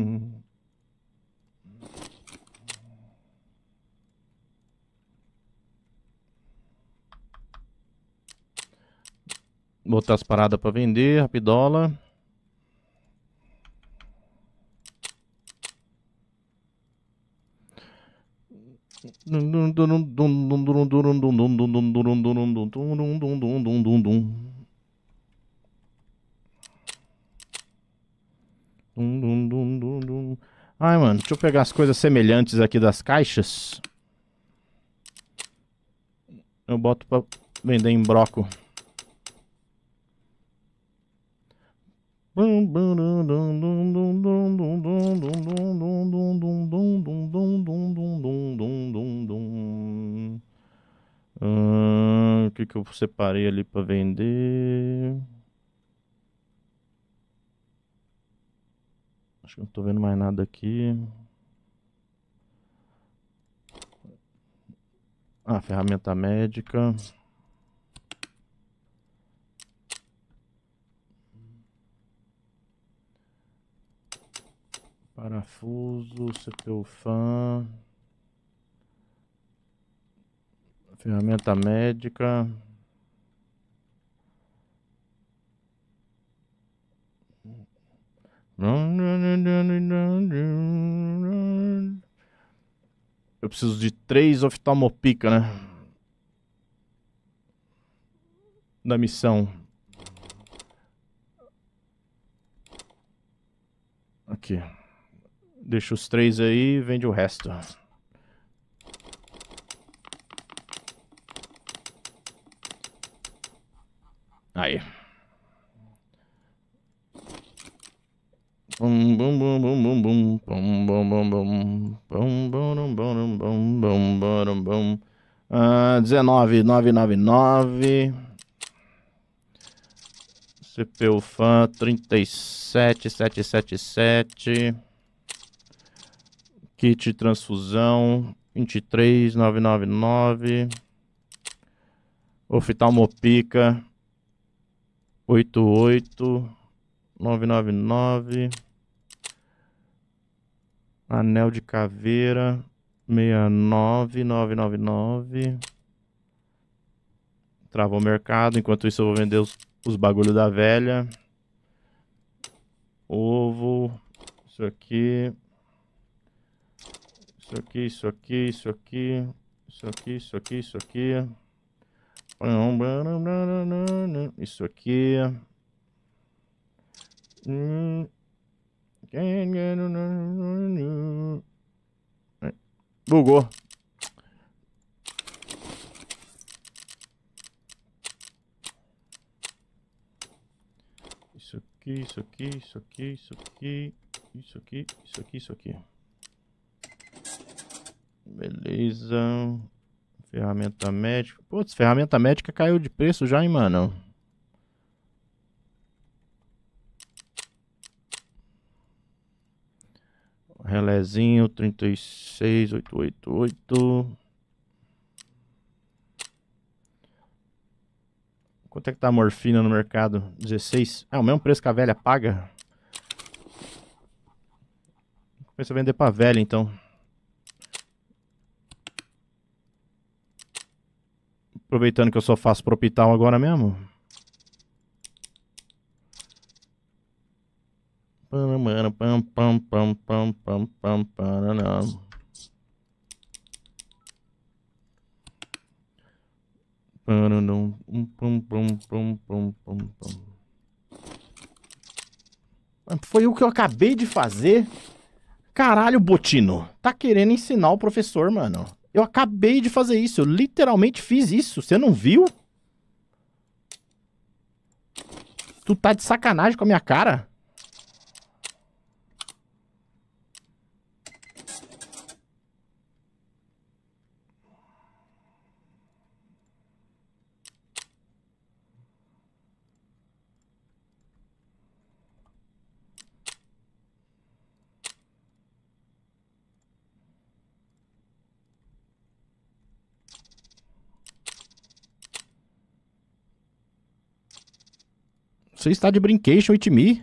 Botar as paradas pra vender, rapidola. Ai, mano, deixa eu pegar as coisas semelhantes aqui das caixas. Eu boto pra vender em broco. O que eu separei ali pra vender? Acho que não tô vendo mais nada aqui. Ah, ferramenta médica. Parafuso, CPU fan. Ferramenta médica. Eu preciso de 3 oftalmopica, né? Da missão. Aqui. Deixa os 3 aí e vende o resto. Aí. Bum bum bum bum bum bum bum bum bum bum bum bum bum bum bum. 19.999. CPU fan 37.777. Kit transfusão 23.999. Oftalmopica 88.999. Anel de caveira. 69999. Travou o mercado. Enquanto isso eu vou vender os bagulhos da velha. Ovo. Isso aqui. Isso aqui, isso aqui, isso aqui. Isso aqui, isso aqui, isso aqui. Isso aqui. Bugou. Isso aqui, isso aqui, isso aqui, isso aqui, isso aqui, isso aqui, isso aqui. Beleza. Ferramenta médica. Putz, ferramenta médica caiu de preço já, hein, mano. Relézinho 36888. Quanto é que tá a morfina no mercado? 16. É o mesmo preço que a velha paga. Começa a vender pra velha, então. Aproveitando que eu só faço pro hospital agora mesmo. Foi o que eu acabei de fazer. Caralho, Botino. Tá querendo ensinar o professor, mano. Eu acabei de fazer isso. Eu literalmente fiz isso. Você não viu? Tu tá de sacanagem com a minha cara? Você está de brincation with me?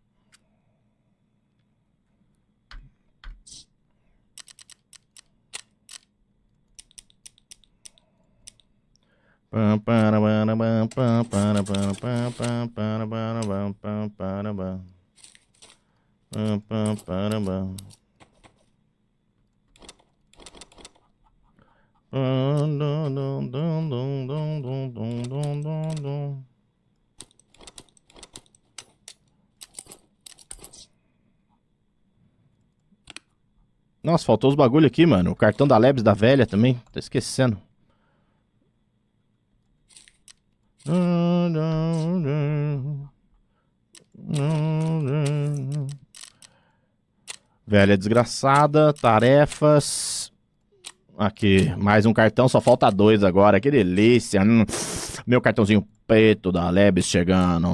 Nossa, faltou os bagulho aqui, mano. O cartão da Lebes da velha também. Tô esquecendo. Velha desgraçada. Tarefas. Aqui, mais um cartão. Só falta 2 agora. Que delícia. Meu cartãozinho preto da Lebes chegando.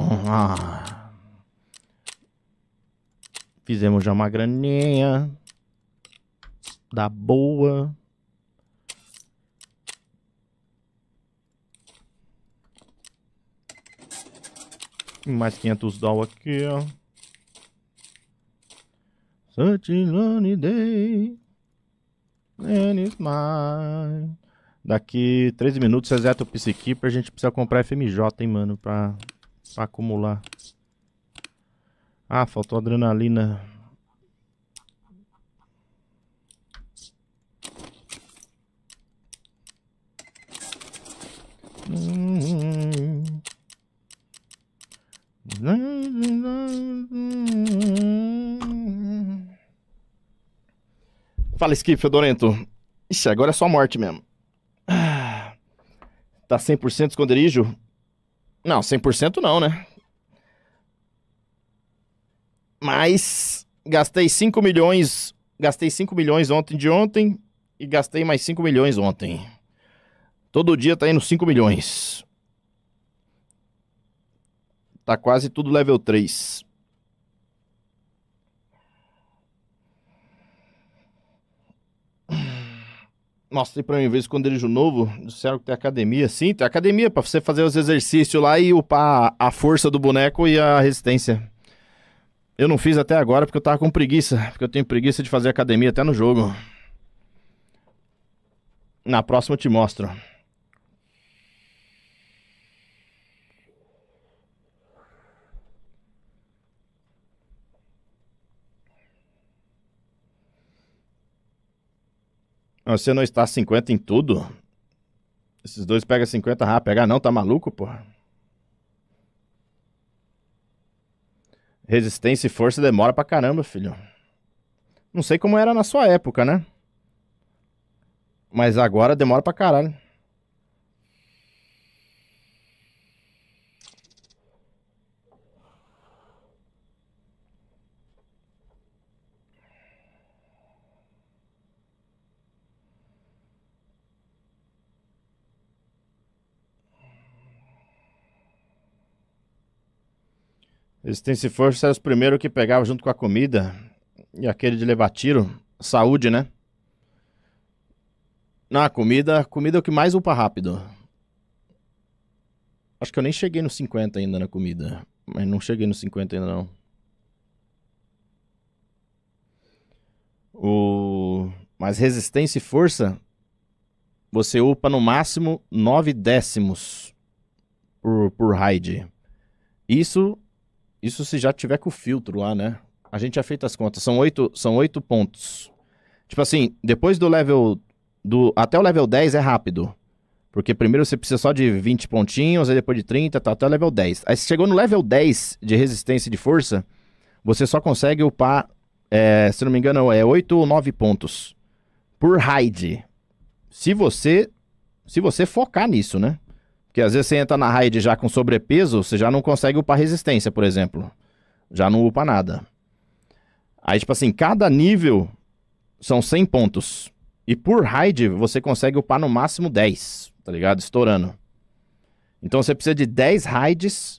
Fizemos já uma graninha. Da boa. Mais 500 doll aqui, ó. Such a lonely day. And it's mine. Daqui 13 minutos reseta o Psykeeper. A gente precisa comprar FMJ, hein, mano, pra acumular. Ah, faltou adrenalina. Fala, Skip, Fedorento. Ixi, agora é só morte mesmo. Tá 100% esconderijo? Não, 100% não, né? Mas gastei 5 milhões. Gastei 5 milhões ontem de ontem. E gastei mais 5 milhões ontem. Todo dia tá indo 5 milhões. Tá quase tudo level 3. Mostrei pra mim ver esconderijo novo. Disseram que tem academia. Sim, tem academia pra você fazer os exercícios lá e upar a força do boneco e a resistência. Eu não fiz até agora porque eu tava com preguiça. Porque eu tenho preguiça de fazer academia até no jogo. Na próxima eu te mostro. Você não está 50 em tudo? Esses dois pegam 50 rápido. Pegar não, tá maluco, porra? Resistência e força demora pra caramba, filho. Não sei como era na sua época, né? Mas agora demora pra caralho. Resistência e força era os primeiros que pegavam junto com a comida. E aquele de levar tiro. Saúde, né? Não, comida é o que mais upa rápido. Acho que eu nem cheguei no 50 ainda na comida. Mas não cheguei no 50 ainda não. Mas resistência e força, você upa no máximo 9 décimos por raid. Isso se já tiver com o filtro lá, né? A gente já fez as contas. São 8 pontos. Tipo assim, depois do level... até o level 10 é rápido. Porque primeiro você precisa só de 20 pontinhos, aí depois de 30, tá, até o level 10. Aí você chegou no level 10 de resistência e de força, você só consegue upar, se não me engano, 8 ou 9 pontos por raid. Se você focar nisso, né? Porque às vezes você entra na raid já com sobrepeso, você já não consegue upar resistência, por exemplo. Já não upa nada. Aí, tipo assim, cada nível são 100 pontos. E por raid, você consegue upar no máximo 10, tá ligado? Estourando. Então você precisa de 10 raids.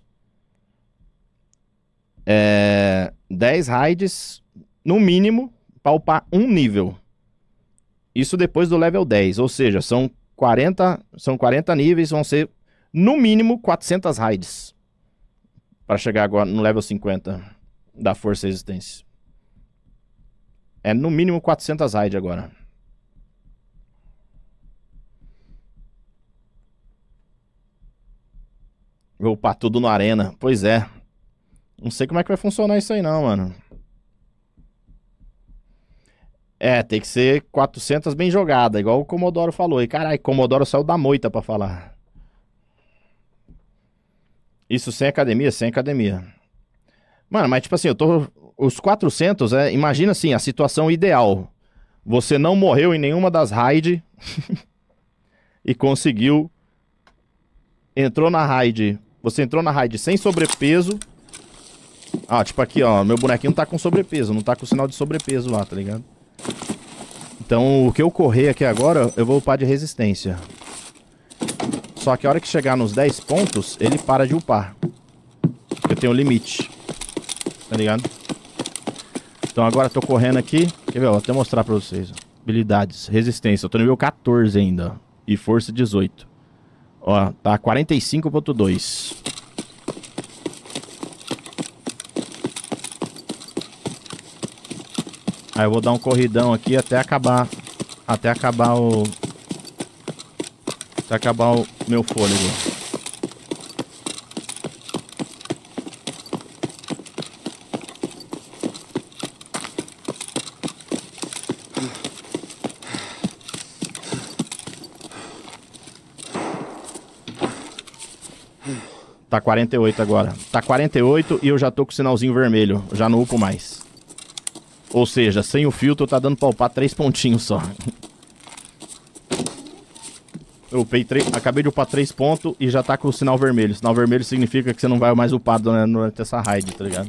10 raids, no mínimo, pra upar um nível. Isso depois do level 10. Ou seja, são 40 níveis, vão ser, no mínimo, 400 raids. Pra chegar agora no level 50 da força e resistência. É no mínimo 400 raids agora. Vou upar tudo no arena. Pois é. Não sei como é que vai funcionar isso aí não, mano. Tem que ser 400 bem jogada, igual o Comodoro falou. E caralho, Comodoro saiu da moita pra falar. Isso sem academia? Sem academia. Mano, mas tipo assim, os 400, imagina assim, a situação ideal. Você não morreu em nenhuma das raids e conseguiu... Entrou na raid. Você entrou na raid sem sobrepeso. Ah, tipo aqui, ó. Meu bonequinho tá com sobrepeso. Não tá com sinal de sobrepeso lá, tá ligado? Então, o que eu correr aqui agora, eu vou upar de resistência. Só que a hora que chegar nos 10 pontos, ele para de upar. Porque tem um limite. Tá ligado? Então agora eu tô correndo aqui. Quer ver? Vou até mostrar pra vocês. Habilidades. Resistência. Eu tô no nível 14 ainda. E força 18. Ó, tá 45.2. Aí eu vou dar um corridão aqui até acabar o meu fôlego. Tá 48 agora. Tá 48 e eu já tô com o sinalzinho vermelho. Eu já não upo mais. Ou seja, sem o filtro tá dando pra upar 3 pontinhos só. Eu upei acabei de upar 3 pontos e já tá com o sinal vermelho. Sinal vermelho significa que você não vai mais upar durante essa raid, tá ligado?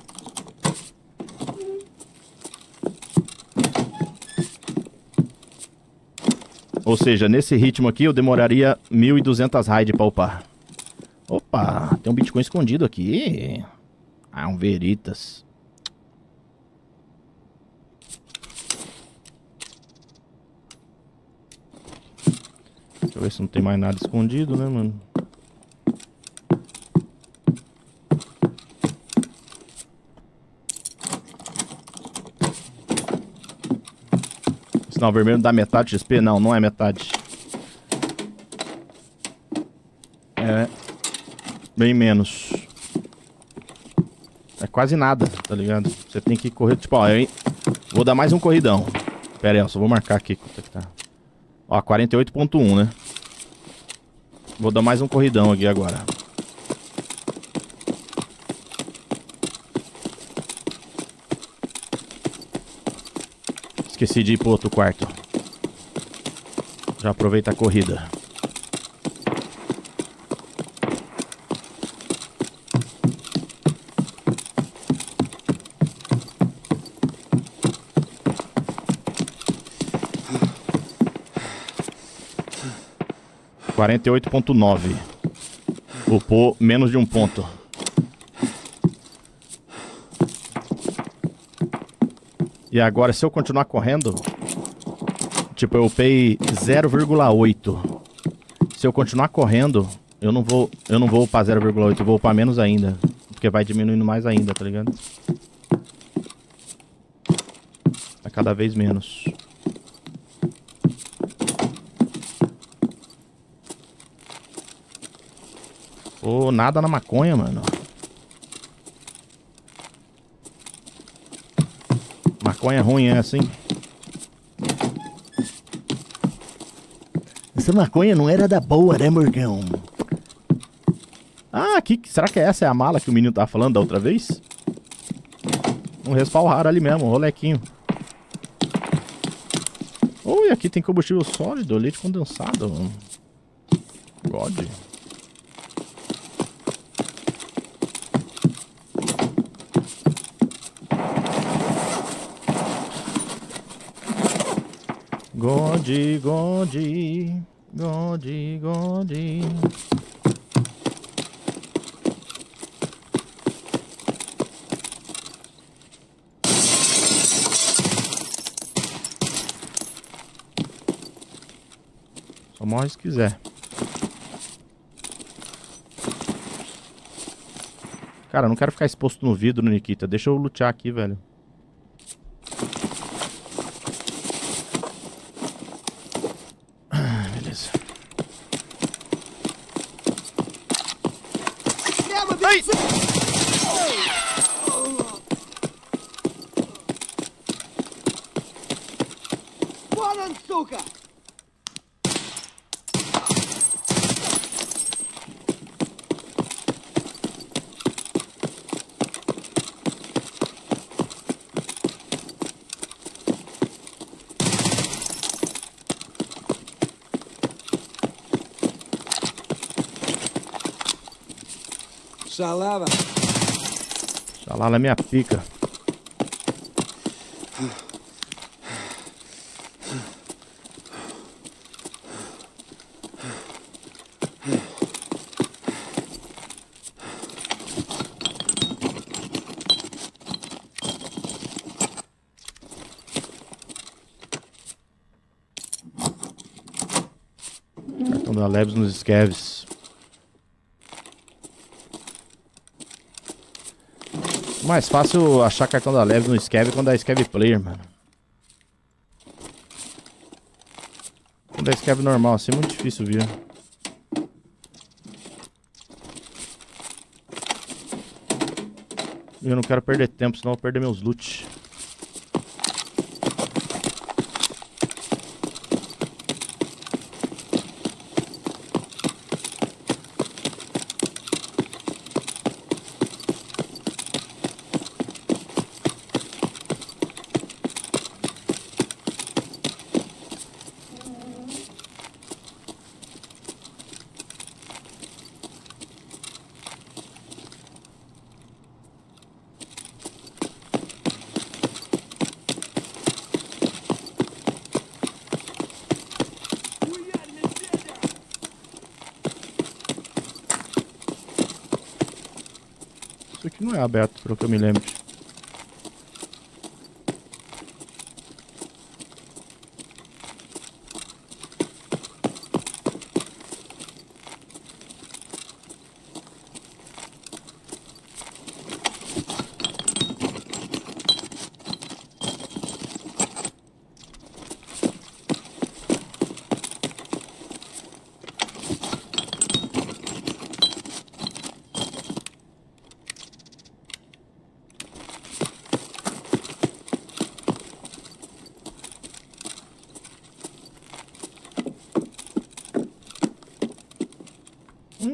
Ou seja, nesse ritmo aqui eu demoraria 1.200 raids pra upar. Opa, tem um Bitcoin escondido aqui. Ah, um Veritas. Deixa eu ver se não tem mais nada escondido, né, mano? Sinal vermelho dá metade de XP? Não, não é metade. É bem menos. É quase nada, tá ligado? Você tem que correr, tipo, ó, vou dar mais um corridão. Pera aí, ó, só vou marcar aqui quanto é que tá. Ó, 48.1, né? Vou dar mais um corridão aqui agora. Esqueci de ir pro outro quarto. Já aproveita a corrida. — 48.9. Upou menos de um ponto. E agora, se eu continuar correndo, tipo, eu upei 0,8. Se eu continuar correndo, eu não vou upar 0,8, eu vou upar menos ainda. Porque vai diminuindo mais ainda, tá ligado? Tá cada vez menos. Pô, nada na maconha, mano. Maconha ruim é assim. Essa maconha não era da boa, né, Morgão? Ah, aqui, será que essa é a mala que o menino tava falando da outra vez? Um respawn raro ali mesmo, um rolequinho. Ui, aqui tem combustível sólido, leite condensado. God. God, God, God, God. Só morre se quiser. Cara, eu não quero ficar exposto no vidro, Nikita. Deixa eu lutear aqui, velho. Beleza. Ai! Xalala. Xalala é minha pica. Cartão da Labs nos scavs. Mais fácil achar cartão da Labs no Scav quando é Scav Player, mano. Quando é Scav normal assim é muito difícil vir. Eu não quero perder tempo, senão eu vou perder meus loot. Isso aqui não é aberto, pelo que eu me lembro.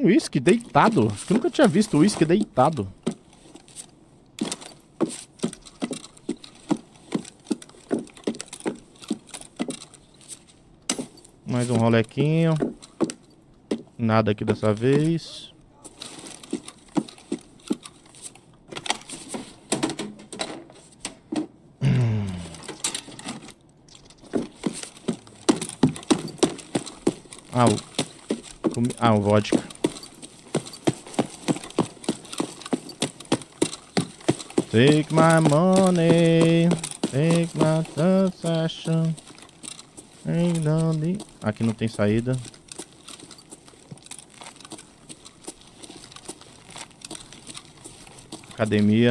Um uísque deitado. Acho que eu nunca tinha visto uísque deitado. Mais um rolequinho. Nada aqui dessa vez. O vodka. Take my money. Take my transaction. Aqui não tem saída. Academia.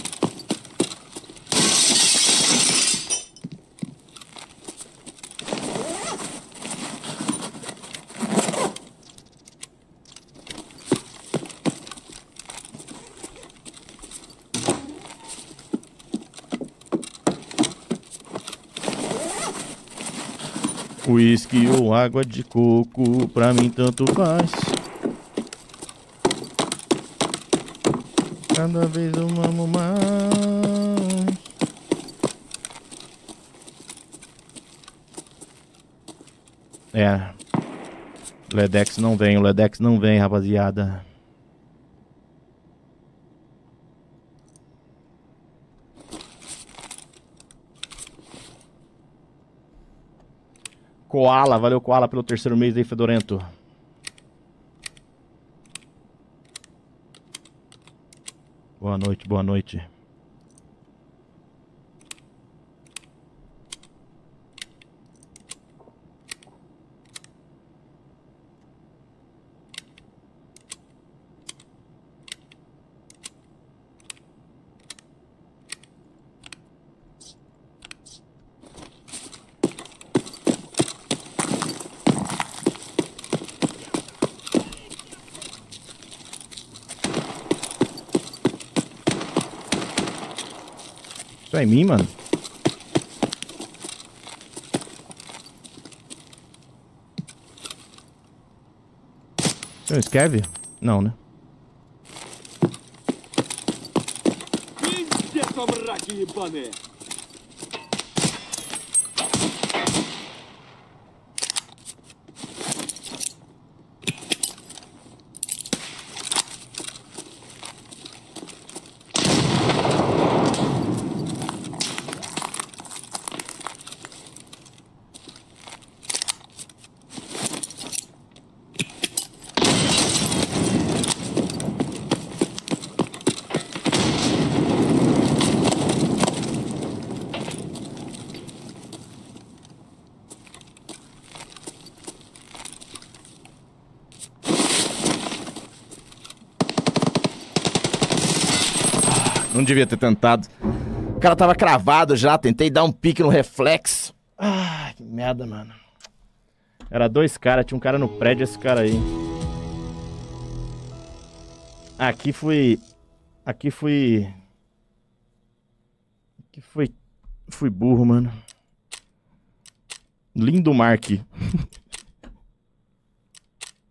Whisky ou água de coco, pra mim tanto faz. Cada vez eu amo mais. É. O Ledex não vem, rapaziada. Koala, valeu Koala pelo terceiro mês aí, Fedorento. Boa noite, boa noite. Isso é em mim, mano? Isso é um Scav? Não, né? Não devia ter tentado. O cara tava cravado já, tentei dar um pique no reflexo. Ah, que merda, mano. Era dois caras, tinha um cara no prédio, esse cara aí. Aqui fui burro, mano. Lindo Mark.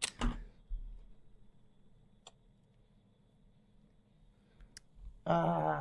Ah.